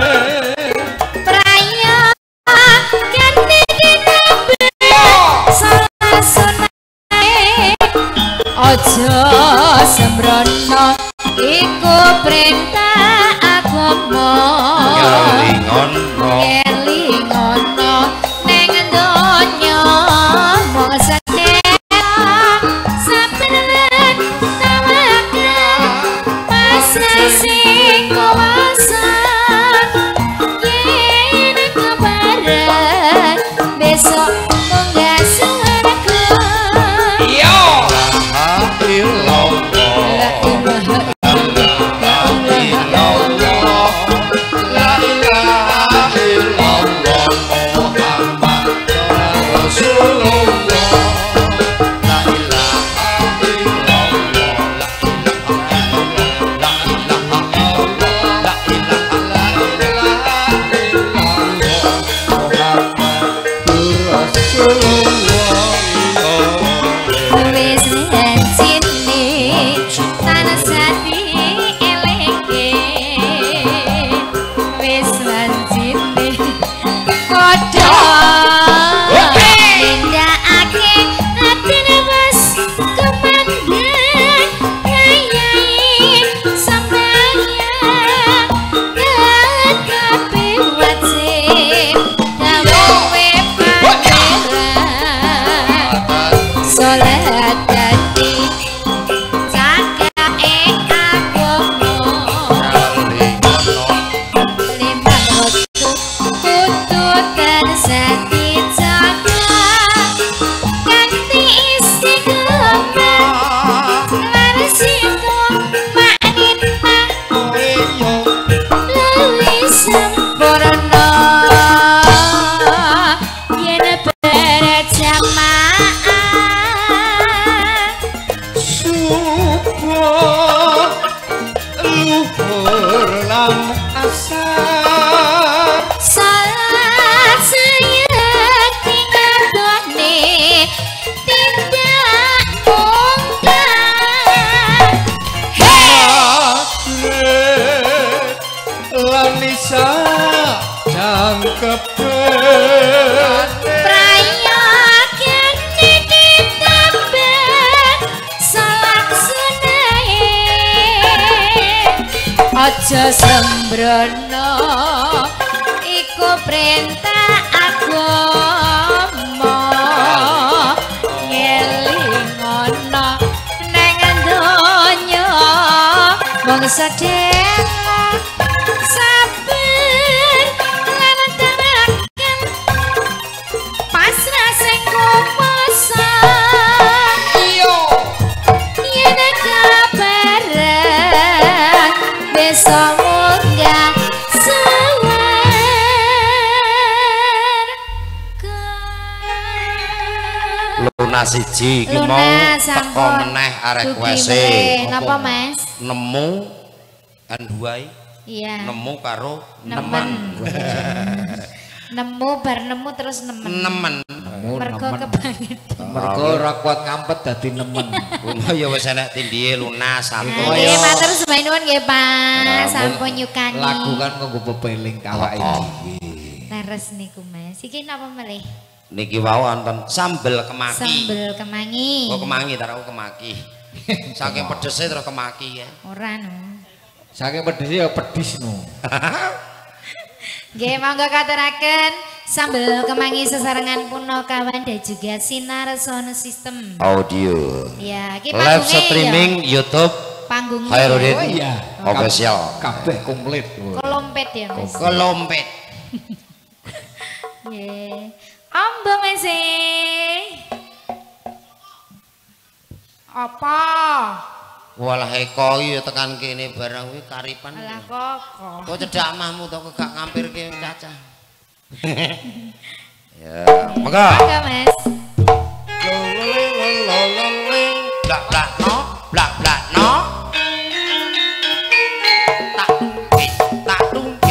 praya ganti dinabe salah sunae ojo sembrono iku perintah agama Kelingono. kelingono neng donya mung sedherek saben lan tawakal pasrah sing kuwasa yen kebaran besok munggah swarga Yo. La ilaha illallah Muhammad Rasulullah. La ilaha illallah. La ilaha illallah. La ilaha illallah Muhammadur Rasulullah. wis rencine tanah sati elengke wis rencine padha nindakake atine wis kemandang kayahe sambayang kabeh wajib gawe pangeran Solat hati cahyae agama limang waktu kututan sati jaga ganti istiqomah lan sito ma'inah luwi sempurna yen berat jamaah Subuh luhur lan asar. salat saya tingatane tindak mungkar hey kepen Praya kene ditambah salaksane aja sembrono iku perintah agama ngelingono neng donya wong sedela sabar lan temaken pasrah sing kumosa yo yen kabaran besok munggah Luna siji iki mau teko meneh arek wese. Napa Mas? Nemu anduai. Iya. Nemu karo nemen. Nemu bar nemu terus nemen. Nemen. Mergo kebangetan. Mergo ora kuat ngampet dadi nemen. Luna ya wis enek tindhihe Luna santo. Nggih, matur sembah nuwun nggih Pak. Sampun nyukani. Lagu kan nganggo pepeling awake dhewe. Leres niku Mas. Iki napa melih? Niki wau wonten sambel kemaki. Sambel kemangi. Oh kemangi tar aku kemaki. Saking pedese terus kemaki ya. Ora no. Saking pedese ya pedis no. Nggih monggo katuraken sambel kemangi sesarengan Punakawan dan juga Sinar Sound System. Audio. Ya, iki live streaming ya. YouTube. Panggungnya. Khairuddin. Oh iya. Official. Kabeh komplit. Kelompet ya Mas. Kelompet. Nggih. Ambo Mas. Apa? Walah eko iki tekan kene barang kuwi karipan. Lah kok. Kok cedak mahmu to gak ngampirke cacah. Ya, monggo. Monggo Mas. Blak blak no, blak blak no. Tak tungke, tak tungke.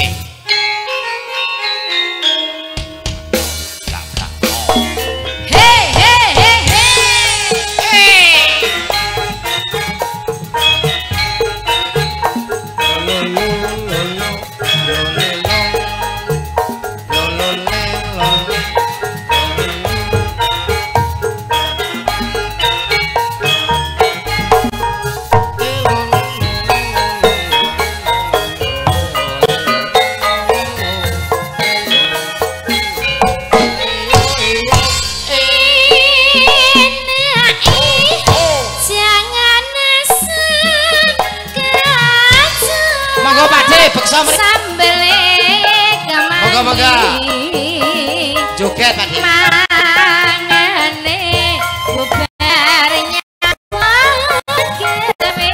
Blak blak no. Hey hey hey hey. Sambele kemangi. Moga-moga. Joget Pak Dik. Mangane bubarnya kene.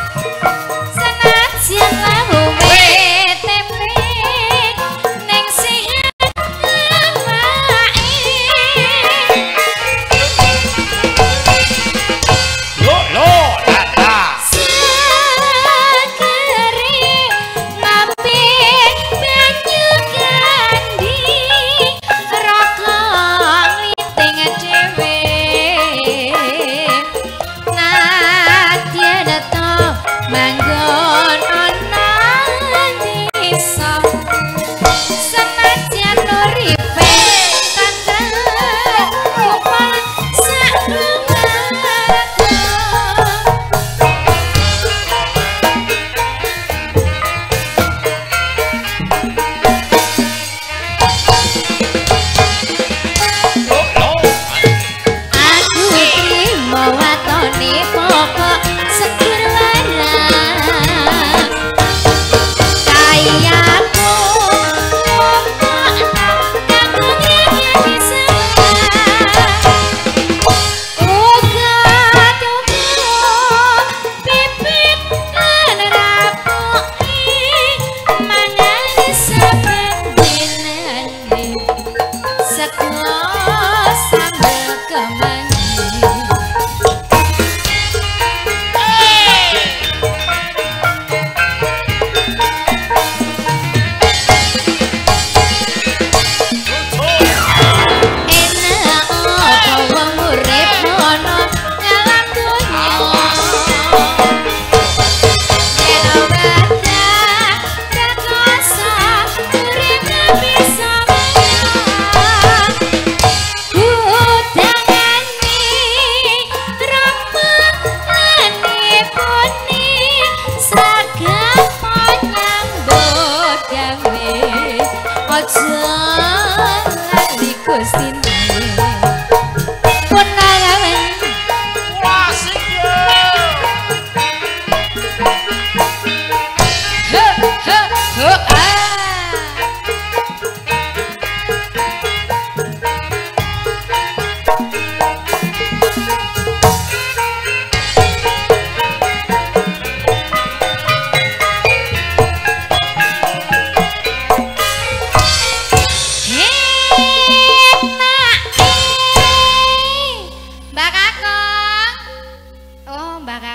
Senajan lawe tempe ning sehat awake. Lo lo tata. Banyu kandi rokok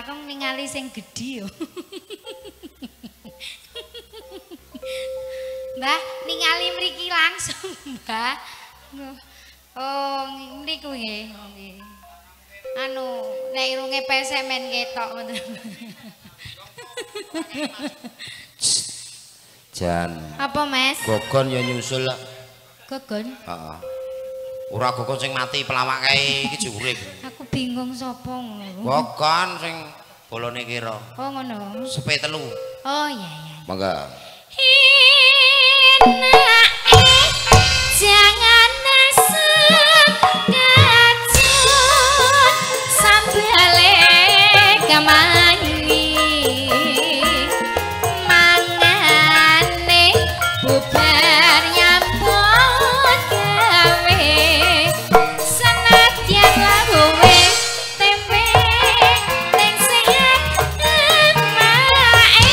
aku ningali sing gedhi yo. Mbah, ningali mriki langsung, Mbah. Oh, mriku nggih. Nggih. Anu, nek irunge pesek men ketok ngoten. Jan. Apa, Mas? Gogon ya nyusul. Gogon? Heeh. Ora gogon sing mati pelawak kae iki urip. Aku bingung sapa ngono. Gogon sing bolone kira. Oh, ngono. Sepe telu. Oh, iya iya. Mangga. Jangan nasab kacut sambale kamani mangane bubar nyambut gawe senadyan lawe tempe ning sehat emae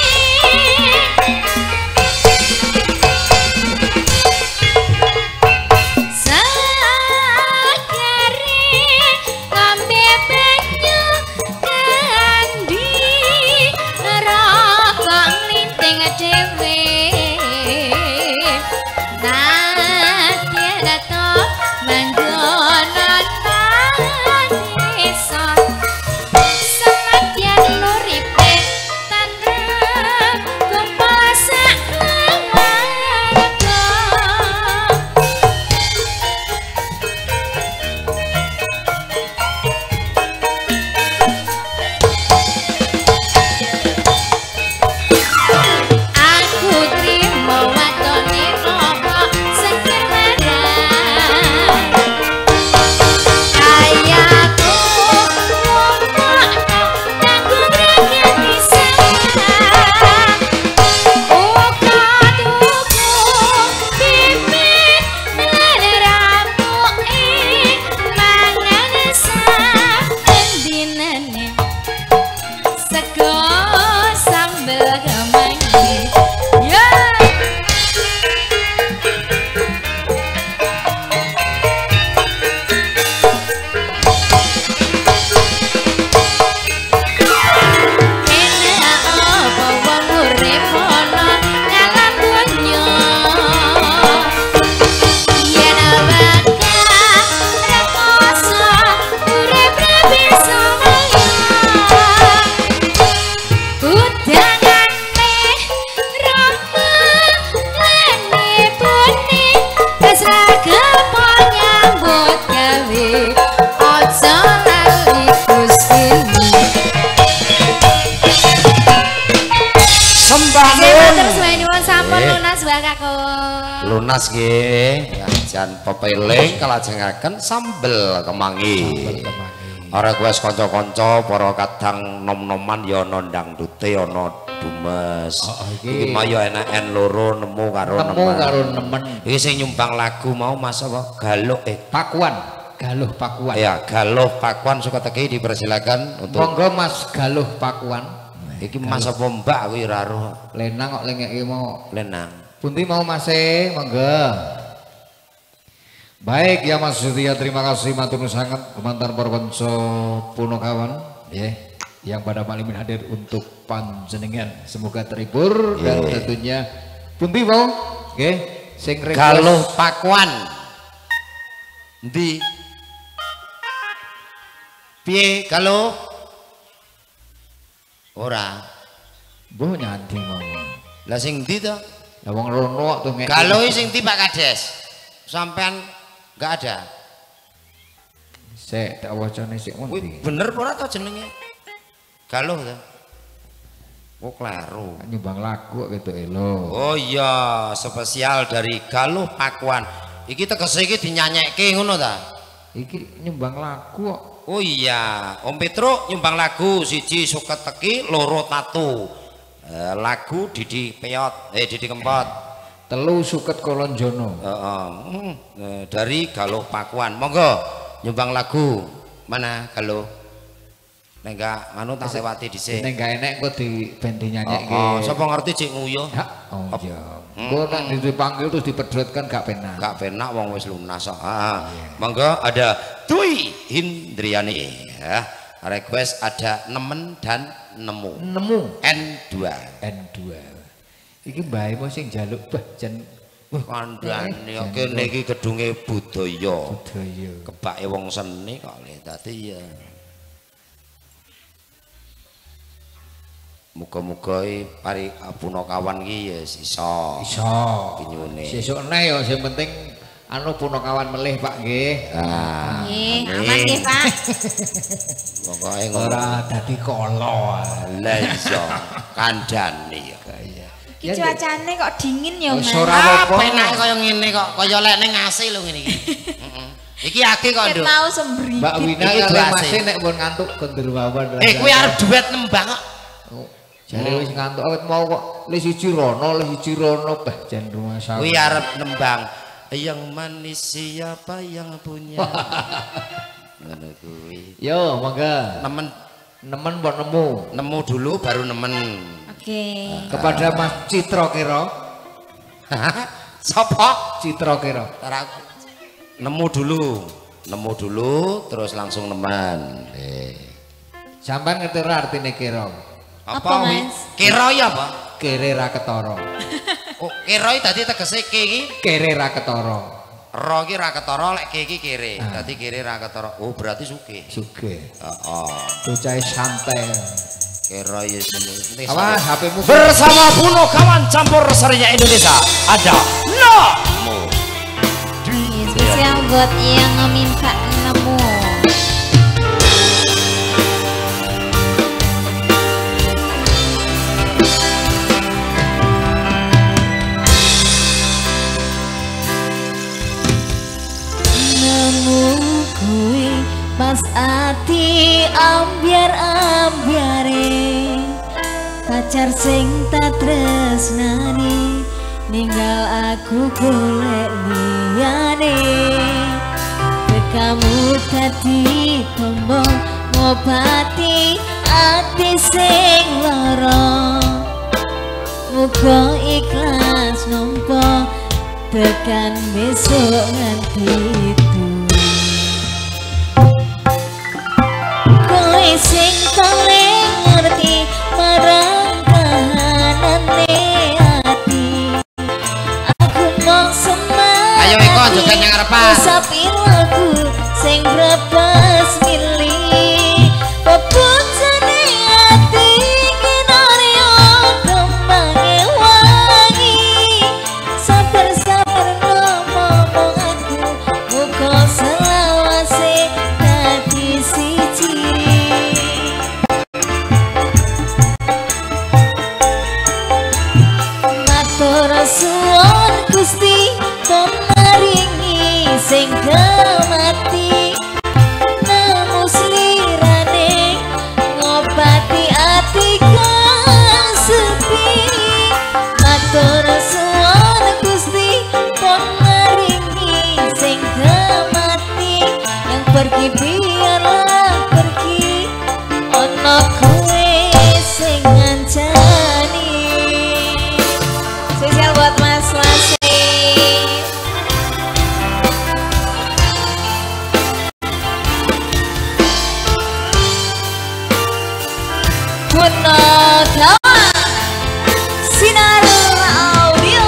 Lunas nggih, jan pepeling kalajengaken sambel kemangi. Ora kuwi kanca-kanca para kadang nom-noman ya ana ndangdute ana dumes. Iki mah ya enaken loro nemu karo nemen. Nemu karo nemen. Iki sing nyumbang lagu mau Mas apa? Galuh eh Pakuan. Galuh Pakuan. Ya, Galuh Pakuan suka teki dipersilakan untuk. Monggo Mas Galuh Pakuan. Iki Mas apa Mbak kuwi ora roh. Lenang kok lengeki mau lenang. Pundi mau Mas e, monggo. Baik ya Mas Setia, terima kasih matur nuwun sanget kemantan para kanca punakawan nggih yang pada malam ini hadir untuk panjenengan. Semoga terhibur dan yeah. tentunya pundi mau nggih sing Galuh Pakuan. Endi? Piye Galuh? Ora. Mbah nyanti mau. Lah sing ndi to? Lah wong rono tuh ngek. Galuh sing ndi Pak Kades? Sampean enggak ada. Sik tak wacane sik ngendi. Bener ora to jenenge? Galuh to. Oh kleru. Nyumbang lagu kok gitu elo. Oh iya, spesial dari Galuh Pakuan. Iki tegese iki dinyanyekke ngono ta? Iki nyumbang lagu kok. Oh iya, Om Petruk nyumbang lagu siji suket teki, loro tatu. Eh, lagu Didi Peyot, eh Didi Kempot. Telu suket Kolonjono. Heeh. Uh, uh, dari Galuh Pakuan. Monggo nyumbang lagu. Mana Galuh? Nek enggak anu tak lewati dhisik. Nek enggak enek kok di ben dinyanyekke. Oh, sapa ngerti cik nguyuh? Oh iya. Engko nek dipanggil terus dipedhotkan gak penak. Gak penak wong wis lunas kok. Heeh. Monggo ada Dwi Hindriani ya. request ada nemen dan nemu. Nemu. N dua. N dua. Iki mbahmu sing njaluk bah jan wah kandhane kok kene iki gedunge budaya. Budaya. Kebake wong seni kok le dadi ya. Muga-muga pari punakawan iki ya iso. Iso. Pinyune. Sesuk eneh ya sing penting anu punakawan melih Pak nggih. Ah. Nggih, aman nggih Pak. Pokoke ora dadi kala. Lah iso kandhane ya. Iki cuacane kok dingin ya Mas. Ora apa-apa. Penake kaya ngene kok, kaya lek ning A C lho ngene iki. Heeh. Iki akeh kok, Nduk. Ket mau sembribit. Mbak Wina kali Mas nek pun ngantuk genderwawan. Eh kuwi arep duet nembang kok. Jare wis ngantuk awet mau kok le siji rono, le siji rono bah jan rumah sakit. Kuwi arep nembang. Yang manis siapa yang punya? Ngono kuwi. Yo, monggo. Nemen nemen mbok nemu. Nemu dulu baru nemen. Oke. Kepada Mas Citra Kira. Sapa? Citra Kira. Nemu dulu. Nemu dulu terus langsung nemen. Eh. Sampeyan ngerti ora artine kira? Apa, Mas? Kira ya apa? Kere ra ketara. Oh, kira iki dadi tegese ke iki kere ra ketara. Ro iki ra ketara lek ke iki kere. Dadi kere ra ketara. Oh, berarti sugih. Sugih. Heeh. Bocahe santai. Kira ya sini. Awas H P-mu bersama Puno Kawan campur serinya Indonesia. Ada Nemu. Spesial buat yang minta nemu. Pas ati ambiar-ambiare pacar sing tak tresnani ninggal aku golek liyane kamu tadi tombong ngobati ati sing lara muga ikhlas nampa tekan besok nganti itu sing paling ngerti marang kahanane ati aku mau semangat ayo Eko juga yang ngarepan sapi lagu sing brebes milih peputane ati kinaryo kembange wangi sabar-sabar ngomong aku muka selawase dadi siji suwun Gusti pemaringi sing kemati nemu slirane ngobati ati kang sepi matur suwun Gusti pemaringi sing kemati yang pergi biarlah pergi ono kowe sing ngancani spesial buat Mas Wasi. Puno Kawan Sinar Audio.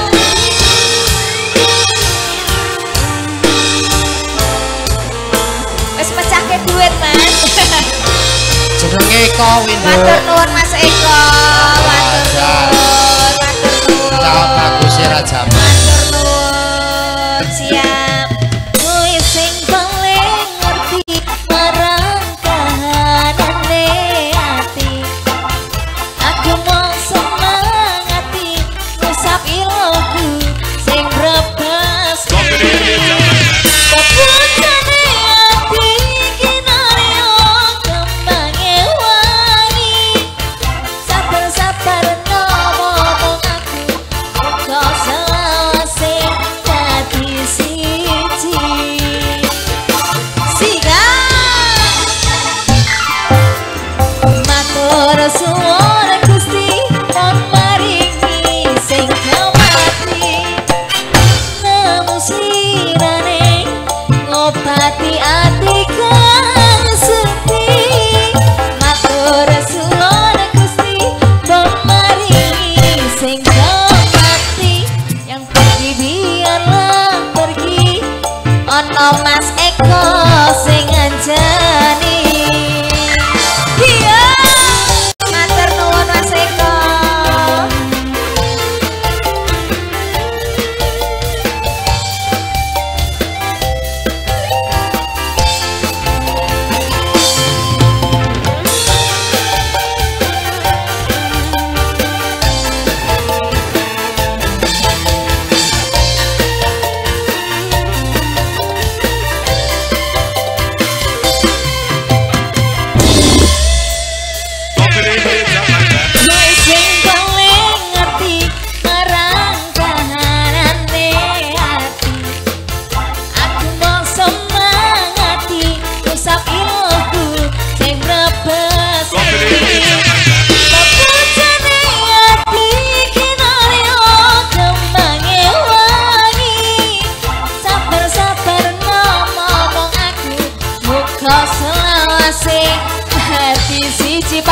Wes pecahke duit Mas. Jenenge Eko Windu. Matur nuwun Mas Eko. Matur nuwun. Jawab bagus ya Raja. Matur nuwun. Siap. Kowe sing paling ngerti marang kahanane ati aku mau semangati ngusap iloku sing brebes keputane ati kinaryo kembange wangi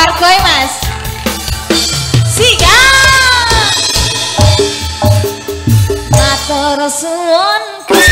Argoy Mas. Siga. Matur suwun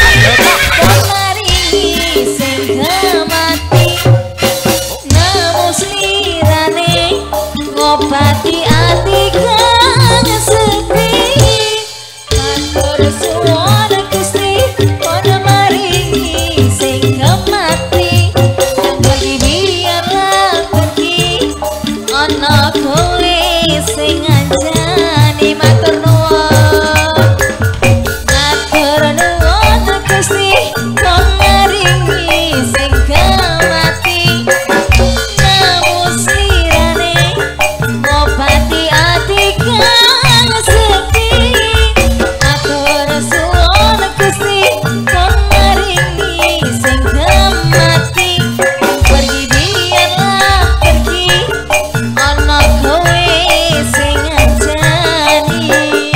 maringi sing mati. Namus lirane ngobati ati kang sepi. Matur suwun Gusti pun maringi sing mati. Pergi biarlah pergi ana kowe sing anjani. Matur nuwun matur nuwun Gusti pun maringi sing mati. Namus lirane ngobati ati kang sepi. Matur suwun Gusti pun maringi sing mati. Pergi biarlah pergi ana kowe sing anjani.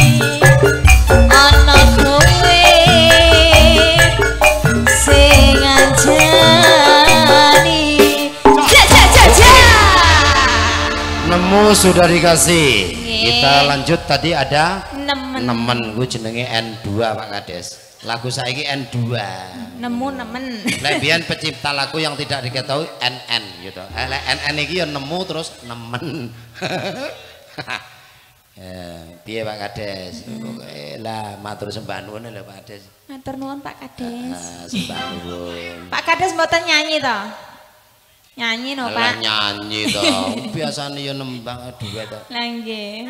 Ana kowe sing anjani. Ja ja ja ja. Nemu sudah dikasih. Nggih. Kita lanjut, tadi ada Nemen. nemen gue jenenge N dua Pak Kades. Lagu saiki N dua. Nemu nemen. Lebihan pencipta lagu yang tidak diketahui N N gitu. Eh, lek N N iki ya nemu terus nemen. Ya, piye Pak Kades? Oke lah, matur sembah nuwun lho Pak Kades. Matur nuwun Pak Kades. Ah, sembah nuwun. Pak Kades mboten nyanyi to? Nyanyi no Lah Pak. nyanyi to. Biasane ya nembang dua to. Lah nggih.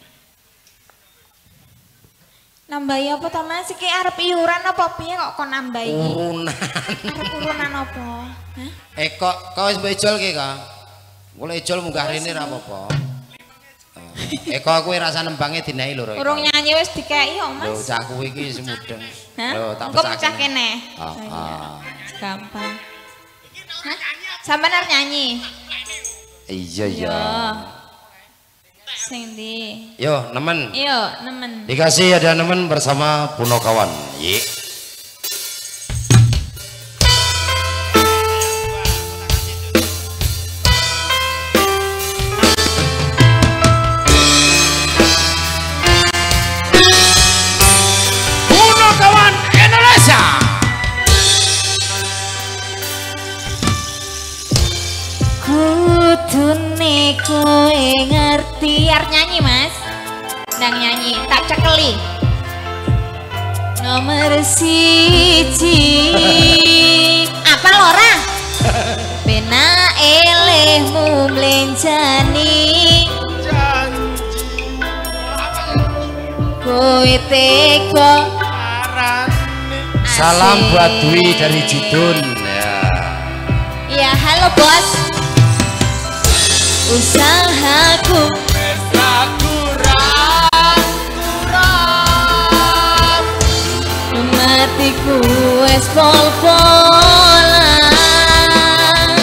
Nambahi apa to Mas? Iki arep iuran apa piye kok kon nambahi? Urunan. Arep urunan apa? Hah? Eh kok kau wis mbok ijol ki kok? Mulai ijol munggah rene ra apa-apa. Eh kok aku rasa nembange dinehi lho. Urung nyanyi wis dikeki kok Lho Mas. cah kuwi iki semudeng. Hah? Lho tak Engko pesake. pecah kene. Heeh. Gampang. Hah? Sampeyan arep nyanyi? Iya iya. Yo. Sing ndi? Yo nemen. Yo, nemen. Dikasih ada nemen bersama Punokawan. Ye. Punokawan Indonesia. Kudune kowe ngerti. Arep nyanyi Mas? Ndang nyanyi, tak cekeli. Nomor siji. Apa lora? Pena elehmu mlenjani. Kowe teko. Salam buat Dwi dari Jidun. Ya. Ya, halo bos. Usahaku matiku wes pol-polan.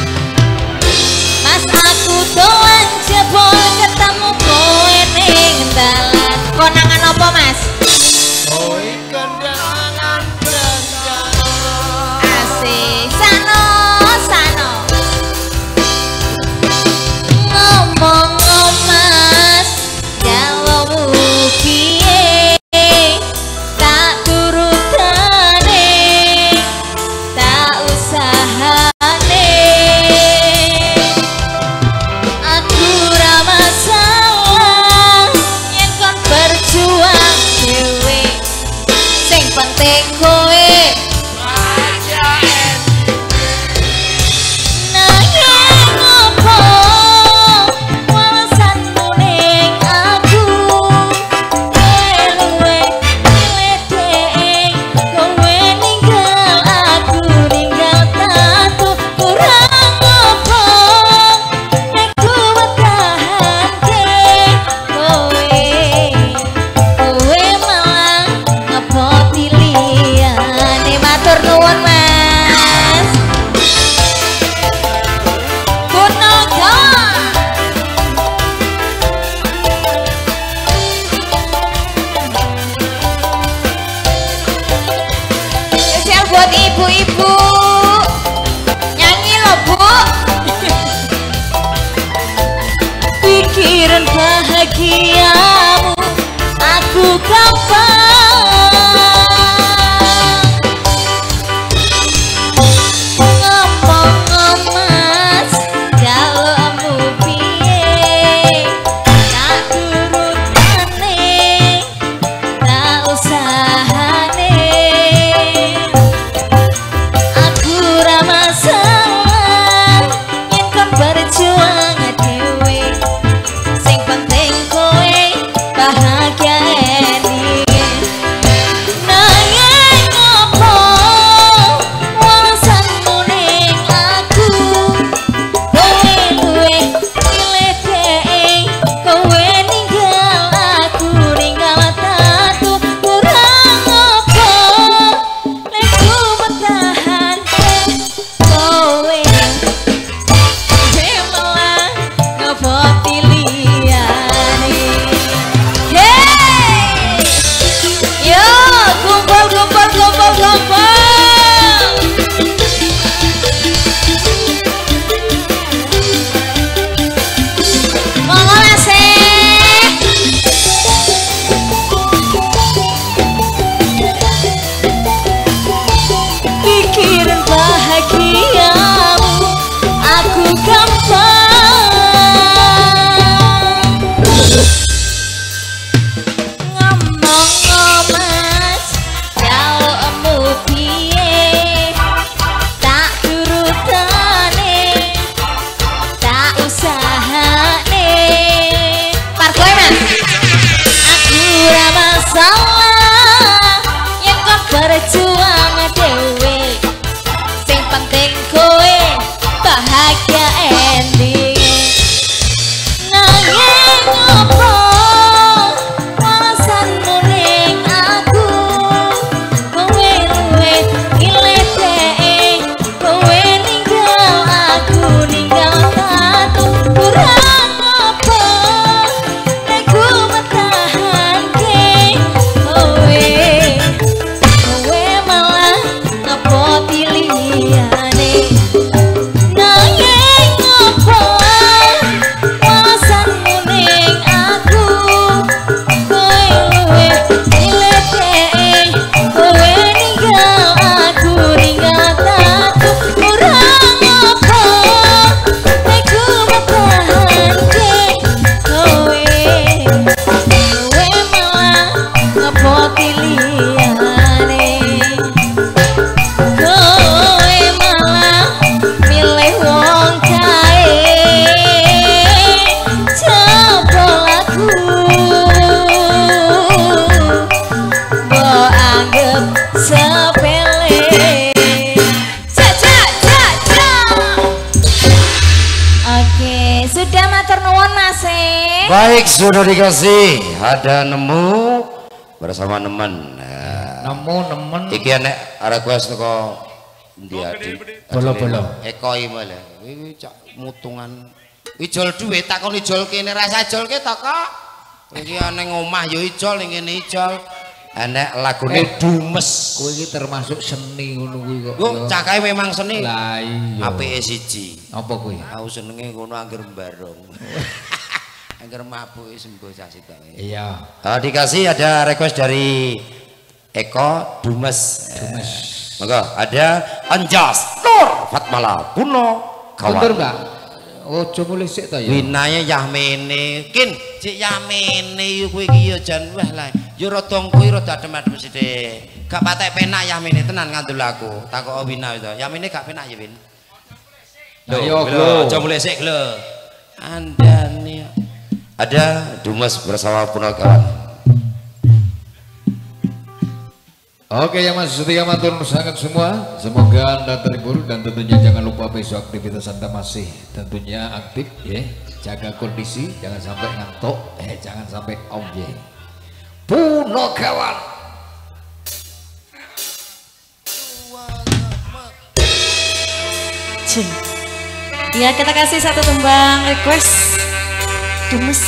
Mas aku doan jebol ketemu kowe ning dalan. Konangan apa Mas? Kowe konangan asik sano sano. Ngomong Mas, jawabmu piye? Tak turutane pikiran bahagiamu aku gampang ngomong mas kalau kamu piye tak turutane tak usahane aku ra masalah yen kon berjuang dhewe sing penting kowe bahagia ini nanging ngopo wangsanmu ning aku kowe luwe milih dhek kowe ninggal aku ninggal tatu kurang ngopo lek ku bertahan kowe malah ngopo pilihane hey yo kumpul kumpul kumpul kumpul monggo lasih pikiran bahagiamu aku gampang ngomong mas kalau emu piye tak turutane tak usahane par kowe mas aku ra masalah yen kok berjuang dhewe sing penting kowe bahagia ending nanging ngopo wangsanmu ning aku kowe luwe milih dhek kowe ninggal aku ninggal tatu kurang ngopo lek ku metahanke kowe kowe malah ngopo pilihane nanging ngopo wangsanmu ning aku kowe luwe milih dhek kowe ninggal aku ninggal tatu kurang ngopo lek ku metahanke kowe kowe malah ngopo pilihane kowe malah milih wong kae jebol aku mbok anggap sepele ja ja ja ja oke sudah matur nuwun mas e Baik, sudah dikasih. Ada nemu bersama nemen. Nah, Nemu nemen. iki nek request teko ndi Adi? Bolo-bolo. Eko iki malah. Iki cak mutungan. Ijol dhuwit takon ijol kene rasa ijolke to kok. Iki ning omah ya ijol ning kene ijol. Enek lagune Dumes. Kowe iki termasuk seni ngono kuwi kok. Yo cakahe memang seni. Lah iya. Apike siji. Apa kuwi? Aku senenge ngono angger mbarong. Angger mabuk sembuh sasita. Iya. Uh, dikasih ada request dari Eko Dumes. Dumes. Maka ada Anjas Nur Fatmala Puno kawan. Bener Mbak. Ojo mulih sik ta ya. Winaye Yahmene. Kin, cik Yahmene yo kowe iki yo jan wah lah. Yo rada kuwi rada adem-adem sithik. Gak patek penak Yahmene tenan ngandel aku. Takok Wina itu. Yahmene gak penak ya, Win. Ayo, Glo. Ojo mulih sik, Glo. Andane ada Dumes bersama Puno kawan. Oke yang masih setia matur sangat semua, semoga anda terhibur dan tentunya jangan lupa besok aktivitas anda masih tentunya aktif ya, jaga kondisi jangan sampai ngantuk, eh jangan sampai omje. Puno kawan. Ya kita kasih satu tembang request Dumes.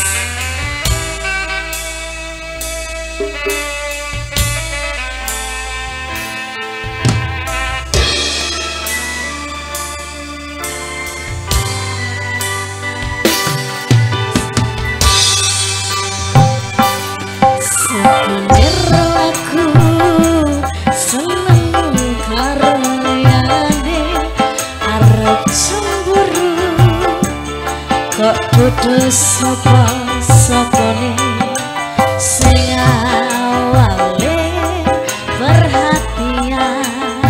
Dudu sapa-sapane sing awale perhatian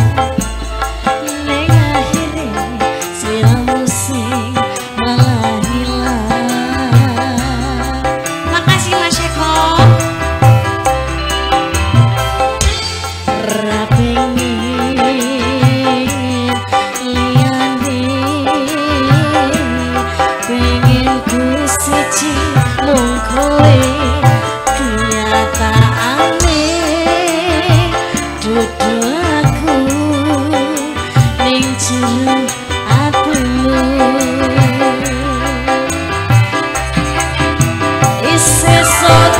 ning akhire sliramu sing malah hilang. Makasih Mas Eko. Rapengin liyane pengen ku siji mung kowe kenyataane dudu aku ning jero atimu isih sok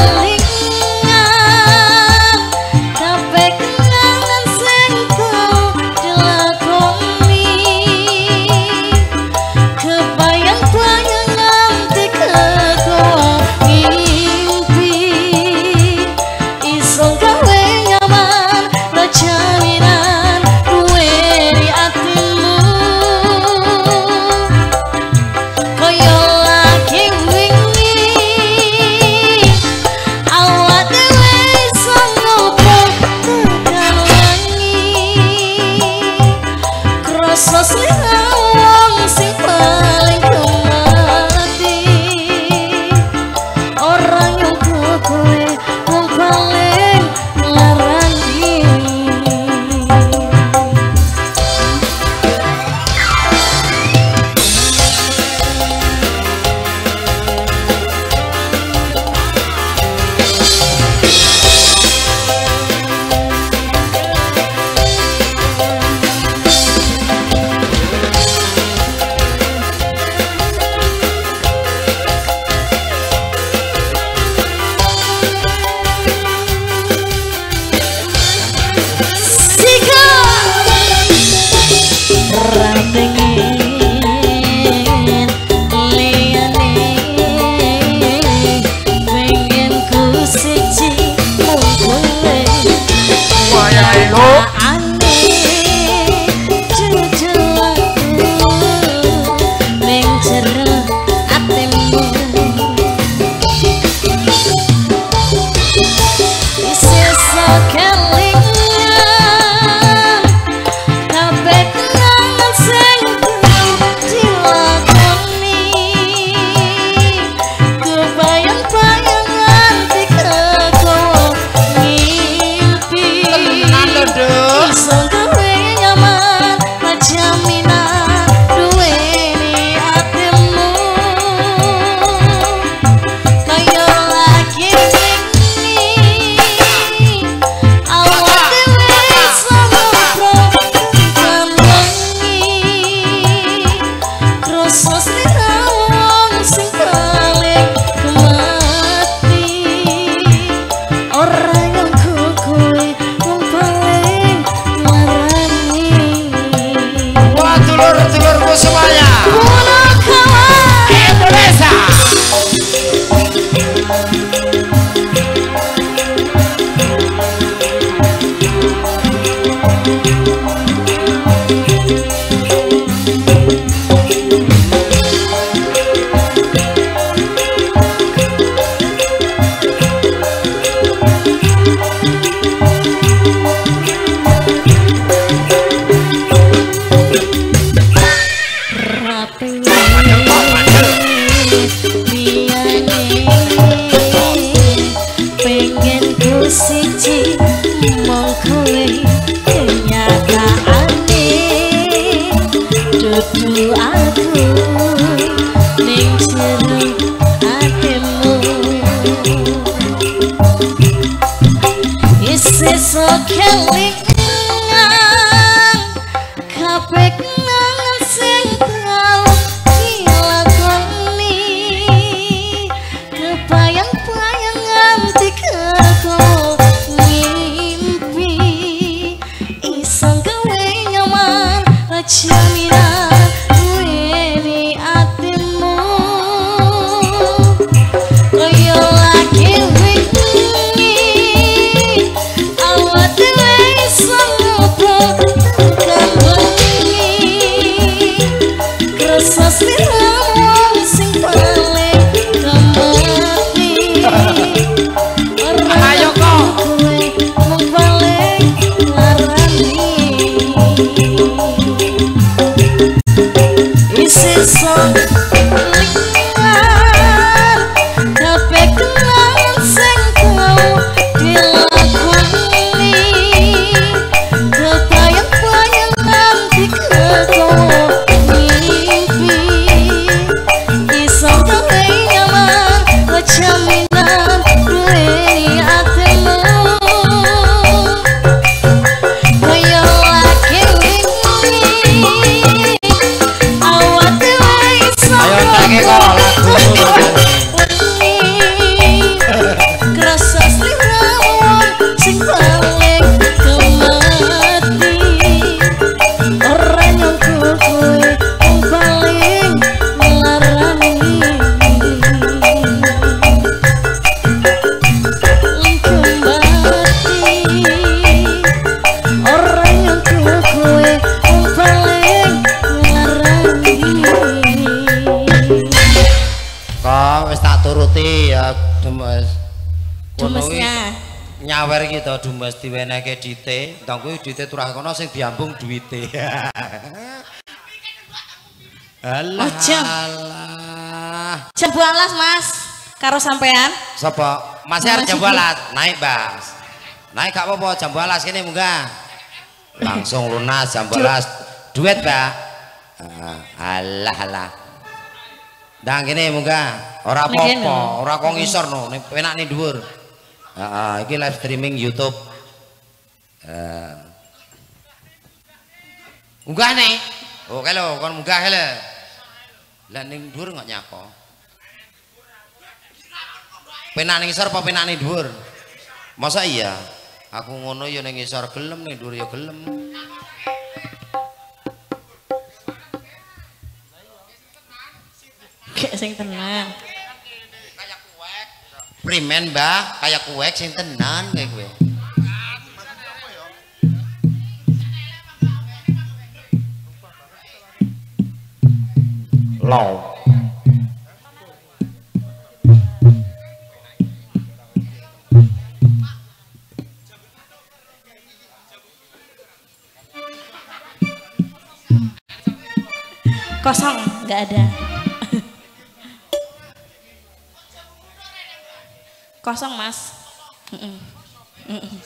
kelingan kabeh kenangan sing tau dilakoni kebayang-bayang nganti kegowo ngimpi iso gawe nyaman tak turuti ya Dumes. Dumesnya nyawer gitu Dumes diwenehke dite, ndang kuwi dite turah kono sing diambung duwite. Alah. Ojo. Alah. Jambu alas Mas karo sampean. Sapa? Mas arep jambu alas. Naik, Mas. Naik gak apa-apa jambu alas kene munggah. Langsung lunas jambu alas. Duit, Mbak. Alah alah. Ndang kene munggah. Ora apa-apa, ora kok ngisor no, enak ning dhuwur. Heeh, iki live streaming YouTube. Eh. Munggah nih. Oh, kalau kon munggah lho. Lah ning dhuwur kok nyapa? Penak ning ngisor apa penak ning dhuwur? Masa iya? Aku ngono ya ning ngisor gelem ning dhuwur ya gelem. Kayak sing tenan. Kayak kuek. Primen, Mbah, kayak kuek sing tenan kayak kowe. Low. Kosong, nggak ada. Kosong Mas. Mm -mm. Mm -mm.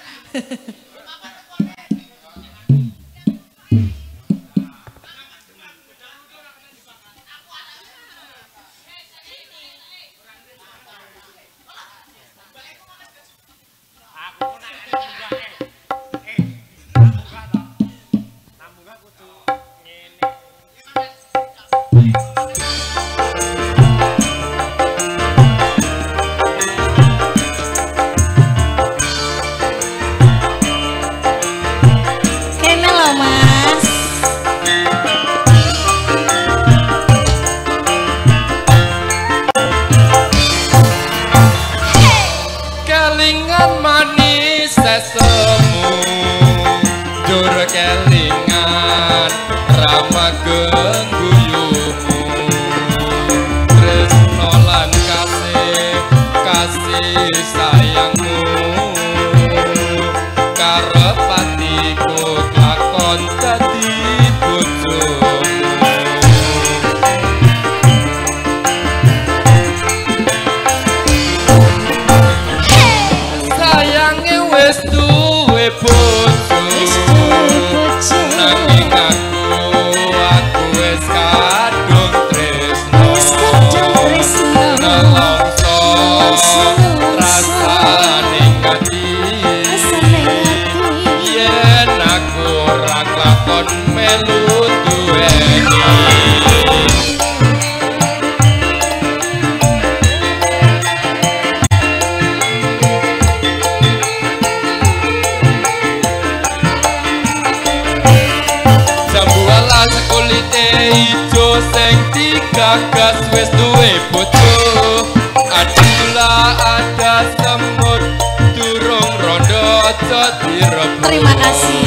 Terima kasih.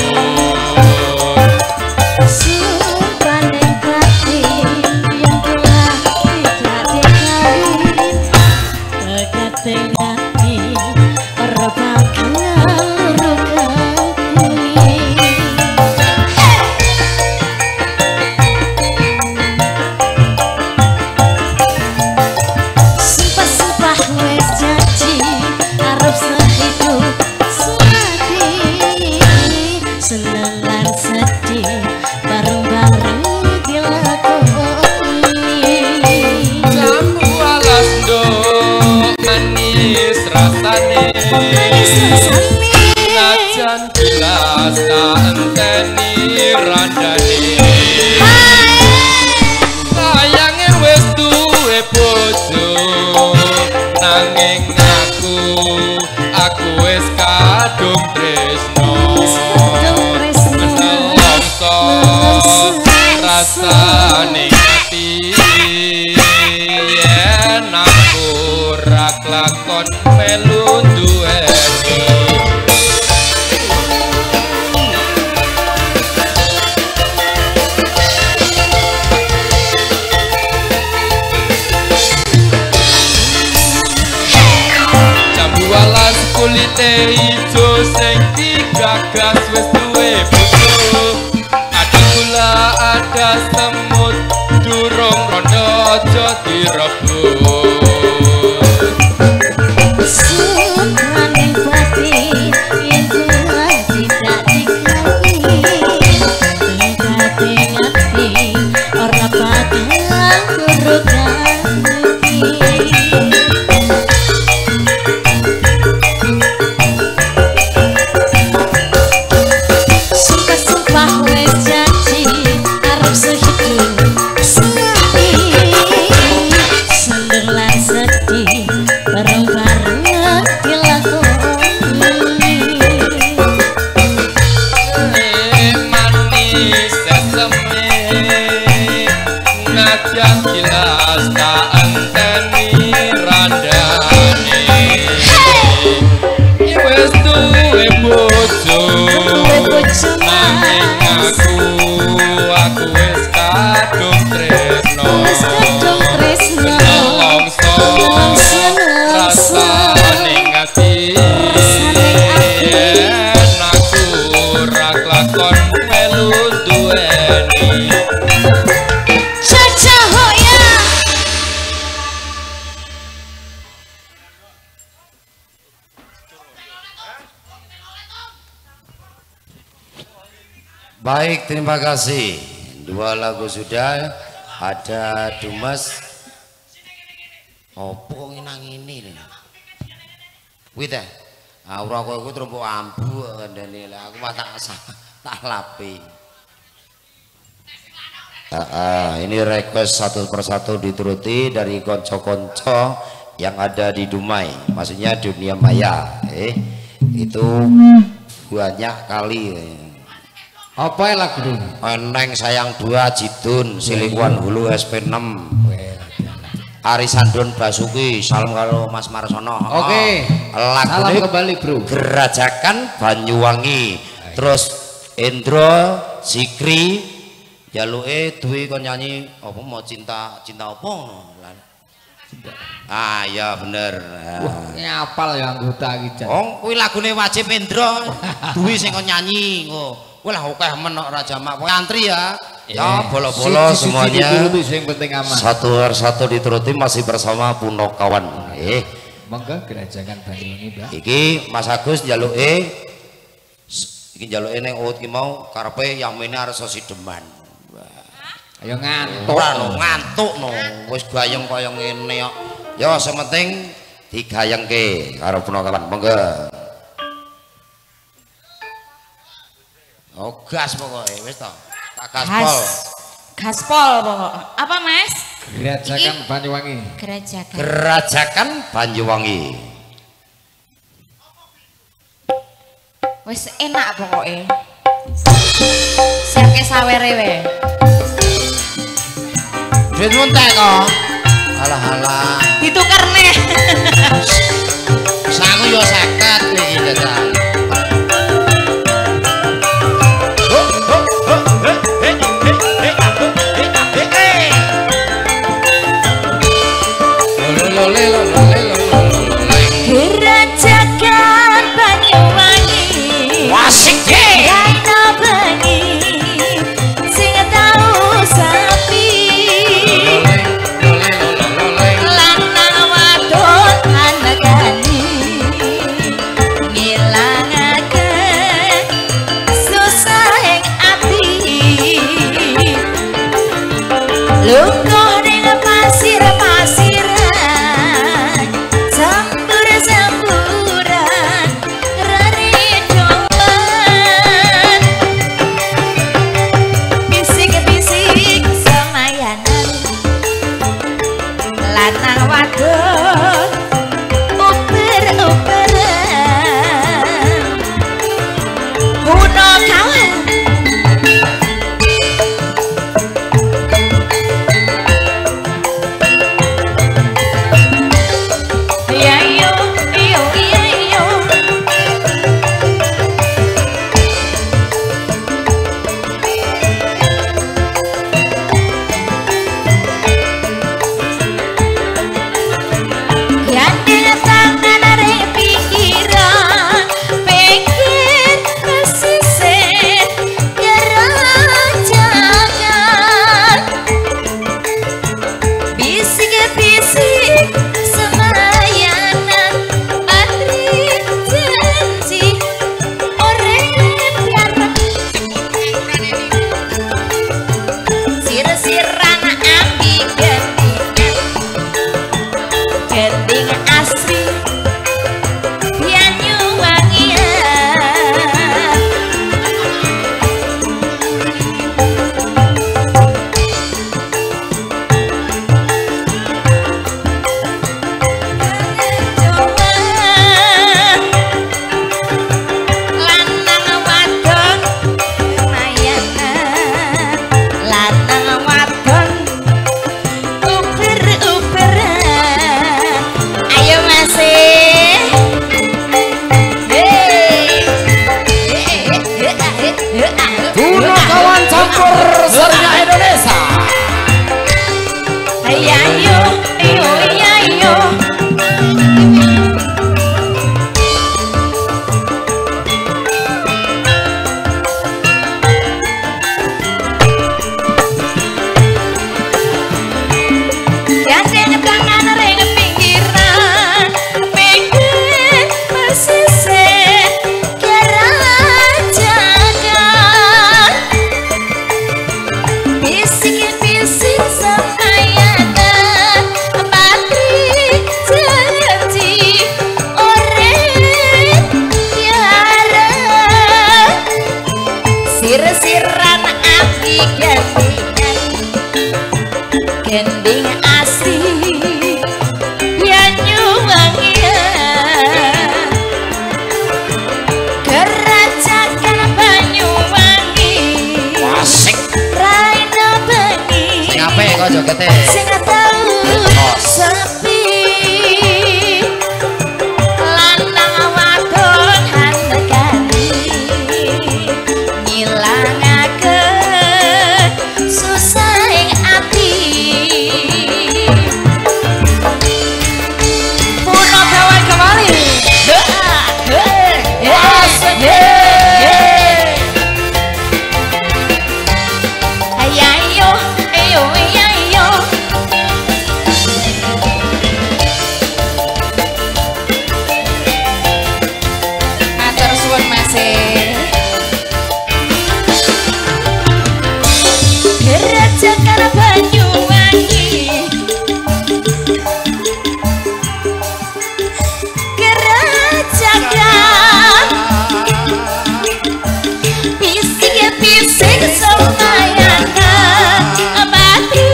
kulite ijo sing digagas wis duwe bojo. Ada gula ada semut durung rondo aja direbut. Sukrane batin yen kuwi tidak dikai. Lekate ngati ora bakal kurukan iki. Sumpah wis janji arep sehidup semati. Sendur lan sedih bareng-bareng dilakoni. Manis sesame nadyan jelas tak enteni randane. Wis duwe bojo nanging aku aku wis kadung tresno. Nelongso rasane ngati yen aku ora kelakon melu duweni. Caca hoya. Baik, terima kasih. Dua lagu sudah, ada Dumas. Opo nang ini nih? Kuwi teh. Ah ora kowe kuwi trompo ambu kandhane. Lah aku mah tak tak lapi. Ah, ah, ini request satu persatu dituruti dari konco-konco yang ada di Dumai, maksudnya dunia maya. Eh, itu banyak kali. Apa ya lagu dulu? Eneng sayang dua Jidun Silingwan Hulu S P enam Arisan Don Basuki salam karo Mas Marsono. Oke. Oh, salam kembali bro. Gerajakan Banyuwangi. Terus Endro Zikri jaluke duwe kon nyanyi apa mau cinta cinta apa ah ya bener. Wah, ngapal ya anggota iki. Oh, kuwi lagune wajib Endro. Duwe sing kon nyanyi engko. Wah akeh men kok Raja Mak antri ya. Ya bolo-bolo semuanya. Satu persatu dituruti masih bersama Punokawan. Eh, monggo Gerajakan Banyuwangi, Mbak. Iki Mas Agus njaluke iki njaluke ning ut ki mau karepe yamene arep sideman. Ayo ngantuk. Ora no ngantuk no. Wis gayeng kaya ngene kok. Ya sementing digayengke karo Punokawan. Monggo. Oh gas pokoknya, wis toh. Tak gaspol. Gaspol pokok. Apa Mas? Gerajakan Banyuwangi. Gerajakan. Gerajakan Banyuwangi. Wis enak pokoknya. Siapke sawere we. Duit muntek kok. Alah alah. Ditukar neh. Sangu yo seket iki dadan. Gerajakan Banyuwangi. Wasik deh. Raina bengi sing tau sapi. Lanang wadon anagani ngilangaken susah ing ati. Lungguh ning pasir-pasiran gending asri Banyuwangian gending asri Banyuwangian Kerajakan Banyuwangi asik Raina bengi sing apik kok jogete sing tau sepi lanang wadon handekani ngilangaken susahing ati puno gawan kembali ayo ayo ayo matur suwun Mas Kerajakan Banyuwangi Kerajakan Bisik-bisik semayana Mati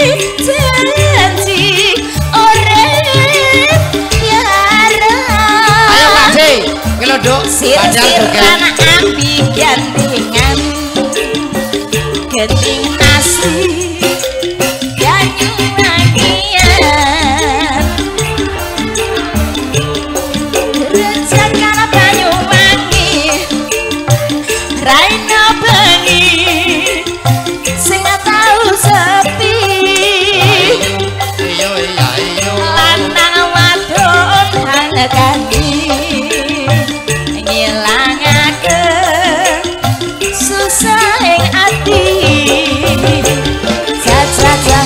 janji Orek yara ayo Pakde kelodok sir-siran ambi gandengan gending asli Banyuwangian Kerajakan Banyuwangi Raina bengi sing tau sepi iyo iya iyo lanang wadon handekani ngilangaken susahing ati jajah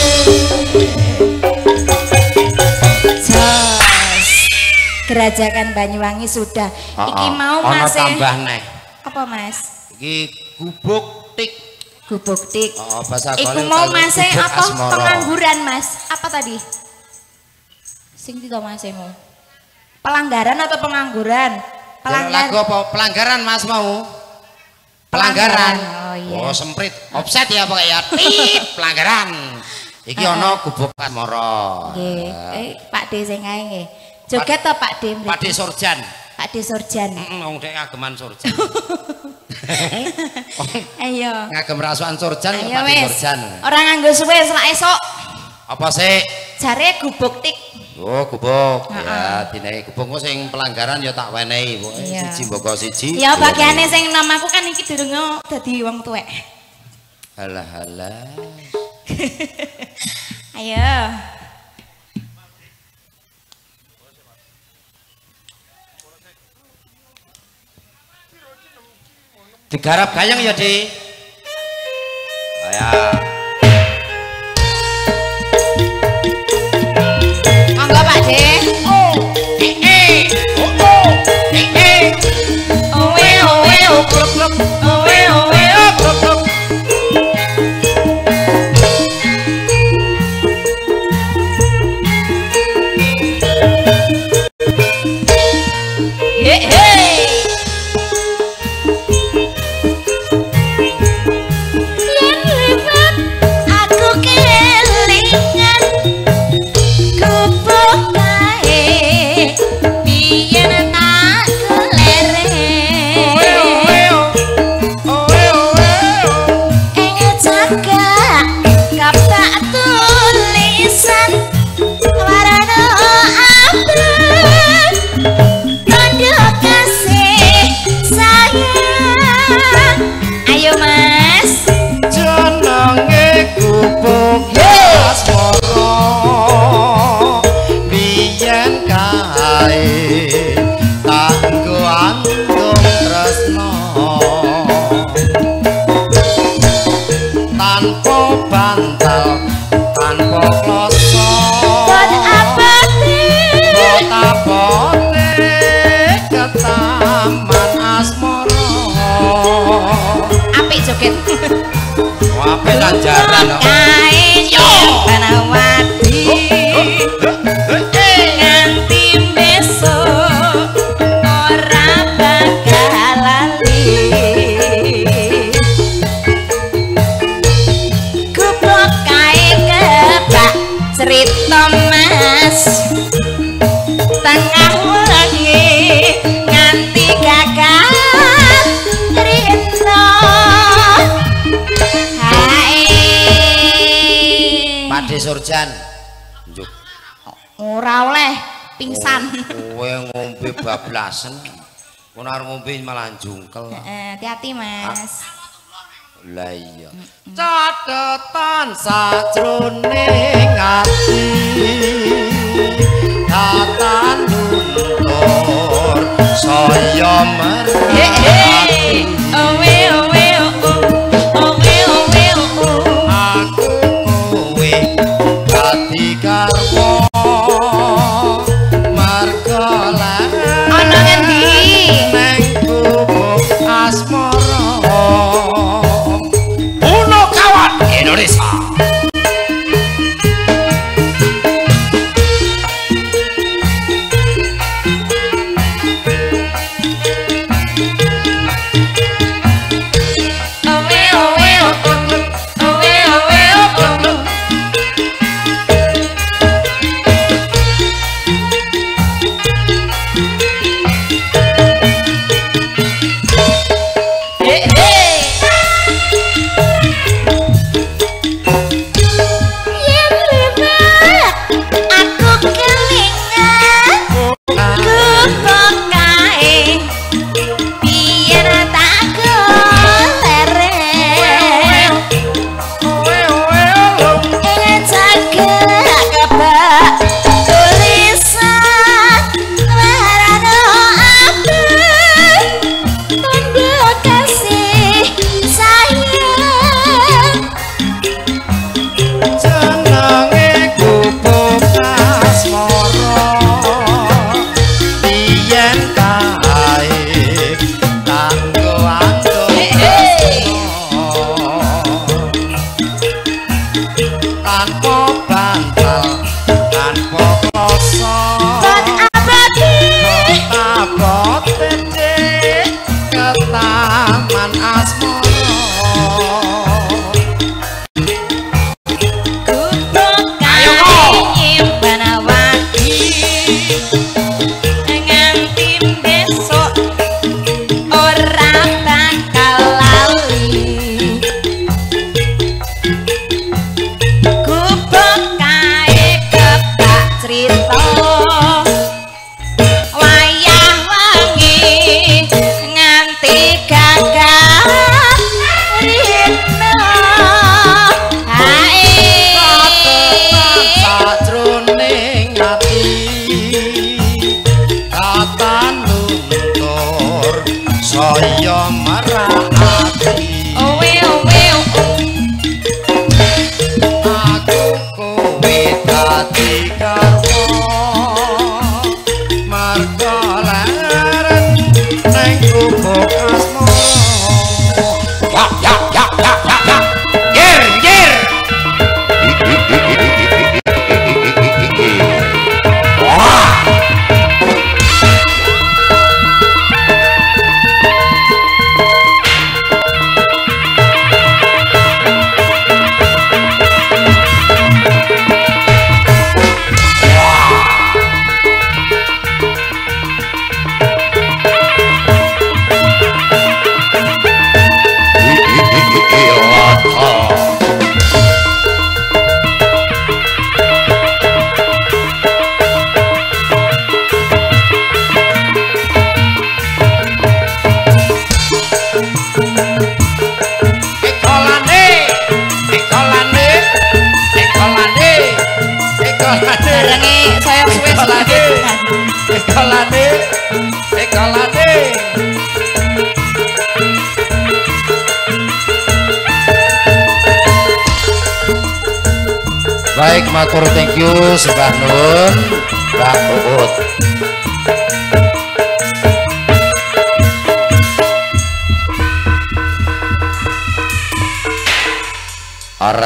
jos Kerajakan Banyuwangi sudah iki mau Mas tambah neh apa Mas iki gubuk tik gubuk tik oh bahasa iku mau Mas apa pengangguran Mas apa tadi sing tiga Mas mau pelanggaran atau pengangguran pelanggaran lagu apa pelanggaran Mas mau pelanggaran oh iya oh semprit offset ya pakai ya tit pelanggaran iki ono gubuk asmara nggih eh Pak D sing ae nggih joget to Pak D Pak D Surjan Pak D Surjan heeh wong dek ngageman Surjan ayo ngagem rasukan Surjan ayo Pak D wis Surjan ora nganggo suwe selak esuk apa sih jare gubuk tik oh gubuk ya dine gubuk sing pelanggaran ya tak wenehi pokoke siji mboko siji ya bagiane sing namaku kan iki durung dadi wong tuwek halah halah ayo digarap gayeng ya di ya monggo Pak D oh eh eh oh oh eh eh owe owe okrok krok owe owe okrok krok Apa lanjaran kae Panawati nganti besok ora bakal lali kuplok kae kebak cerita mas tengah wengi nganti gagal rino Pakde Surjan. Njuk. Ora oleh pingsan. Kowe ngombe bablasen. Kono arep ngombe malah jungkel. Heeh, hati-hati Mas. Lah iya. Catetan sajroning ati. Tatan luntur saya merati. Owe owe owe owe owe aku kowe dadi garwa marga lan ana ngendi nang gubuk asmara Puno Kawan Indonesia. Baik, matur thank you sembah nuwun Mbak Uut.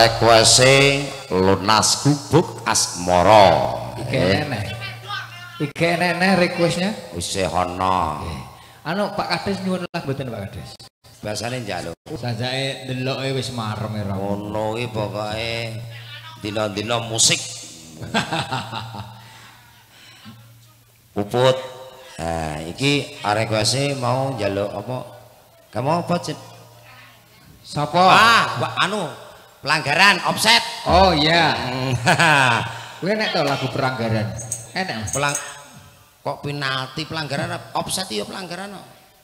requese lunas gubuk asmara. Iki enek. Iki enek requestnya. Isih ana. Anu Pak Kades nyuwun lagu mboten Pak Kades. Biasane njaluk. Sajake ndeloke wis marem ora. Ngono iki pokoke dina-dina musik. Puput. Nah, iki requese mau njaluk apa? Kamu apa, Cid? Sapa? Ah, anu pelanggaran offset. Oh iya. Kuwi enek to lagu pelanggaran. Enek. Pelang kok penalti pelanggaran offset ya pelanggaran.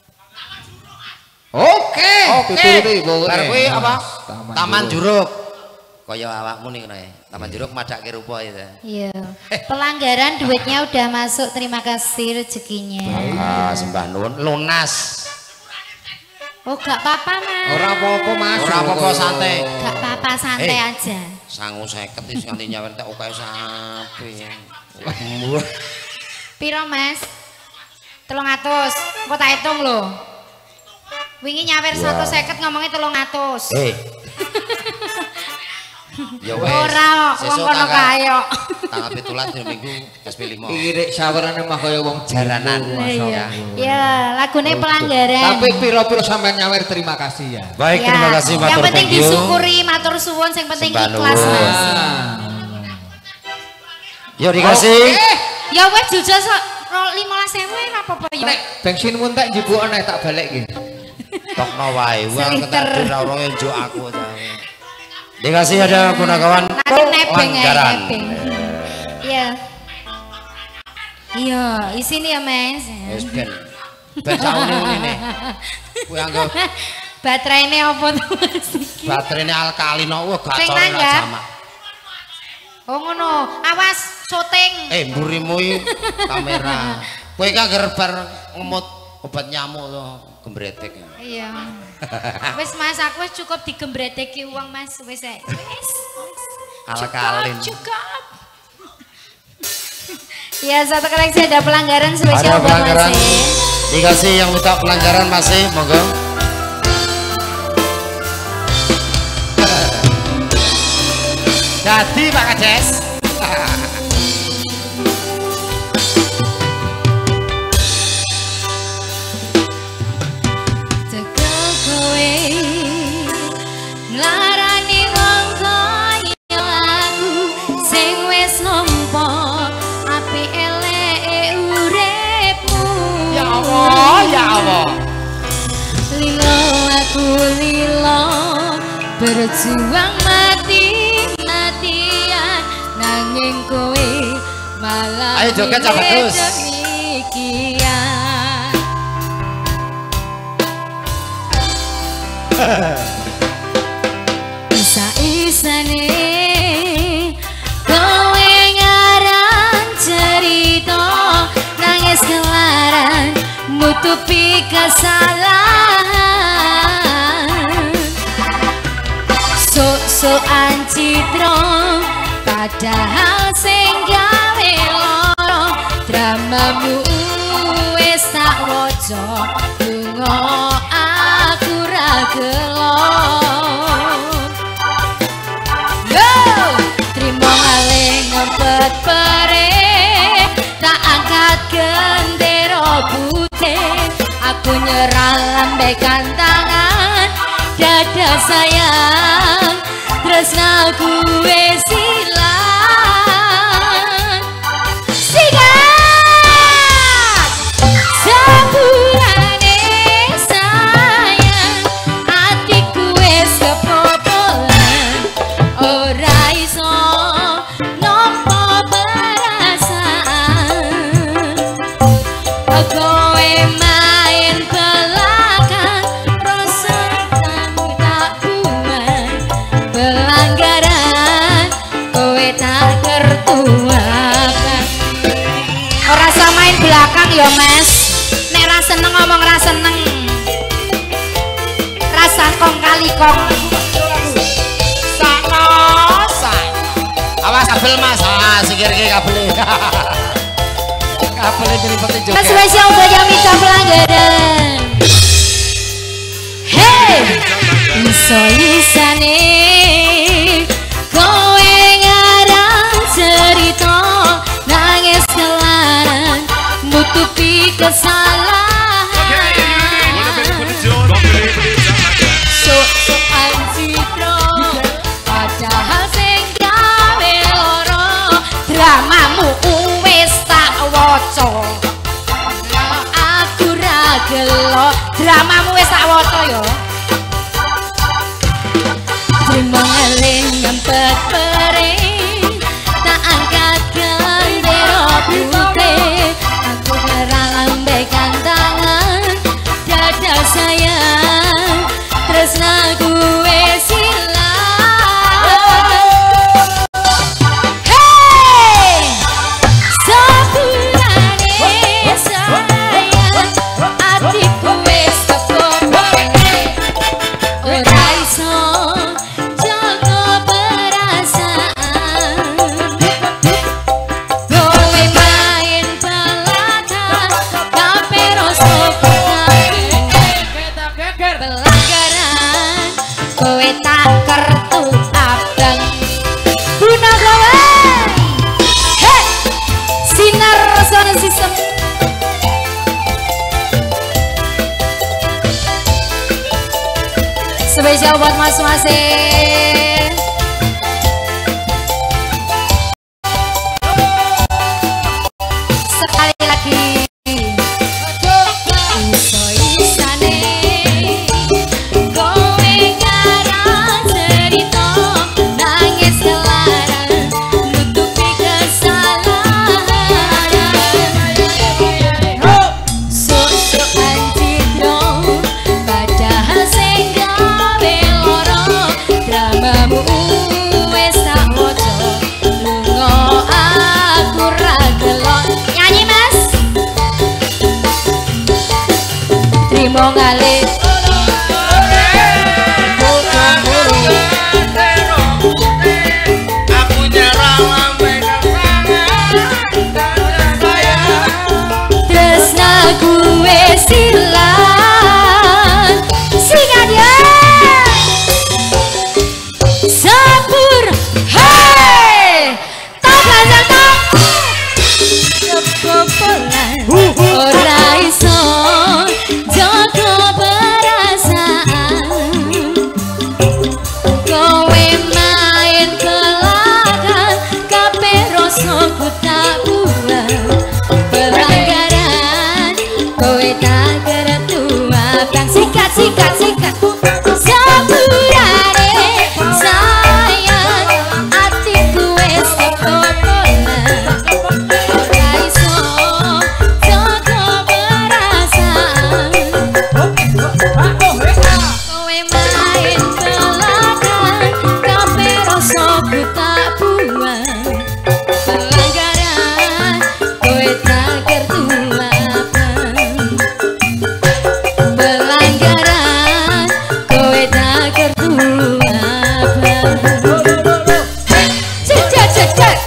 Oke. Oke. Bar kuwi Nah, apa? Taman, Taman Juruk. Juruk. Kaya awakmu nih kena. Taman Juruk madake rupa itu. Iya. Pelanggaran duitnya udah masuk. Terima kasih rezekinya. Ah, sembah nuwun lunas. Oh gak apa-apa Mas. Ora apa-apa Mas. Ora apa-apa santai. Gak apa-apa santai Eh. aja. Sangu seket wis nganti nyawer tak oke sapi. Piro Mas? Telung atus. Kok tak hitung lho. Wingi nyawer Ya. satu seket ngomongnya telung atus. Eh. Ya wes. Ora, wong kono kae kok. Tanggal pitulas dina Minggu S P lima. Iki rek sawerane mah kaya wong jaranan. Iya. Ya, lagune pelanggaran. Tapi piro-piro sampean nyawer terima kasih ya. Baik, Ya, terima kasih yang matur penting thank you. disyukuri, matur suwun, sing penting Sembah ikhlas nuwun. Mas. Yo dikasih. Ya wes jujur lima belas ribu ora apa-apa ya. Nek bensin mun tak njupuk nek tak balekke. Tokno wae, wong Seliter. ketak ora ora njuk aku ta. Dikasih ada punakawan Nanti nebeng ya, pelanggaran. nebeng. Iya. Iya, isine ya Mas. Wis ben. Ben saune ngene. Kuwi anggap Baterainya apa tuh Mas? baterainya alkalin wah Sing gacor nanggap. sama. Oh ngono, awas syuting. Eh mburimu iki kamera. Kowe iki anggere bar ngemut obat nyamuk to gembretek. Iya. Wis Mas, aku wis cukup digembreteki uang Mas, wis ae. Wis. Alkalin. Cukup. Ya, satu koleksi ada pelanggaran Ada spesial buat pelanggaran. Mas. Dikasih yang minta pelanggaran masih monggo. Jadi Pak Kades. Tegal kowe nglarani wong kaya aku sing wis nampa api eleke uripmu. Ya Allah, ya Allah. Lilo aku lilo berjuang mati-matian nanging kowe malah Ayo joget, Cak Bagus. demikian. Isa-isane kowe ngarang cerita nangis kelaran nutupi kesalahan sok-sokan citra padahal sing gawe lara dramamu wis tak waca lunga aku ra gelo yo trimo malih ngempet pere tak angkat gendera putih aku nyerah lambaikan tangan dada sayang tresnaku wis ilang sikat sepurane sayang atiku wis kepopolan ora iso nampa perasaan kowe main belakang rasa kamu tak buang pelanggaran kowe tak kertuakan ora sama main belakang ya Mas nek ra seneng ngomong ra seneng rasa kong kali kong Sana, say. Awas kabel Mas. Ah, sikir iki kabel. Kabel diripeti joget. spesial buat yang minta pelanggaran hey iso isane kesalahan sok-sokan citra padahal sing gawe loro dramamu wis tak waca aku ra gelo dramamu wis tak waca ya terima eling ngempet pering tak angkat gendera putih aku ngerambaikan tangan dada sayang tresna gue silang hey sepurane sayang atiku wis kepopone ora iso jaga perasaan kowe main pelaka kape rasa pelanggaran kowe tak kertu abang guna kowe hei sinar sound system spesial buat mas-masing sekali lagi iso-isane kowe ngarang cerita nangis kelaran nutupi kesalahan sok-sokan citra padahal sing gawe loro dramamu wis tak waca lunga aku ra gelok nyanyi mas trimo ngalih aku nyerah lambe tresna gue silang singan ya sabur hei tak tak kepopolan ora iso jaga perasaan kowe main kelakar kape rasaku tak buang pelanggaran kowe tak kertu abang sikat sikat sikat sepurane sayang atiku wis kepopolan ora iso jaga perasaan kowe main kelakar kape rasaku tak buang pelanggaran kowe tak kertu abang pelanggaran kowe tak kertu abang cek cek cek cek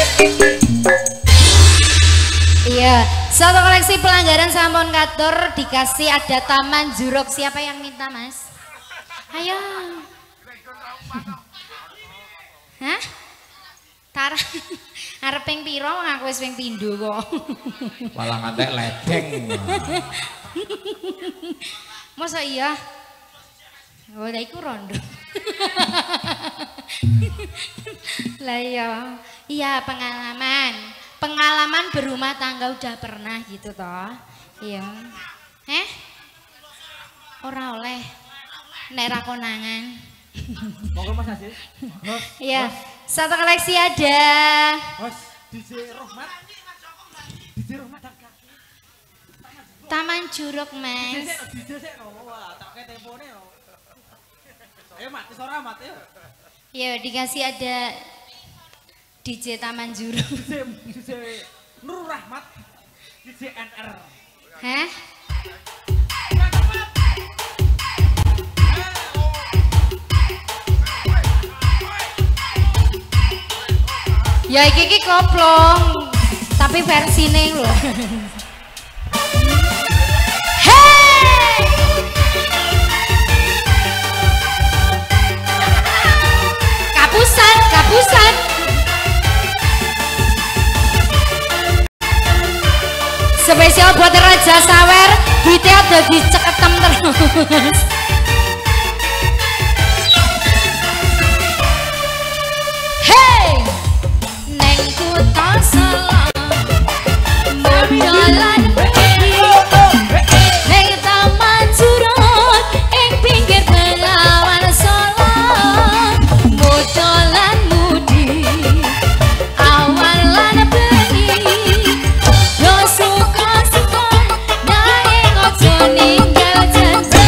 iya satu koleksi pelanggaran sampun katur dikasih ada Taman Jurok siapa yang minta mas ayo hah Tara arep ping piro wong aku wis ping pindho kok malah ngantek ledeng masa iya oh lah iku rondo lah iya iya pengalaman pengalaman berumah tangga udah pernah gitu toh iya eh ora oleh nek ra konangan monggo Mas Hasil iya satu koleksi ada Bos D J Rohmat D J Rohmat Taman Jurok mas D J sik no wah tak kayak tempone yo ayo mat wis ora mat yo ya dikasih ada D J Taman Jurok D J Nur Rahmat D J N R hah ya iki iki koplong tapi versine lho hey kapusan kapusan spesial buat Raja Sawer, kita ada diceketem terus. Hey, neng kota salah, modalan pergi, neng taman jurut, ing pinggir Bengawan Solo, modalan mudi, awan lan bengi. Suka-suka nanging ojo ninggal janji.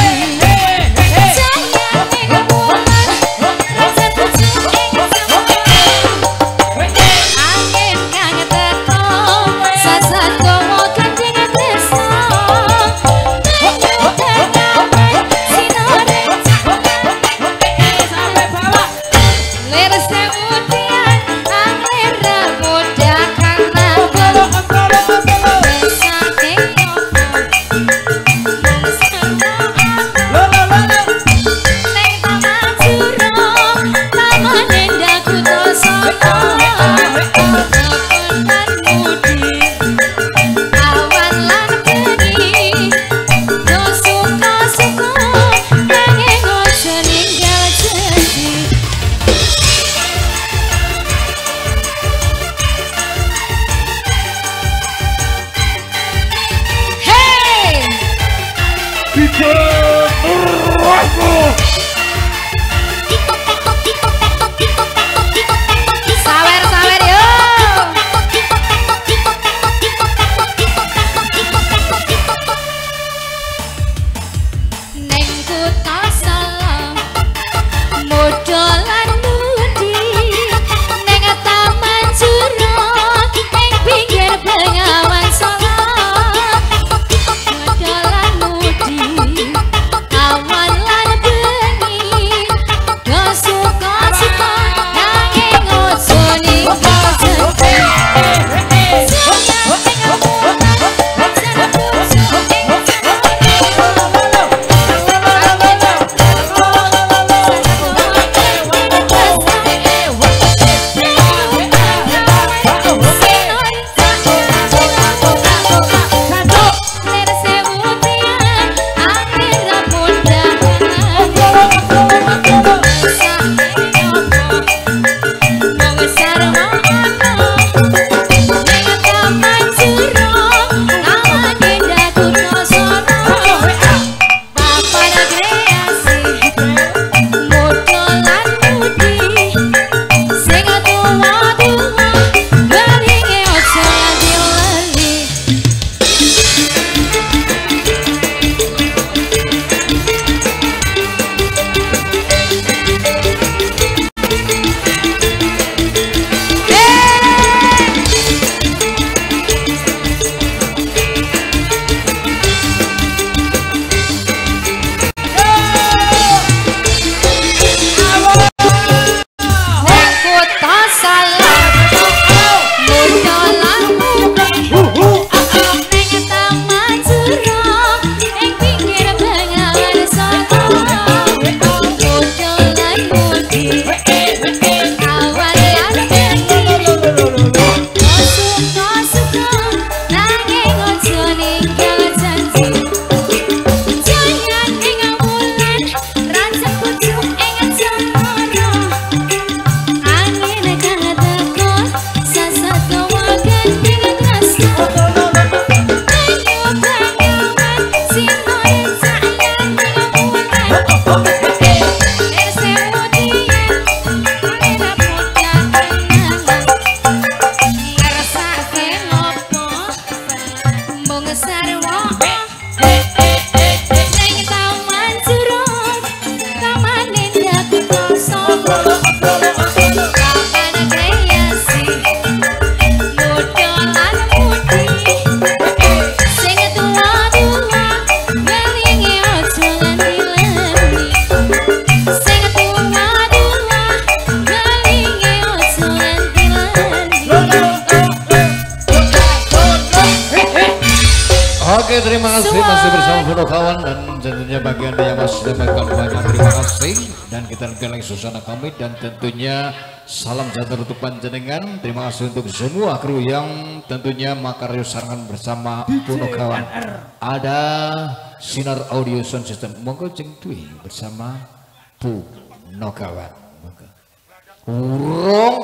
Oke, terima kasih masih bersama Puno Kawan dan tentunya bagi Anda yang masih dapatkan banyak terima kasih dan kita lanjutkan suasana kami dan tentunya salam sejahtera untuk panjenengan. Terima kasih untuk semua kru yang tentunya makarya sarangan bersama Puno Kawan. Ada Sinar Audio Sound System monggo Jeng Dwi bersama Puno Kawan. Monggo. Urung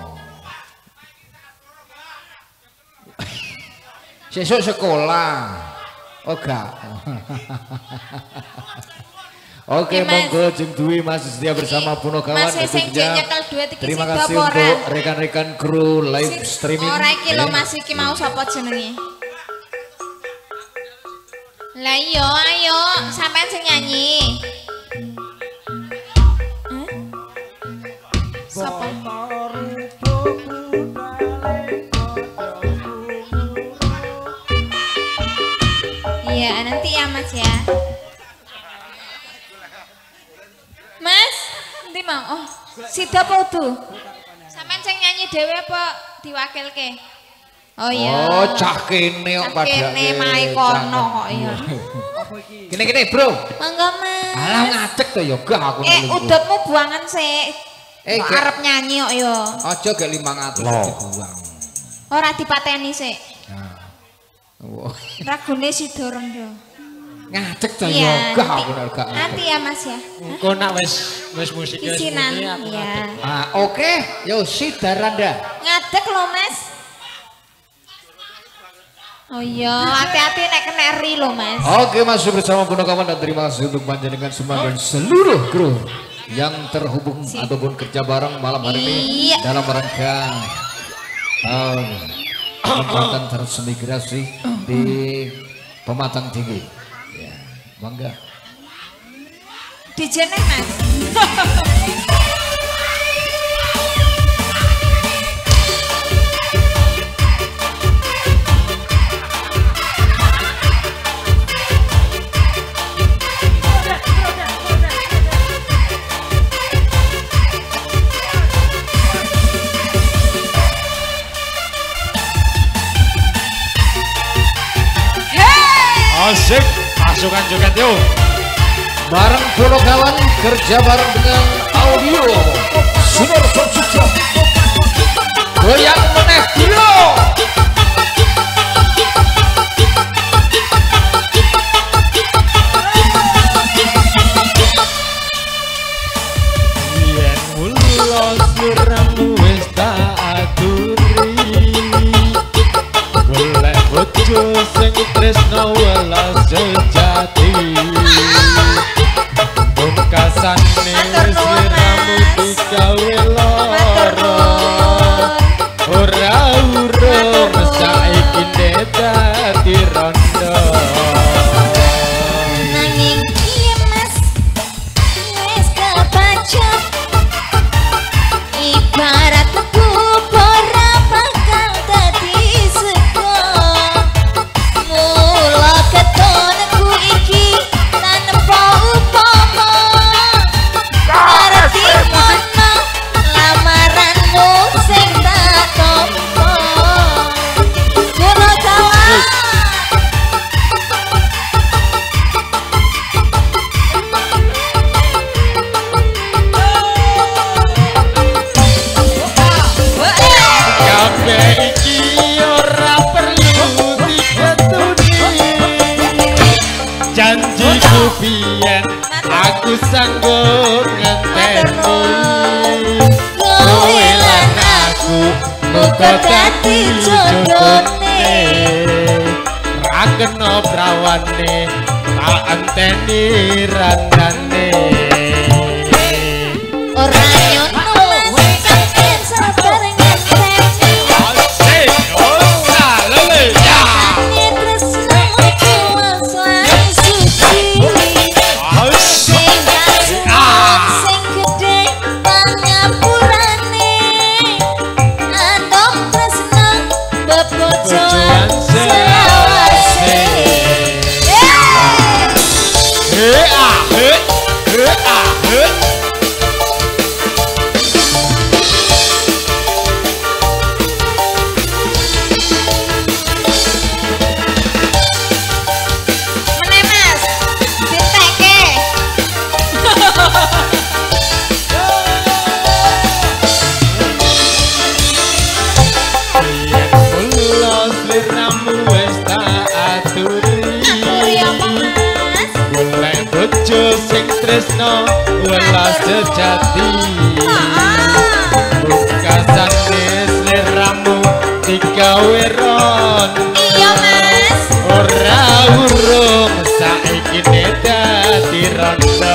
sesuk sekolah. Oh gak. Oke, monggo Jeng Dwi masih setia bersama Puno Kawan. Terima kasih untuk rekan-rekan kru live streaming. Ora iki lho Mas iki mau sapa jenenge? Lah iya, ayo sampean sing nyanyi. Sapa? Iya, nanti ya Mas ya. Mas, nanti mau. Oh, sida apa udu? Sampean sing nyanyi dhewe apa diwakilke? Oh iya. Oh, cah kene kok padake. Kene mae kono kok ya. Kene-kene, Bro. Monggo, Mas. Alah ngadeg to ya gak aku. Eh, udutmu buangan sik. Eh, arep nyanyi kok ya. Aja gek lima ratus dibuang. Ora dipateni sik. Nah. Ragune sida rondo. Ngadeg to ya gak aku nek gak. Nanti ya Mas ya. Engko nak wis wis musik wis muni aku ngadeg. Ah, oke. Yo Sidaranda. Ngadeg lho, Mas. Oh iya, hati-hati nek kena ri lho, Mas. Oke, masih bersama Puno Kawan dan terima kasih untuk panjenengan semua dan seluruh kru yang terhubung si. ataupun kerja bareng malam hari ini iya. dalam rangka um, pembuatan transmigrasi di Pematang Tinggi. Ya, bangga. D J nek Mas. Asik, pasukan joget yuk. Bareng Puno Kawan, kerja bareng dengan audio Sinar Sound System. Goyang meneh dilo. Yen mulo sliramu wis tak aturi, golek bojo sing tresno welas sejati. Pungkasane sliramu digawe lara, ora urung saiki dadi rondo. Nanging iya Mas, wis kebacut, ibarat kubur bakal dadi sego. Mula ketonku iki tanpa upama, arti mono lamaranmu sing tak tompo. Puno Kawan. Kabeh iki ora perlu dibetuni, janjiku biyen aku sanggup ngenteni. Kowe lan aku muga dadi jodone, ra kena prawane tak enteni randane. Ora nyono sampeyan sabar ngenteni. Asik, ora lele ya. tresno welas sejati bungkasane sliramu digawe ron iya mas ora urung saiki dadi rondo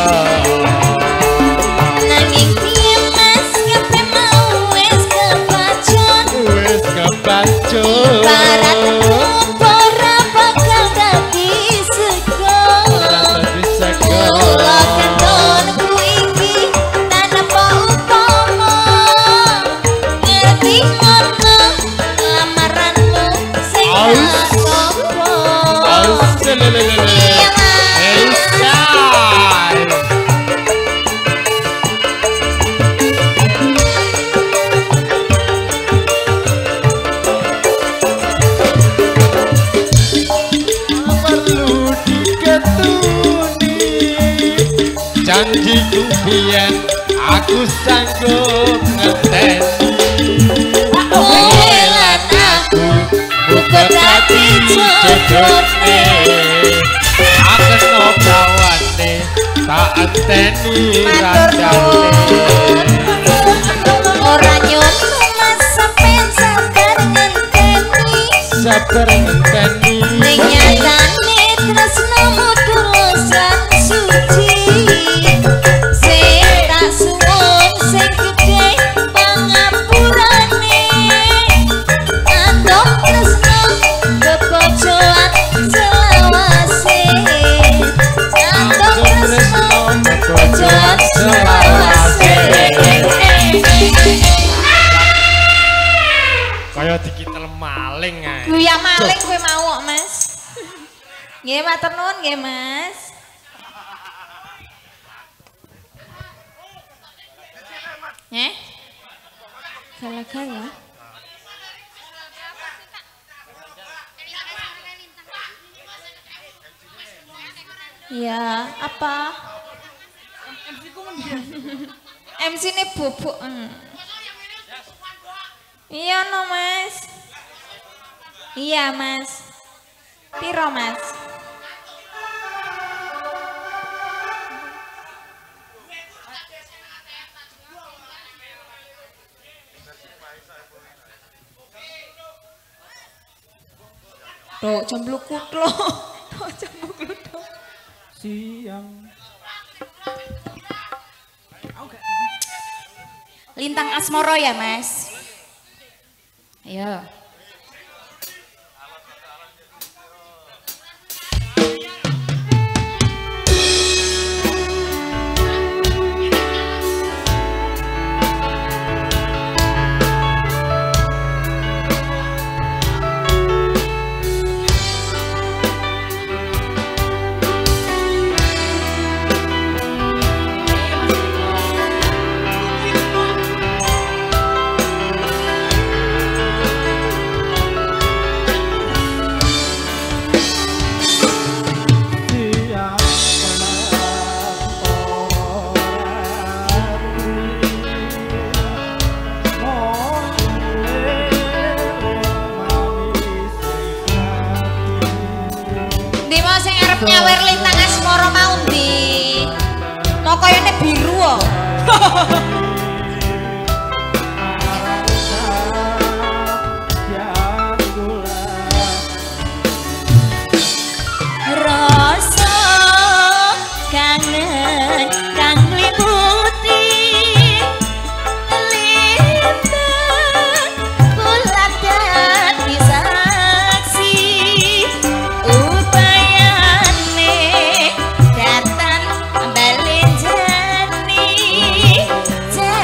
nanging piye mas kabeh mau wis kepacut wis kepacut barat ora bakal dadi sego dadi sego kula katon kuwi tanpa upama ngerti ngono lamaranmu sing sapa aus lelelele janjiku biyen aku sanggup ngeteni kowe lan aku muga dadi jodohne akeno kawane tak enteni rancane ora nyono mas sampean sabar ngenteni sabar ngenteni ning nyatane tresnamu tulus lan suci sing tak suwun sing gedhe pangapurane andong tresno kepojoan selawase andong tresno kepojoan selawase kaya dikitel maling ae Guya maling kowe mau kok mas nggih matur nuwun nggih mas Eh? Gala-gala? Ya, apa? M C ini bubuk. Hmm. Iya no mas. Iya mas. Piro mas? Tuh, jembluk kutlo. Tuh, jembluk kutlo. Siang. Lintang Asmoro ya, Mas? Ayo. Nyawer lintang Asmoro mau ndi? Mau koyone biru kok. Rasa kangen kang liputi lintang bulan dadi saksi upayane datang bali jani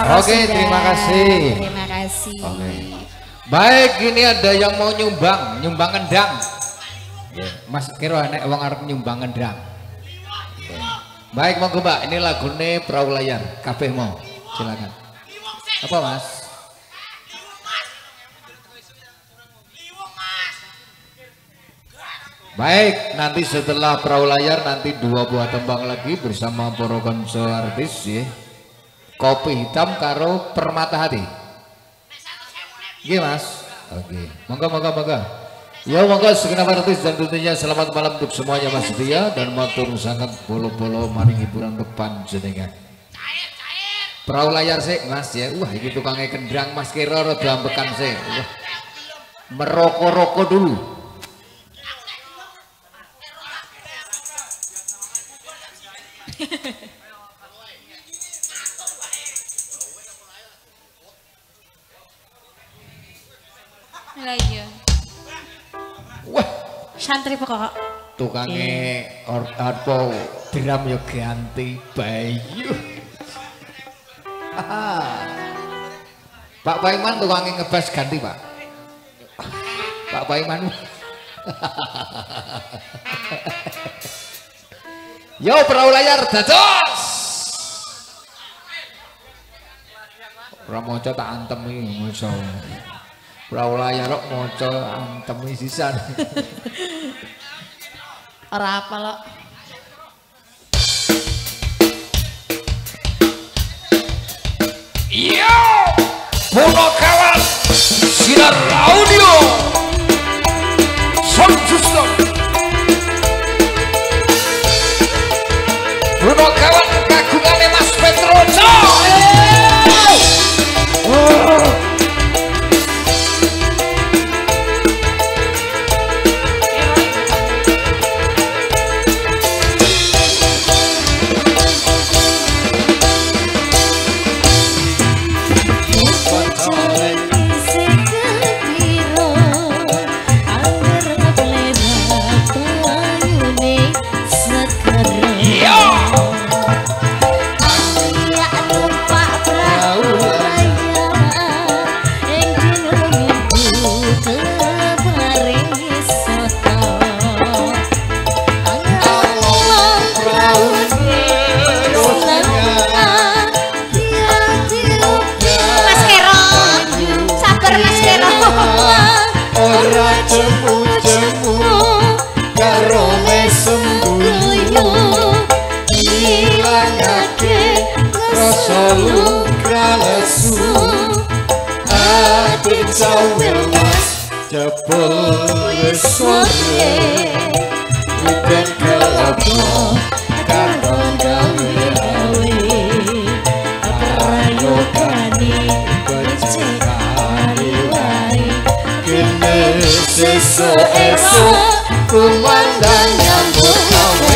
Oke, terima kasih. Terima kasih. Oke. Baik, ini ada yang mau nyumbang, nyumbang kendang. Mas kira nek wong arep nyumbang kendang. Oke. Baik, monggo Mbak, ini lagune Perahu Layar. Kabeh mau. Silakan. Apa, Mas? Baik, nanti setelah Perahu Layar nanti dua buah tembang lagi bersama para konco artis ya. Kopi hitam karo Permata Hati. Nggih, Mas. Oke. Monggo monggo monggo. Ya monggo segenap artis dan tentunya selamat malam untuk semuanya Mas Setia dan matur sangat bolo-bolo mari hiburan untuk panjenengan. Perahu Layar sih Mas ya. Wah, iki tukangnya kendang Mas kira rada ambekan sih. Wah. Merokok-rokok dulu. Lah iya. Wah, santri pokok. Tukangnya or apa drum yo ganti Bayu. Pak Paiman tukangnya ngebas ganti Pak. Pak Paiman. Yo Perahu Layar dados. Ora moco tak antem iki moco. Perahu Layar kok moco antem sisan. Ora apa lo. Yo, Puno kawan sinar audio sound system. Puno kawan kagungane Mas Petrojo. Oh. Jebul wis sore witen kelabu karo gawe-gawe prayogane becekane wae kene sesuk-esuk kumandang nyambut gawe.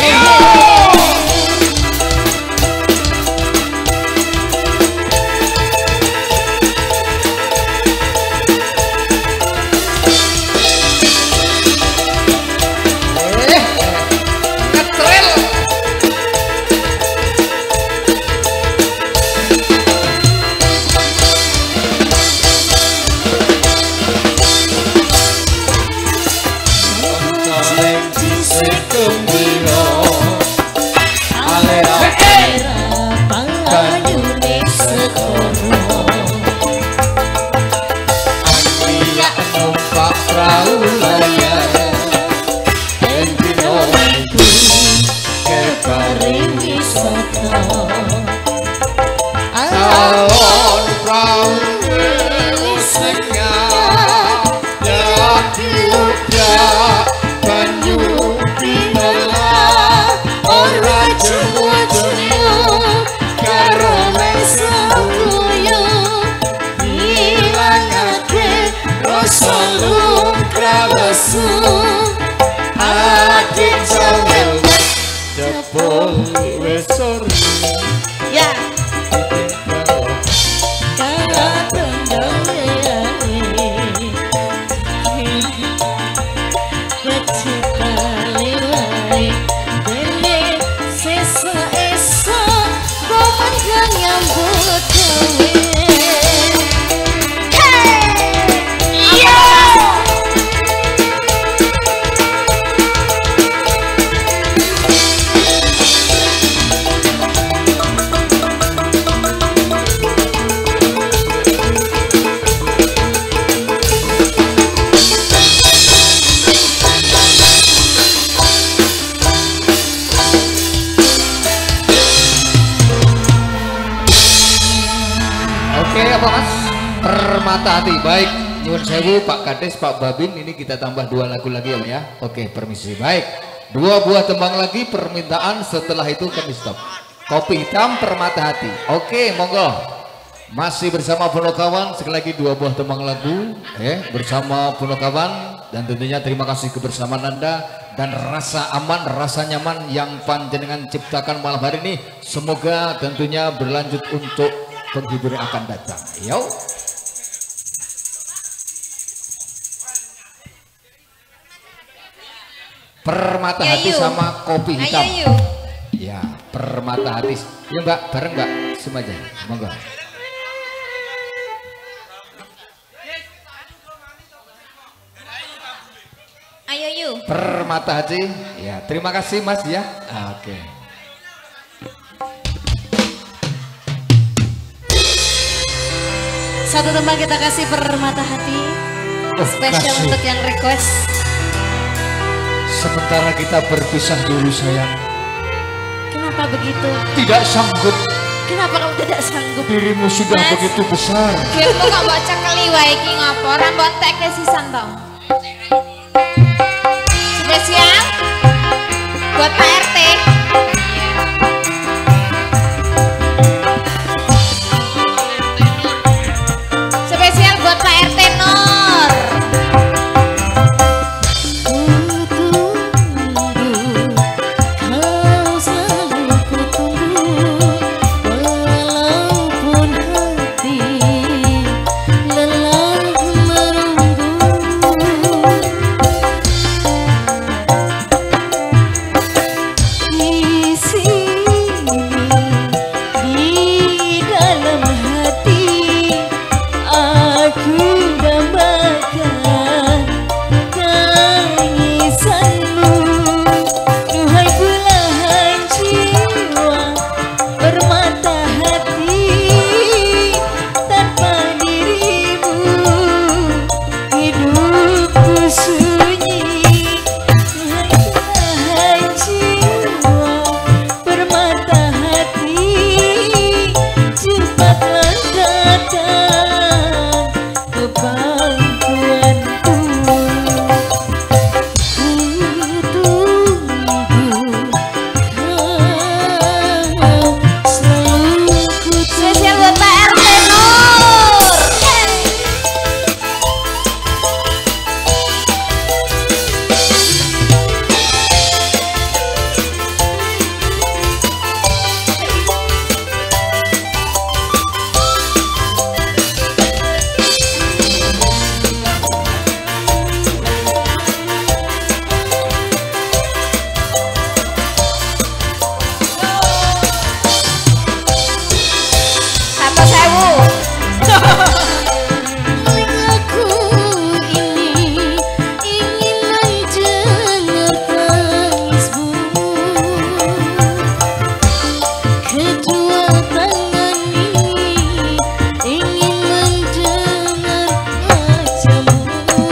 Esok-esok kau panjang nyambut gawe. apa Mas? Permata Hati. Baik, nyuwun sewu Pak Kades, Pak Babin, ini kita tambah dua lagu lagi ya, ya. Oke, permisi. Baik. Dua buah tembang lagi permintaan, setelah itu kami stop. Kopi Hitam, Permata Hati. Oke, monggo. Masih bersama Punokawan, sekali lagi dua buah tembang lagu eh bersama Punokawan, dan tentunya terima kasih kebersamaan Anda dan rasa aman, rasa nyaman yang panjenengan ciptakan malam hari ini. Semoga tentunya berlanjut untuk penghibur yang akan datang. Yo. Permata Hati sama Kopi Hitam. Ayo, yuk. Ya, Permata Hati. Ya Mbak, bareng Mbak, semuanya. Monggo. Ayo yuk. Permata Hati. Ya, terima kasih Mas ya. Oke. Satu tembang kita kasih Permata Hati. Oh, Spesial kasih. untuk yang request. Sementara kita berpisah dulu sayang. Kenapa begitu? Tidak sanggup. Kenapa kamu tidak sanggup? Dirimu sudah Mas. begitu besar. Biarmu kok baca keliwa iki ngopo? Rambut tek ke sisan tau. Spesial buat Pak R T. Spesial buat Pak R T Nur. Kau selalu kutunggu, walaupun hati lelah menunggu. Di sini, di dalam hati, aku dambakan tangisanmu. Duhai belahan jiwa, permata hati, tanpa dirimu hidupku sunyi. Duhai belahan jiwa, permata hati, cepatlah datang ke pangkuanku. Spesial buat Pak R T Nur. Satu sewu. Aku ini ingin mendengar tangismu. Kedua tangan ini ingin mendengar wajahmu.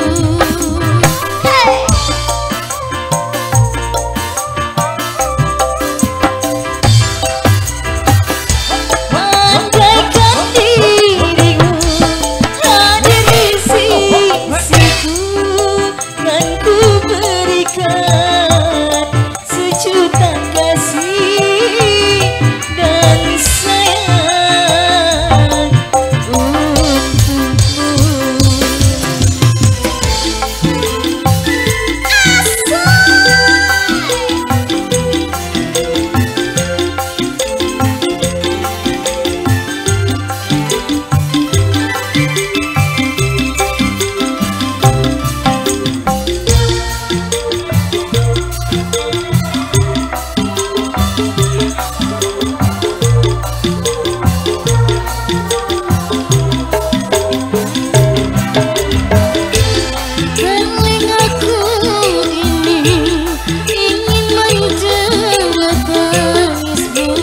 Andaikan dirimu hadir di sisiku, kan ku berikan sejuta kasih dan sayang untukmu. Telingaku ini ingin mendengar tangismu.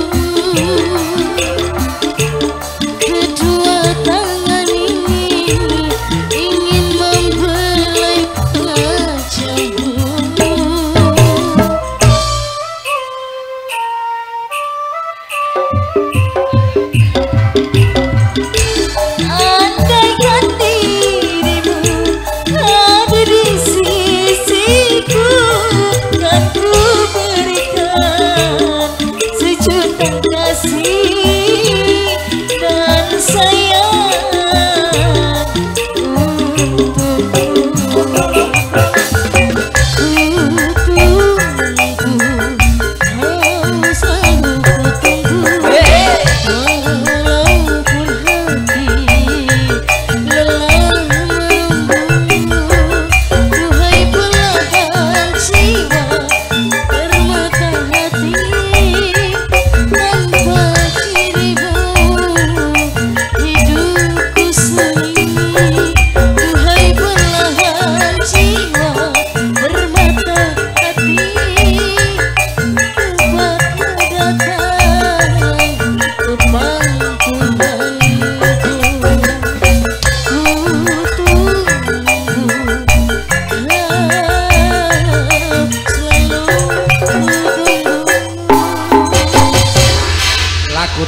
Kedua tangan ini ingin membelai wajahmu.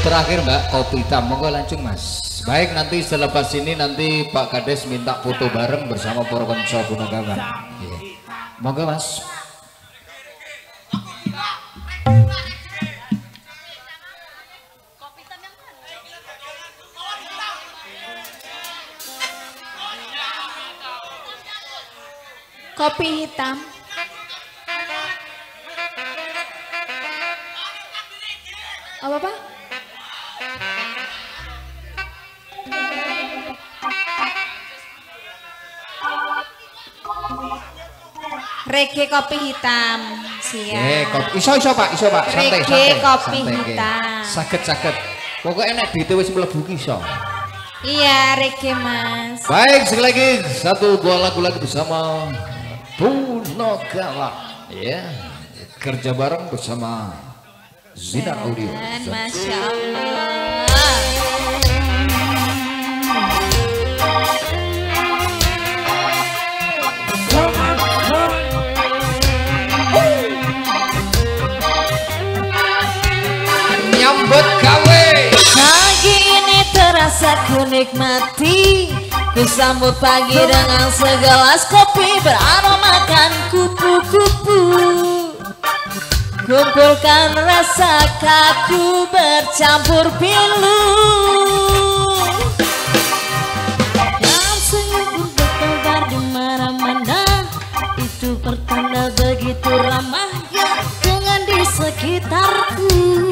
terakhir Mbak, kopi hitam. Monggo langsung Mas. Baik, nanti selepas ini nanti Pak Kades minta foto bareng bersama para konco Punakawan. Monggo Mas. Kopi hitam. Apa Pak? Reggae kopi hitam. Siap. Eh, kopi. Iso iso Pak, iso Pak. Santai, Reggae santai. kopi santai, hitam. Saged-saged. Pokoknya nek duite wis mlebu ki iso. Iya, reggae Mas. Baik, sekali lagi satu dua lagu lagi bersama Punakawan. Ya, kerja bareng bersama Zinar Audio. Masya Allah. Nyambut gawe. Pagi ini terasa ku nikmati, ku sambut pagi dengan segelas kopi beromakan kupu-kupu. Kumpulkan rasa kaku bercampur pilu, yang senyum bertebar di mana-mana, itu pertanda begitu ramahnya dengan di sekitarku.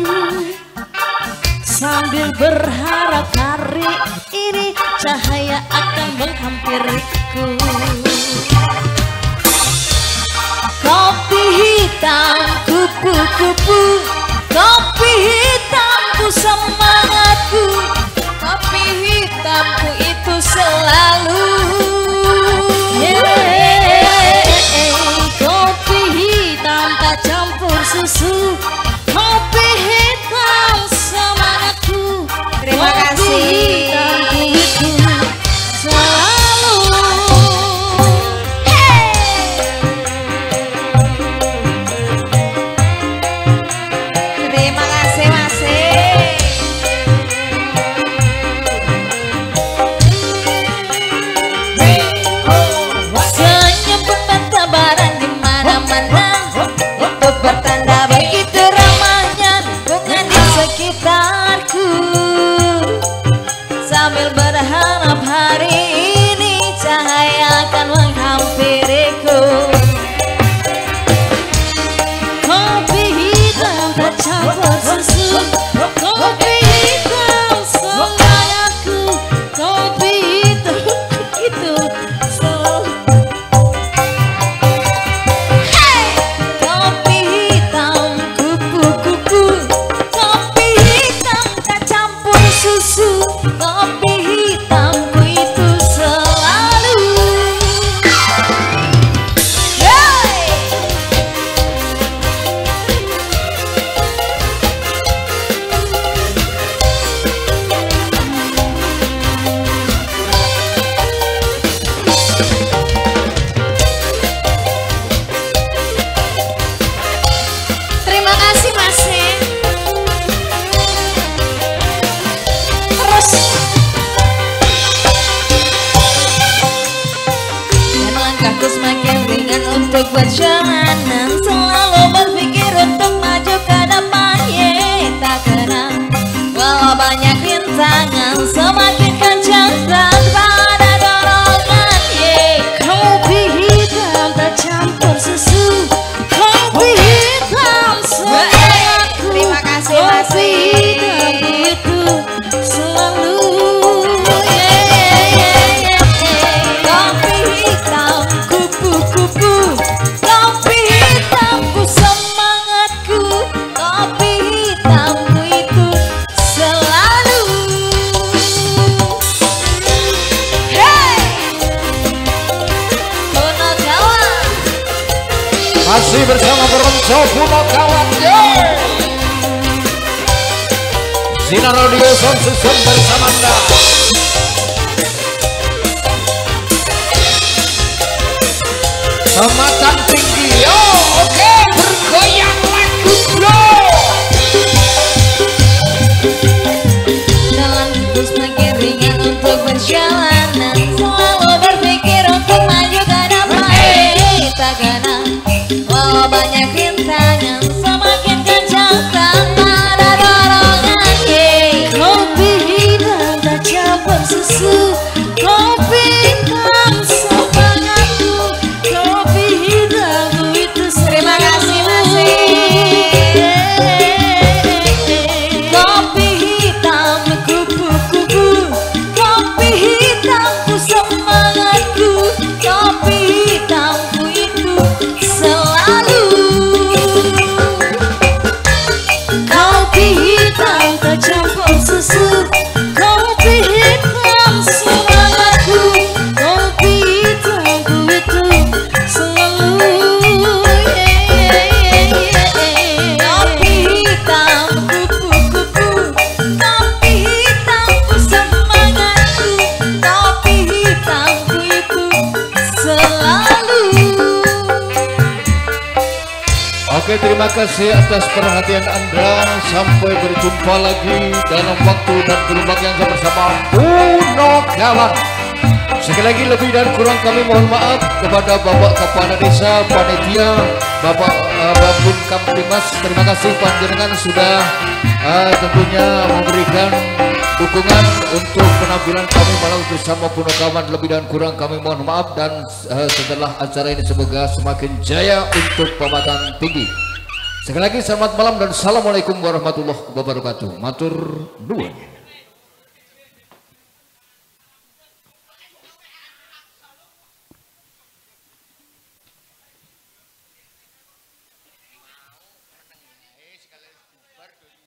Sambil berharap hari ini cahaya akan menghampiriku. Kopi hitam kupu-kupu, kopi hitamku semangatku, kopi hitamku itu selalu. Yeah, kopi hitam tak campur susu, kopi hitam semangatku. Terima kasih. Sambil berharap hari ini cahaya akan menghampiriku. Kopi hitam bercampur susu, kopi hitam semangatku, kopi hitam itu selalu. Hey! Kopi hitam kupu-kupu, kopi hitam tak campur susu, kopi hitamku itu selalu. Hey! Terima kasih Mas. Terus dan langkahku semakin ringan untuk berjalanan, selalu berpikir untuk maju ke depan. Yeah, tak kenal walau banyak rintangan, semakin kencang tanpa ada dorongan. Yeah, kopi hitam tak campur susu, kopi hitam semangatku. Terima kasih Mas. Kopi hitam itu selalu. Kopi hitam kupu-kupu, kopi hitamku semangatku, kopi hitamku itu selalu. Hey! Punakawan. Masih bersama Beronco Punakawan. Zinar Audio Sound System bersama Anda. Pematang tinggi, yo, oke, bergoyang lagu bro. gula campur susu, kopi hitam semangatku, kopi hitamku itu selalu. Kopi hitam kupu-kupu, kopi hitamku semangatku, kopi hitamku itu selalu. Oke, terima kasih atas perhatian Anda. Sampai berjumpa lagi dalam waktu dan gelombang yang sama bersama Puno Kawan. Sekali lagi lebih dan kurang kami mohon maaf kepada Bapak Kepala Desa, Panitia, Bapak uh, Babun Kamtimas. Terima kasih panjenengan sudah uh, tentunya memberikan dukungan untuk penampilan kami malam bersama Puno Kawan. Lebih dan kurang kami mohon maaf, dan uh, setelah acara ini semoga semakin jaya untuk Pematang Tinggi. Sekali lagi selamat malam dan assalamualaikum warahmatullahi wabarakatuh. Matur nuwun.